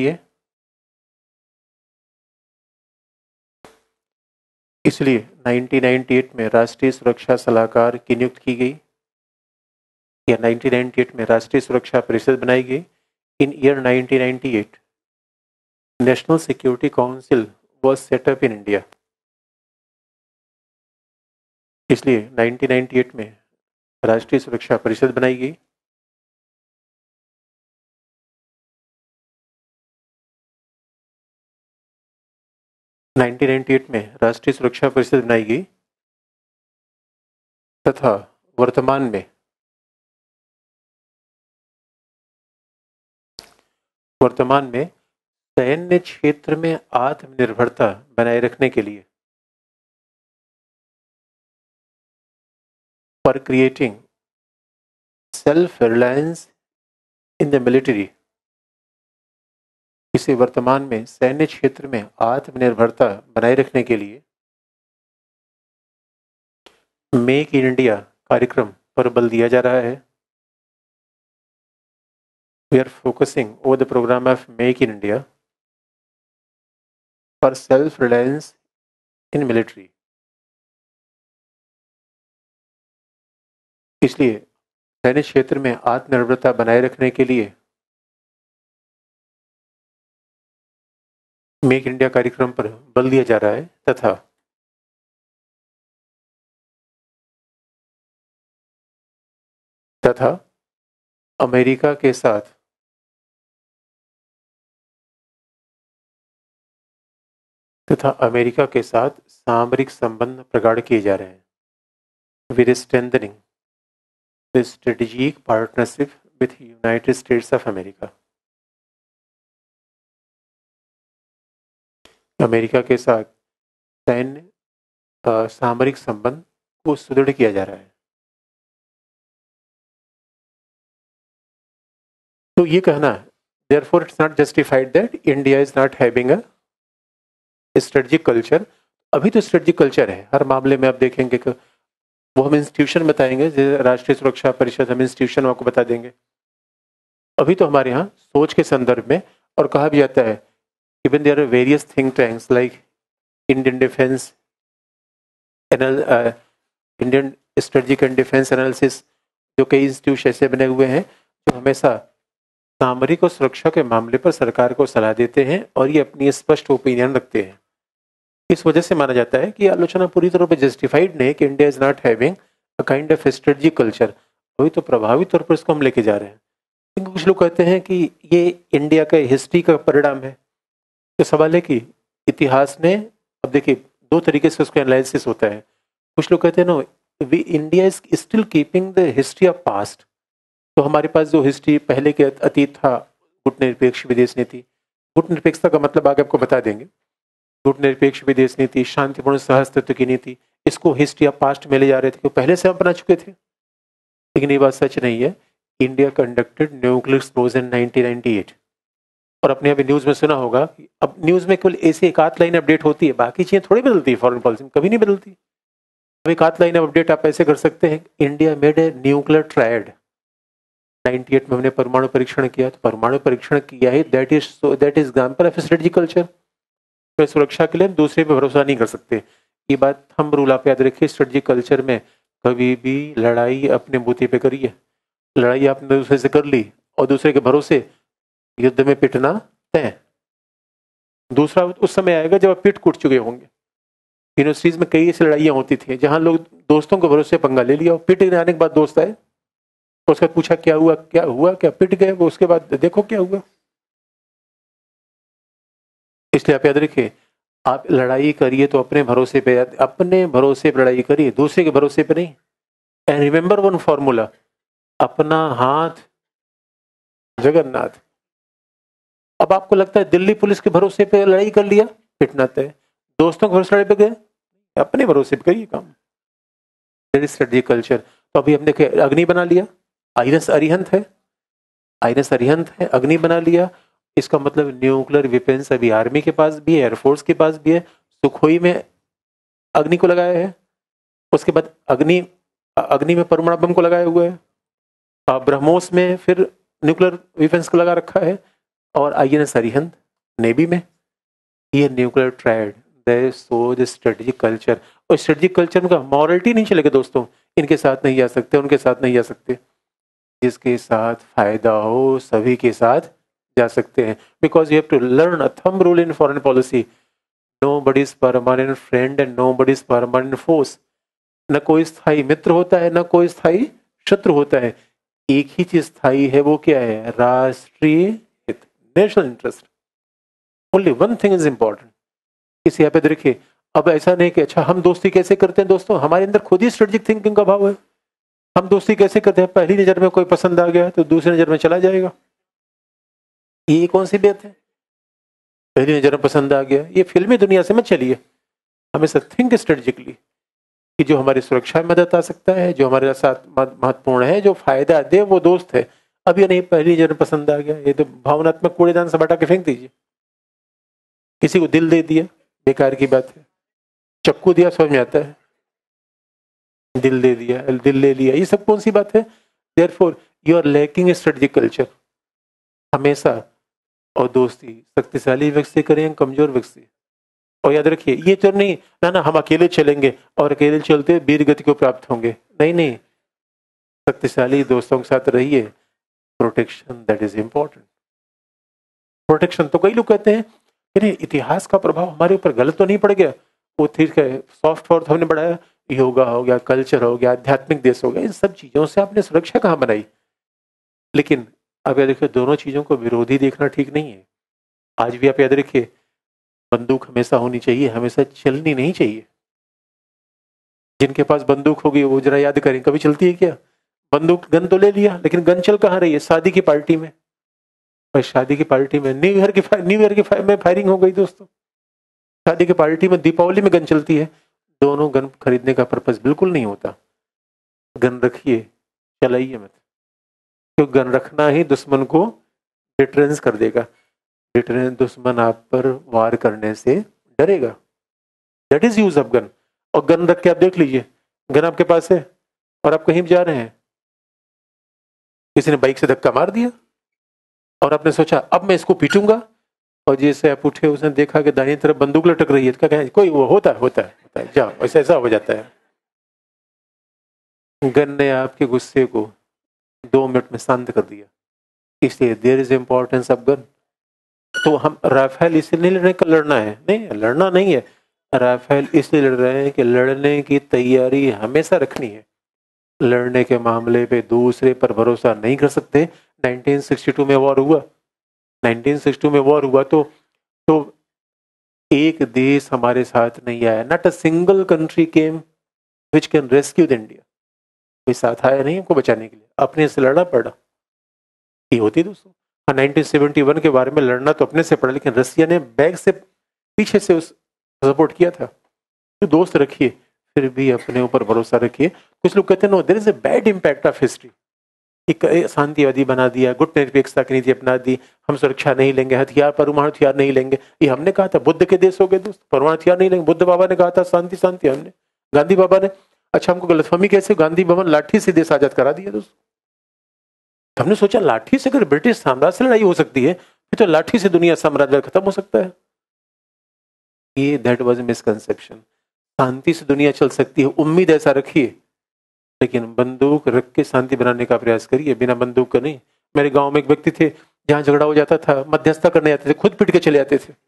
इसलिए 1998 में राष्ट्रीय सुरक्षा सलाहकार की नियुक्ति की गई, या 1998 में राष्ट्रीय सुरक्षा परिषद बनाई गई। In year 1998 national security council was set up in India. इसलिए 1998 में राष्ट्रीय सुरक्षा परिषद बनाई गई। में राष्ट्रीय सुरक्षा परिषद बनाई गई तथा वर्तमान में सैन्य क्षेत्र में आत्मनिर्भरता बनाए रखने के लिए, for creating self reliance in the military, इसे वर्तमान में सैन्य क्षेत्र में आत्मनिर्भरता बनाए रखने के लिए मेक इन इंडिया कार्यक्रम पर बल दिया जा रहा है। We are focusing over the programme of make in India for self reliance in military. इसलिए सैन्य क्षेत्र में आत्मनिर्भरता बनाए रखने के लिए मेक इंडिया कार्यक्रम पर बल दिया जा रहा है तथा अमेरिका के साथ सामरिक संबंध प्रगाढ़ किए जा रहे हैं। We are strengthening the strategic partnership with United States of America. America के साथ सैन्य सामरिक संबंध को सुदृढ़ किया जा रहा है। तो ये कहना, therefore it's not justified that India is not having a strategic culture। अभी तो स्ट्रेटेजिक कल्चर है हर मामले में। आप देखेंगे कि वो हम इंस्टीट्यूशन बताएंगे, राष्ट्रीय सुरक्षा परिषद, हम इंस्टीट्यूशन आपको बता देंगे। अभी तो हमारे यहाँ सोच के संदर्भ में और कहा भी जाता है even there are various think tanks like Indian defence Indian strategic and defence analysis, जो कई इंस्टीट्यूट ऐसे बने हुए हैं जो हमेशा सामरिक और सुरक्षा के मामले पर सरकार को सलाह देते हैं और ये अपनी स्पष्ट ओपिनियन रखते हैं। इस वजह से माना जाता है कि आलोचना पूरी तरह पर जस्टिफाइड नहीं कि India is not having a kind of strategic culture, वही तो प्रभावी तौर पर इसको हम लेके जा रहे हैं। लेकिन कुछ लोग कहते हैं कि ये इंडिया का हिस्ट्री का परिणाम है। तो सवाल है कि इतिहास ने, अब देखिए दो तरीके से उसका एनालिसिस होता है। कुछ लोग कहते हैं no we India is still keeping the history of past, तो हमारे पास जो हिस्ट्री पहले के अतीत था, गुटनिरपेक्ष विदेश नीति, गुटनिरपेक्षता का मतलब आगे आपको बता देंगे, गुटनिरपेक्ष विदेश नीति, शांतिपूर्ण सहअस्तित्व की नीति, इसको हिस्ट्री ऑफ पास्ट में ले जा रहे थे, पहले से हम अपना चुके थे। लेकिन ये बात सच नहीं है। इंडिया कंडक्टेड न्यूक्लियर एक्सप्लोजन 1998, और अपने अभी न्यूज में सुना होगा कि अब न्यूज में केवल ऐसी एक आध लाइन अपडेट होती है, बाकी चीजें थोड़ी बदलती है, फॉरेन पॉलिसी में कभी नहीं बदलती। अब एक आध लाइन अपडेट आप ऐसे कर सकते हैं, India made a nuclear triad, 98 में हमने परमाणु परीक्षण किया, तो परमाणु परीक्षण किया है, that is example of strategic culture. तो सुरक्षा के लिए हम दूसरे पे भरोसा नहीं कर सकते। ये बात हम रूल आप याद रखिए, स्ट्रेटेजिक कल्चर में कभी भी लड़ाई अपने बूते पे करिए। लड़ाई आपने दूसरे से कर ली और दूसरे के भरोसे युद्ध में पिटना तय। दूसरा उस समय आएगा जब आप पिट कूट चुके होंगे। यूनिवर्सिटीज में कई ऐसी लड़ाइयाँ होती थी जहां लोग दोस्तों के भरोसे पंगा ले लिया और पिट आने के बाद दोस्त आए, उसका पूछा क्या हुआ, क्या हुआ, क्या पिट गए, वो उसके बाद देखो क्या हुआ। इसलिए आप याद रखिए, आप लड़ाई करिए तो अपने भरोसे पे लड़ाई करिए, दूसरे के भरोसे पे नहीं। एंड रिमेंबर वन फॉर्मूला, अपना हाथ जगन्नाथ। अब आपको लगता है दिल्ली पुलिस के भरोसे पे लड़ाई कर लिया, पिटना तय। दोस्तों के भरोसे लड़ाई पे गए, अपने भरोसे पे करिए काम। Strategic culture. तो अभी हमने अग्नि बना लिया, आईएनएस अरिहंत है, अग्नि बना लिया। इसका मतलब न्यूक्लियर वेपन्स अभी आर्मी के पास भी है, एयरफोर्स के पास भी है। सुखोई में अग्नि को लगाया है, उसके बाद अग्नि में परमाणु बम को लगाया हुआ है, ब्रह्मोस में फिर न्यूक्लियर वेपन्स को लगा रखा है, और आईएनएस अरिहंत नेवी में। ये न्यूक्लियर ट्रायड स्ट्रेटेजिक कल्चर। और स्ट्रेटेजिक कल्चर में मॉरलिटी नहीं चलेगा दोस्तों, इनके साथ नहीं जा सकते, उनके साथ नहीं जा सकते, जिसके साथ फायदा हो सभी के साथ जा सकते हैं। Because you have to learn a thumb rule in foreign policy, nobody is permanent friend and nobody is permanent force. न कोई स्थायी मित्र होता है, न कोई स्थायी शत्रु होता है। एक ही चीज स्थायी है, वो क्या है? राष्ट्रीय हित, national interest. Only one thing is important. इस यहाँ पे देखिए, अब ऐसा नहीं कि अच्छा हम दोस्ती कैसे करते हैं दोस्तों, हमारे अंदर खुद ही स्ट्रेटेजिक थिंकिंग का अभाव है। हम दोस्ती कैसे करते हैं? पहली नजर में कोई पसंद आ गया तो दूसरी नजर में चला जाएगा। ये कौन सी बात है? पहली नजर में पसंद आ गया, ये फिल्मी दुनिया से मत चलिए। हमेशा थिंक स्ट्रेटेजिकली कि जो हमारी सुरक्षा में मदद आ सकता है, जो हमारे साथ महत्वपूर्ण है, जो फायदा दे, वो दोस्त है। अब ये नहीं पहली नजर में पसंद आ गया, ये तो भावनात्मक कूड़ेदान से बटा के फेंक दीजिए। किसी को दिल दे दिया, बेकार की बात है। चक्कू दिया, समझ में आता है, दिल दे दिया, दिल ले लिया, ये सब कौन सी बात है? Therefore you are lacking strategic culture. हमेशा और दोस्ती शक्तिशाली व्यक्ति करें, कमजोर व्यक्ति। और याद रखिए, ये तो नहीं ना हम अकेले चलेंगे और अकेले चलते वीर गति को प्राप्त होंगे, नहीं, शक्तिशाली दोस्तों के साथ रहिए। Protection, that is important. Protection तो कई लोग कहते हैं इतिहास का प्रभाव हमारे ऊपर गलत तो नहीं पड़ गया, वो ठीक है, सॉफ्ट पावर हमने बढ़ाया, योगा हो गया, कल्चर हो गया, आध्यात्मिक देश हो गया, इन सब चीजों से आपने सुरक्षा कहाँ बनाई? लेकिन अब याद रखिए, दोनों चीजों को विरोधी देखना ठीक नहीं है। आज भी आप याद रखिए, बंदूक हमेशा होनी चाहिए, हमेशा चलनी नहीं चाहिए। जिनके पास बंदूक होगी वो जरा याद करें, कभी चलती है क्या? बंदूक, गन तो ले लिया, लेकिन गन चल कहाँ रही है? शादी की पार्टी में। और शादी की पार्टी में न्यू ईयर में फायरिंग हो गई दोस्तों। शादी की पार्टी में, दीपावली में गन चलती है। दोनों गन खरीदने का पर्पस बिल्कुल नहीं होता। गन रखिए, चलाइए मत, क्योंकि गन रखना ही दुश्मन को डिटरेंस कर देगा। डिटरेंस, दुश्मन आप पर वार करने से डरेगा। That is use of gun. और गन रख के आप देख लीजिए, गन आपके पास है और आप कहीं जा रहे हैं, किसी ने बाइक से धक्का मार दिया और आपने सोचा अब मैं इसको पीटूंगा, और जैसे आप उठे उसने देखा कि दाहिनी तरफ बंदूक लटक रही है, तो क्या कहें कोई वो होता है जाओ, ऐसा ऐसा हो जाता है। गन ने आपके गुस्से को 2 मिनट में शांत कर दिया। इसलिए there is importance of gun. तो हम राफेल इसलिए नहीं लड़ रहे कि लड़ना है, नहीं लड़ना नहीं है, राफेल इसलिए लड़ रहे हैं कि लड़ने की तैयारी हमेशा रखनी है। लड़ने के मामले पे दूसरे पर भरोसा नहीं कर सकते। 1962 में वॉर हुआ, 1962 में वॉर हुआ तो एक देश हमारे साथ नहीं आया, not a single country came which can rescue the India. कोई साथ आया नहीं हमको बचाने के लिए, अपने से लड़ना पड़ा। ये होती है दोस्तों। हाँ, 1971 के बारे में लड़ना तो अपने से पड़ा, लेकिन रसिया ने बैग से पीछे से उस सपोर्ट किया था। तो दोस्त रखिए, फिर भी अपने ऊपर भरोसा रखिए। कुछ लोग कहते हैं no there is a bad impact of history. एक शांतिवादी बना दिया, गुट निरपेक्षता की नीति अपना दी, हम सुरक्षा नहीं लेंगे, हथियार परमाणु हथियार नहीं लेंगे। ये हमने कहा था, बुद्ध के देश हो गए दोस्त, परमाणु हथियार नहीं लेंगे। बुद्ध बाबा ने कहा था शांति शांति, हमने गांधी बाबा ने। अच्छा हमको गलतफहमी कैसे, गांधी भवन लाठी से देश आजाद करा दिया दोस्त। तो हमने सोचा लाठी से अगर ब्रिटिश साम्राज्य से लड़ाई हो सकती है, फिर तो लाठी से दुनिया साम्राज्य खत्म हो सकता है। ये दैट वाज अ मिसकंसेप्शन। शांति से दुनिया चल सकती है, उम्मीद ऐसा रखिए, लेकिन बंदूक रख के शांति बनाने का प्रयास करिए, बिना बंदूक का नहीं। मेरे गांव में एक व्यक्ति थे, जहां झगड़ा हो जाता था मध्यस्थता करने आते थे, खुद पिट के चले आते थे।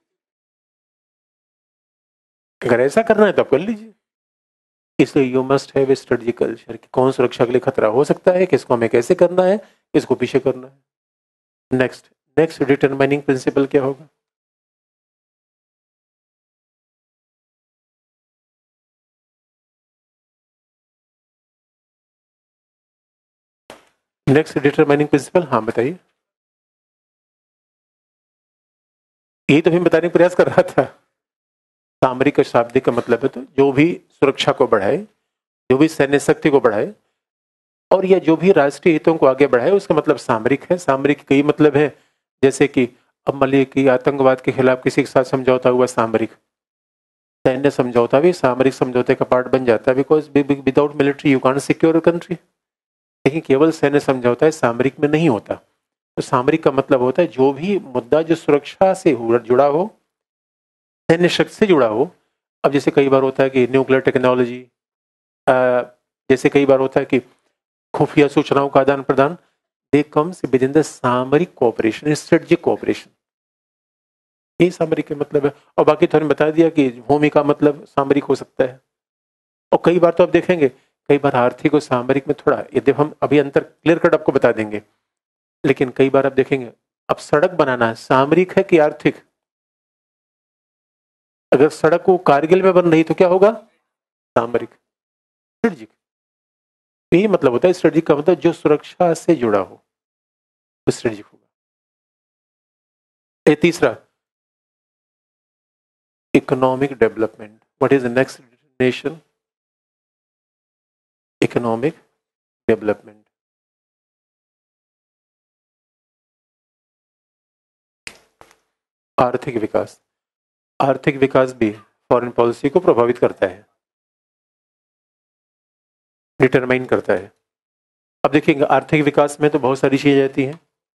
अगर ऐसा करना है तो आप कर लीजिए। इसलिए you must have a strategy culture कि कौन सुरक्षा के लिए खतरा हो सकता है, किसको हमें कैसे करना है, किसको पीछे करना है। नेक्स्ट नेक्स्ट डिटरमाइनिंग प्रिंसिपल क्या होगा? नेक्स्ट डिटरमाइनिंग प्रिंसिपल, हाँ बताइए। यही तो मैं बताने का प्रयास कर रहा था। सामरिक और शाब्दिक का मतलब है तो जो भी सुरक्षा को बढ़ाए, जो भी सैन्य शक्ति को बढ़ाए, और यह जो भी राष्ट्रीय हितों को आगे बढ़ाए, उसका मतलब सामरिक है। सामरिक कई मतलब है, जैसे कि अब मान लीजिए कि आतंकवाद के खिलाफ किसी के साथ समझौता हुआ, सामरिक। सैन्य समझौता भी सामरिक समझौते का पार्ट बन जाता है, because without military you can't secure country. लेकिन केवल सैन्य समझौता है, सामरिक में नहीं होता। तो सामरिक का मतलब होता है जो भी मुद्दा जो सुरक्षा से जुड़ा हो, सैन्य शक्ति से जुड़ा हो। अब जैसे कई बार होता है कि न्यूक्लियर टेक्नोलॉजी, जैसे कई बार होता है कि खुफिया सूचनाओं का आदान प्रदान, they comes with in the सामरिक कोऑपरेशन, स्ट्रेटजिक कोऑपरेशन। यही सामरिक का मतलब है। और बाकी तो हमने बता दिया कि भूमि का मतलब सामरिक हो सकता है। और कई बार तो आप देखेंगे, कई बार आर्थिक और सामरिक में थोड़ा, यदि हम अभी अंतर क्लियर कट आपको बता देंगे, लेकिन कई बार आप देखेंगे अब सड़क बनाना है, सामरिक है कि आर्थिक? अगर सड़क को कारगिल में बन रही तो क्या होगा? सामरिक। स्ट्रेटजिक, यही मतलब होता है स्ट्रेटजिक का मतलब जो सुरक्षा से जुड़ा हो, वो स्ट्रेटजिक होगा। ये तीसरा, economic development. What is the next definition? Economic development. आर्थिक विकास। आर्थिक विकास भी फॉरेन पॉलिसी को प्रभावित करता है, डिटरमाइन करता है। अब देखिएगा आर्थिक विकास में तो बहुत सारी चीजें आती हैं।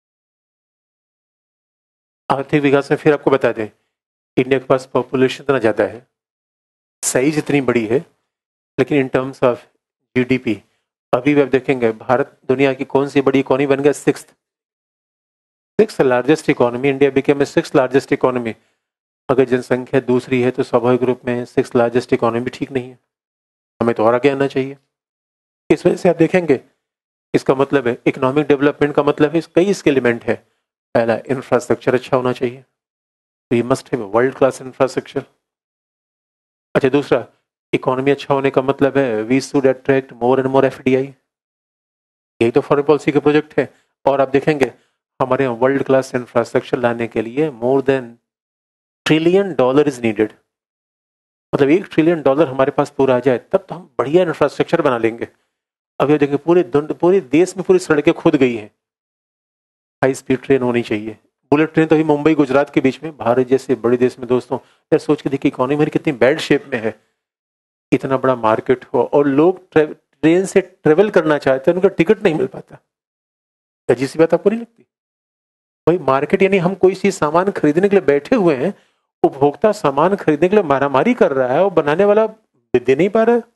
आर्थिक विकास में फिर आपको बता दें, इंडिया के पास पॉपुलेशन इतना ज्यादा है, साइज इतनी बड़ी है, लेकिन इन टर्म्स ऑफ जीडीपी अभी भी आप देखेंगे भारत दुनिया की कौन सी बड़ी इकोनॉमी बन गया? Six largest economy. India became six largest economy. अगर जनसंख्या दूसरी है तो स्वाभाविक रूप में सिक्स लार्जेस्ट इकोनॉमी ठीक नहीं है, हमें तो और आगे आना चाहिए। इस वजह से आप देखेंगे, इसका मतलब है इकोनॉमिक डेवलपमेंट का मतलब है कई इसके एलिमेंट है। पहला, इंफ्रास्ट्रक्चर अच्छा होना चाहिए, we must have world class infrastructure. अच्छा, दूसरा, इकोनॉमी अच्छा होने का मतलब है we should attract more and more FDI. यही तो फॉरेन पॉलिसी के प्रोजेक्ट है। और आप देखेंगे हमारे यहाँ वर्ल्ड क्लास इंफ्रास्ट्रक्चर लाने के लिए more than $1 trillion is needed. मतलब $1 ट्रिलियन हमारे पास पूरा आ जाए तब तो हम बढ़िया इंफ्रास्ट्रक्चर बना लेंगे। अब ये देखिए पूरे देश में पूरी सड़कें खुद गई हैं। हाई स्पीड ट्रेन होनी चाहिए, बुलेट ट्रेन तो अभी मुंबई गुजरात के बीच में। भारत जैसे बड़े देश में दोस्तों, यार सोच के देखिए इकोनॉमी हमारी कितनी बैड शेप में है। इतना बड़ा मार्केट हो और लोग ट्रेन से ट्रेवल करना चाहते हैं, उनका टिकट नहीं मिल पाता। अजीब सी बात आपको नहीं लगती? भाई मार्केट यानी हम कोई चीज सामान खरीदने के लिए बैठे हुए हैं, उपभोक्ता सामान खरीदने के लिए मारामारी कर रहा है और बनाने वाला दे नहीं पा रहा है।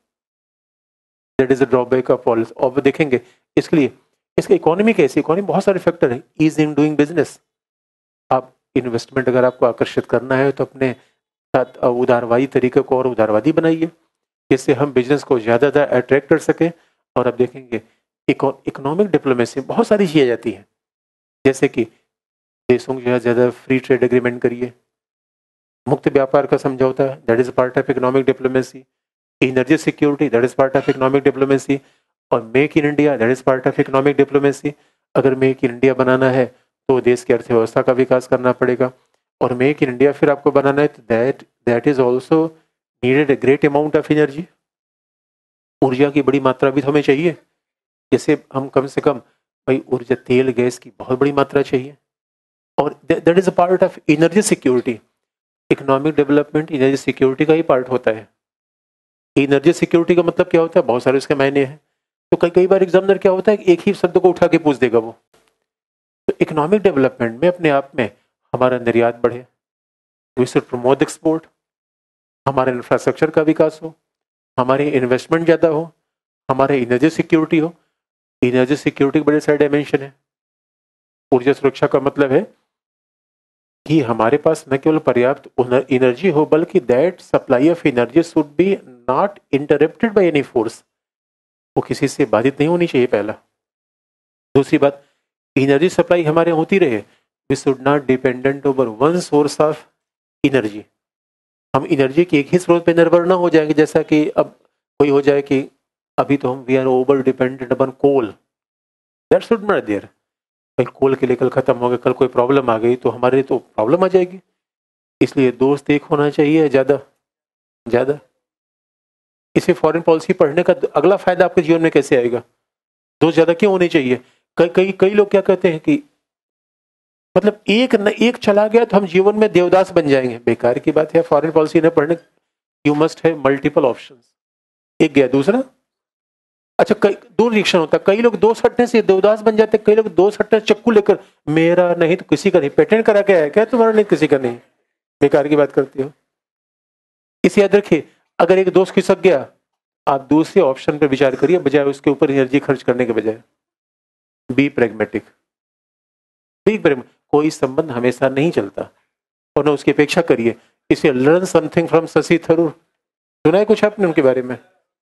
That is a drawback of policy. और देखेंगे इसके लिए, इसका इकोनॉमी कैसी, इकोनॉमी बहुत सारे फैक्टर है। ईज इन डूइंग बिजनेस, आप इन्वेस्टमेंट अगर आपको आकर्षित करना है तो अपने साथ उदारवादी तरीके को और उदारवादी बनाइए, जिससे हम बिजनेस को ज़्यादा अट्रैक्ट कर सके। और अब देखेंगे इकोनॉमिक डिप्लोमेसी बहुत सारी चीज़ें जाती हैं, जैसे कि देशों के ज़्यादा फ्री ट्रेड एग्रीमेंट करिए, मुक्त व्यापार का समझौता, that is part of economic diplomacy. Energy security, that is part of economic diplomacy. और make in India, that is part of economic diplomacy. अगर मेक इन इंडिया बनाना है तो देश की अर्थव्यवस्था का विकास करना पड़ेगा। और मेक इन इंडिया फिर आपको बनाना है तो that is also needed a great amount of energy. ऊर्जा की बड़ी मात्रा भी तो हमें चाहिए, जैसे हम कम से कम भाई ऊर्जा, तेल गैस की बहुत बड़ी मात्रा चाहिए। और that is a part of energy security. Economic development energy security का ही पार्ट होता है। एनर्जी सिक्योरिटी का मतलब क्या होता है, बहुत सारे उसके मायने हैं। तो कई बार एग्जामिनर क्या होता है, एक ही शब्द को उठा के पूछ देगा वो। तो इकोनॉमिक डेवलपमेंट में अपने आप में हमारा निर्यात बढ़े, वी शुड प्रमोट एक्सपोर्ट, हमारे इंफ्रास्ट्रक्चर का विकास हो, हमारी इन्वेस्टमेंट ज़्यादा हो, हमारे एनर्जी सिक्योरिटी हो। एनर्जी सिक्योरिटी के बड़े सारे डायमेंशन है। ऊर्जा सुरक्षा का मतलब है कि हमारे पास न केवल पर्याप्त एनर्जी हो, बल्कि that supply of energy should be not interrupted by any force, वो किसी से बाधित नहीं होनी चाहिए पहला। दूसरी बात, एनर्जी सप्लाई हमारे होती रहे, we should not dependent over one source of energy. हम एनर्जी के एक ही स्रोत पर निर्भर ना हो जाएंगे, जैसा कि अब कोई हो जाए कि अभी तो हम we are over dependent upon coal, that should not there. Coal के लिए कल खत्म हो गया, कल कोई प्रॉब्लम आ गई तो हमारे तो प्रॉब्लम आ जाएगी। इसलिए दोस्त एक होना चाहिए ज़्यादा ज़्यादा। इसे फॉरेन पॉलिसी पढ़ने का अगला फायदा आपके जीवन में कैसे आएगा, दोस्त ज़्यादा क्यों होने चाहिए। कई लोग क्या कहते हैं कि मतलब एक चला गया तो हम जीवन में देवदास बन जाएंगे, बेकार की बात है। फॉरेन पॉलिसी न पढ़ने, you must have multiple options. एक गया, दूसरा अच्छा, कई दो रिएक्शन होता है। कई लोग दोस्त हटने से देवदास बन जाते हैं, कई लोग दोस्त हटने चक्कू लेकर मेरा नहीं तो किसी का नहीं, पेटेंट करा के आया क्या तुम्हारा, नहीं किसी का नहीं, बेकार की बात करती हो। इसे याद रखिए, अगर एक दोस्त खिसक गया, आप दूसरे ऑप्शन पर विचार करिए बजाय उसके ऊपर एनर्जी खर्च करने के बजाय। बी प्रेगमेटिक, कोई संबंध हमेशा नहीं चलता और न उसकी अपेक्षा करिए। इसे learn something from Shashi Tharoor, सुना है कुछ आपने उनके बारे में।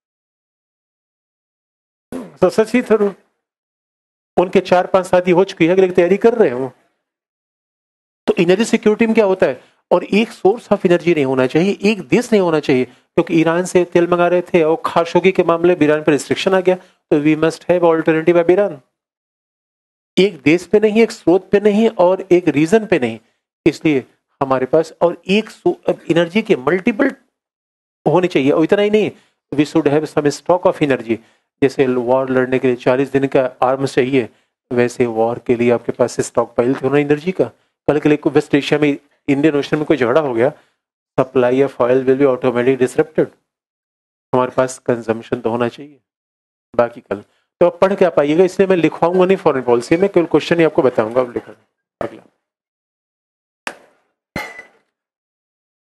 तो शशि थरूर, उनके 4-5 शादी हो चुकी है, अगले की तैयारी कर रहे हो। तो एनर्जी सिक्योरिटी में क्या होता है, और एक सोर्स ऑफ एनर्जी नहीं होना चाहिए, एक देश नहीं होना चाहिए। क्योंकि ईरान से तेल मंगा रहे थे और खाशोगी के मामले में ईरान पर रिस्ट्रिक्शन आ गया, तो we must have alternative of Iran. एक देश पे नहीं, एक स्रोत पे नहीं, और एक रीजन पे नहीं। इसलिए हमारे पास और एक एनर्जी के मल्टीपल होने चाहिए। और इतना ही नहीं, we should have some stock of energy. जैसे वॉर लड़ने के लिए 40 दिन का आर्म्स चाहिए, वैसे वॉर के लिए आपके पास स्टॉक पाइल होना एनर्जी का। कल के लिए वेस्ट एशिया में, इंडियन ओशन में कोई झगड़ा हो गया, supply of oil will be automatically disrupted. हमारे पास कंजम्पशन तो होना चाहिए। बाकी कल तो आप पढ़ क्या पाइएगा, इसलिए मैं लिखवाऊंगा नहीं फॉरेन पॉलिसी में, केवल क्वेश्चन ही आपको बताऊंगा, आप लिखा।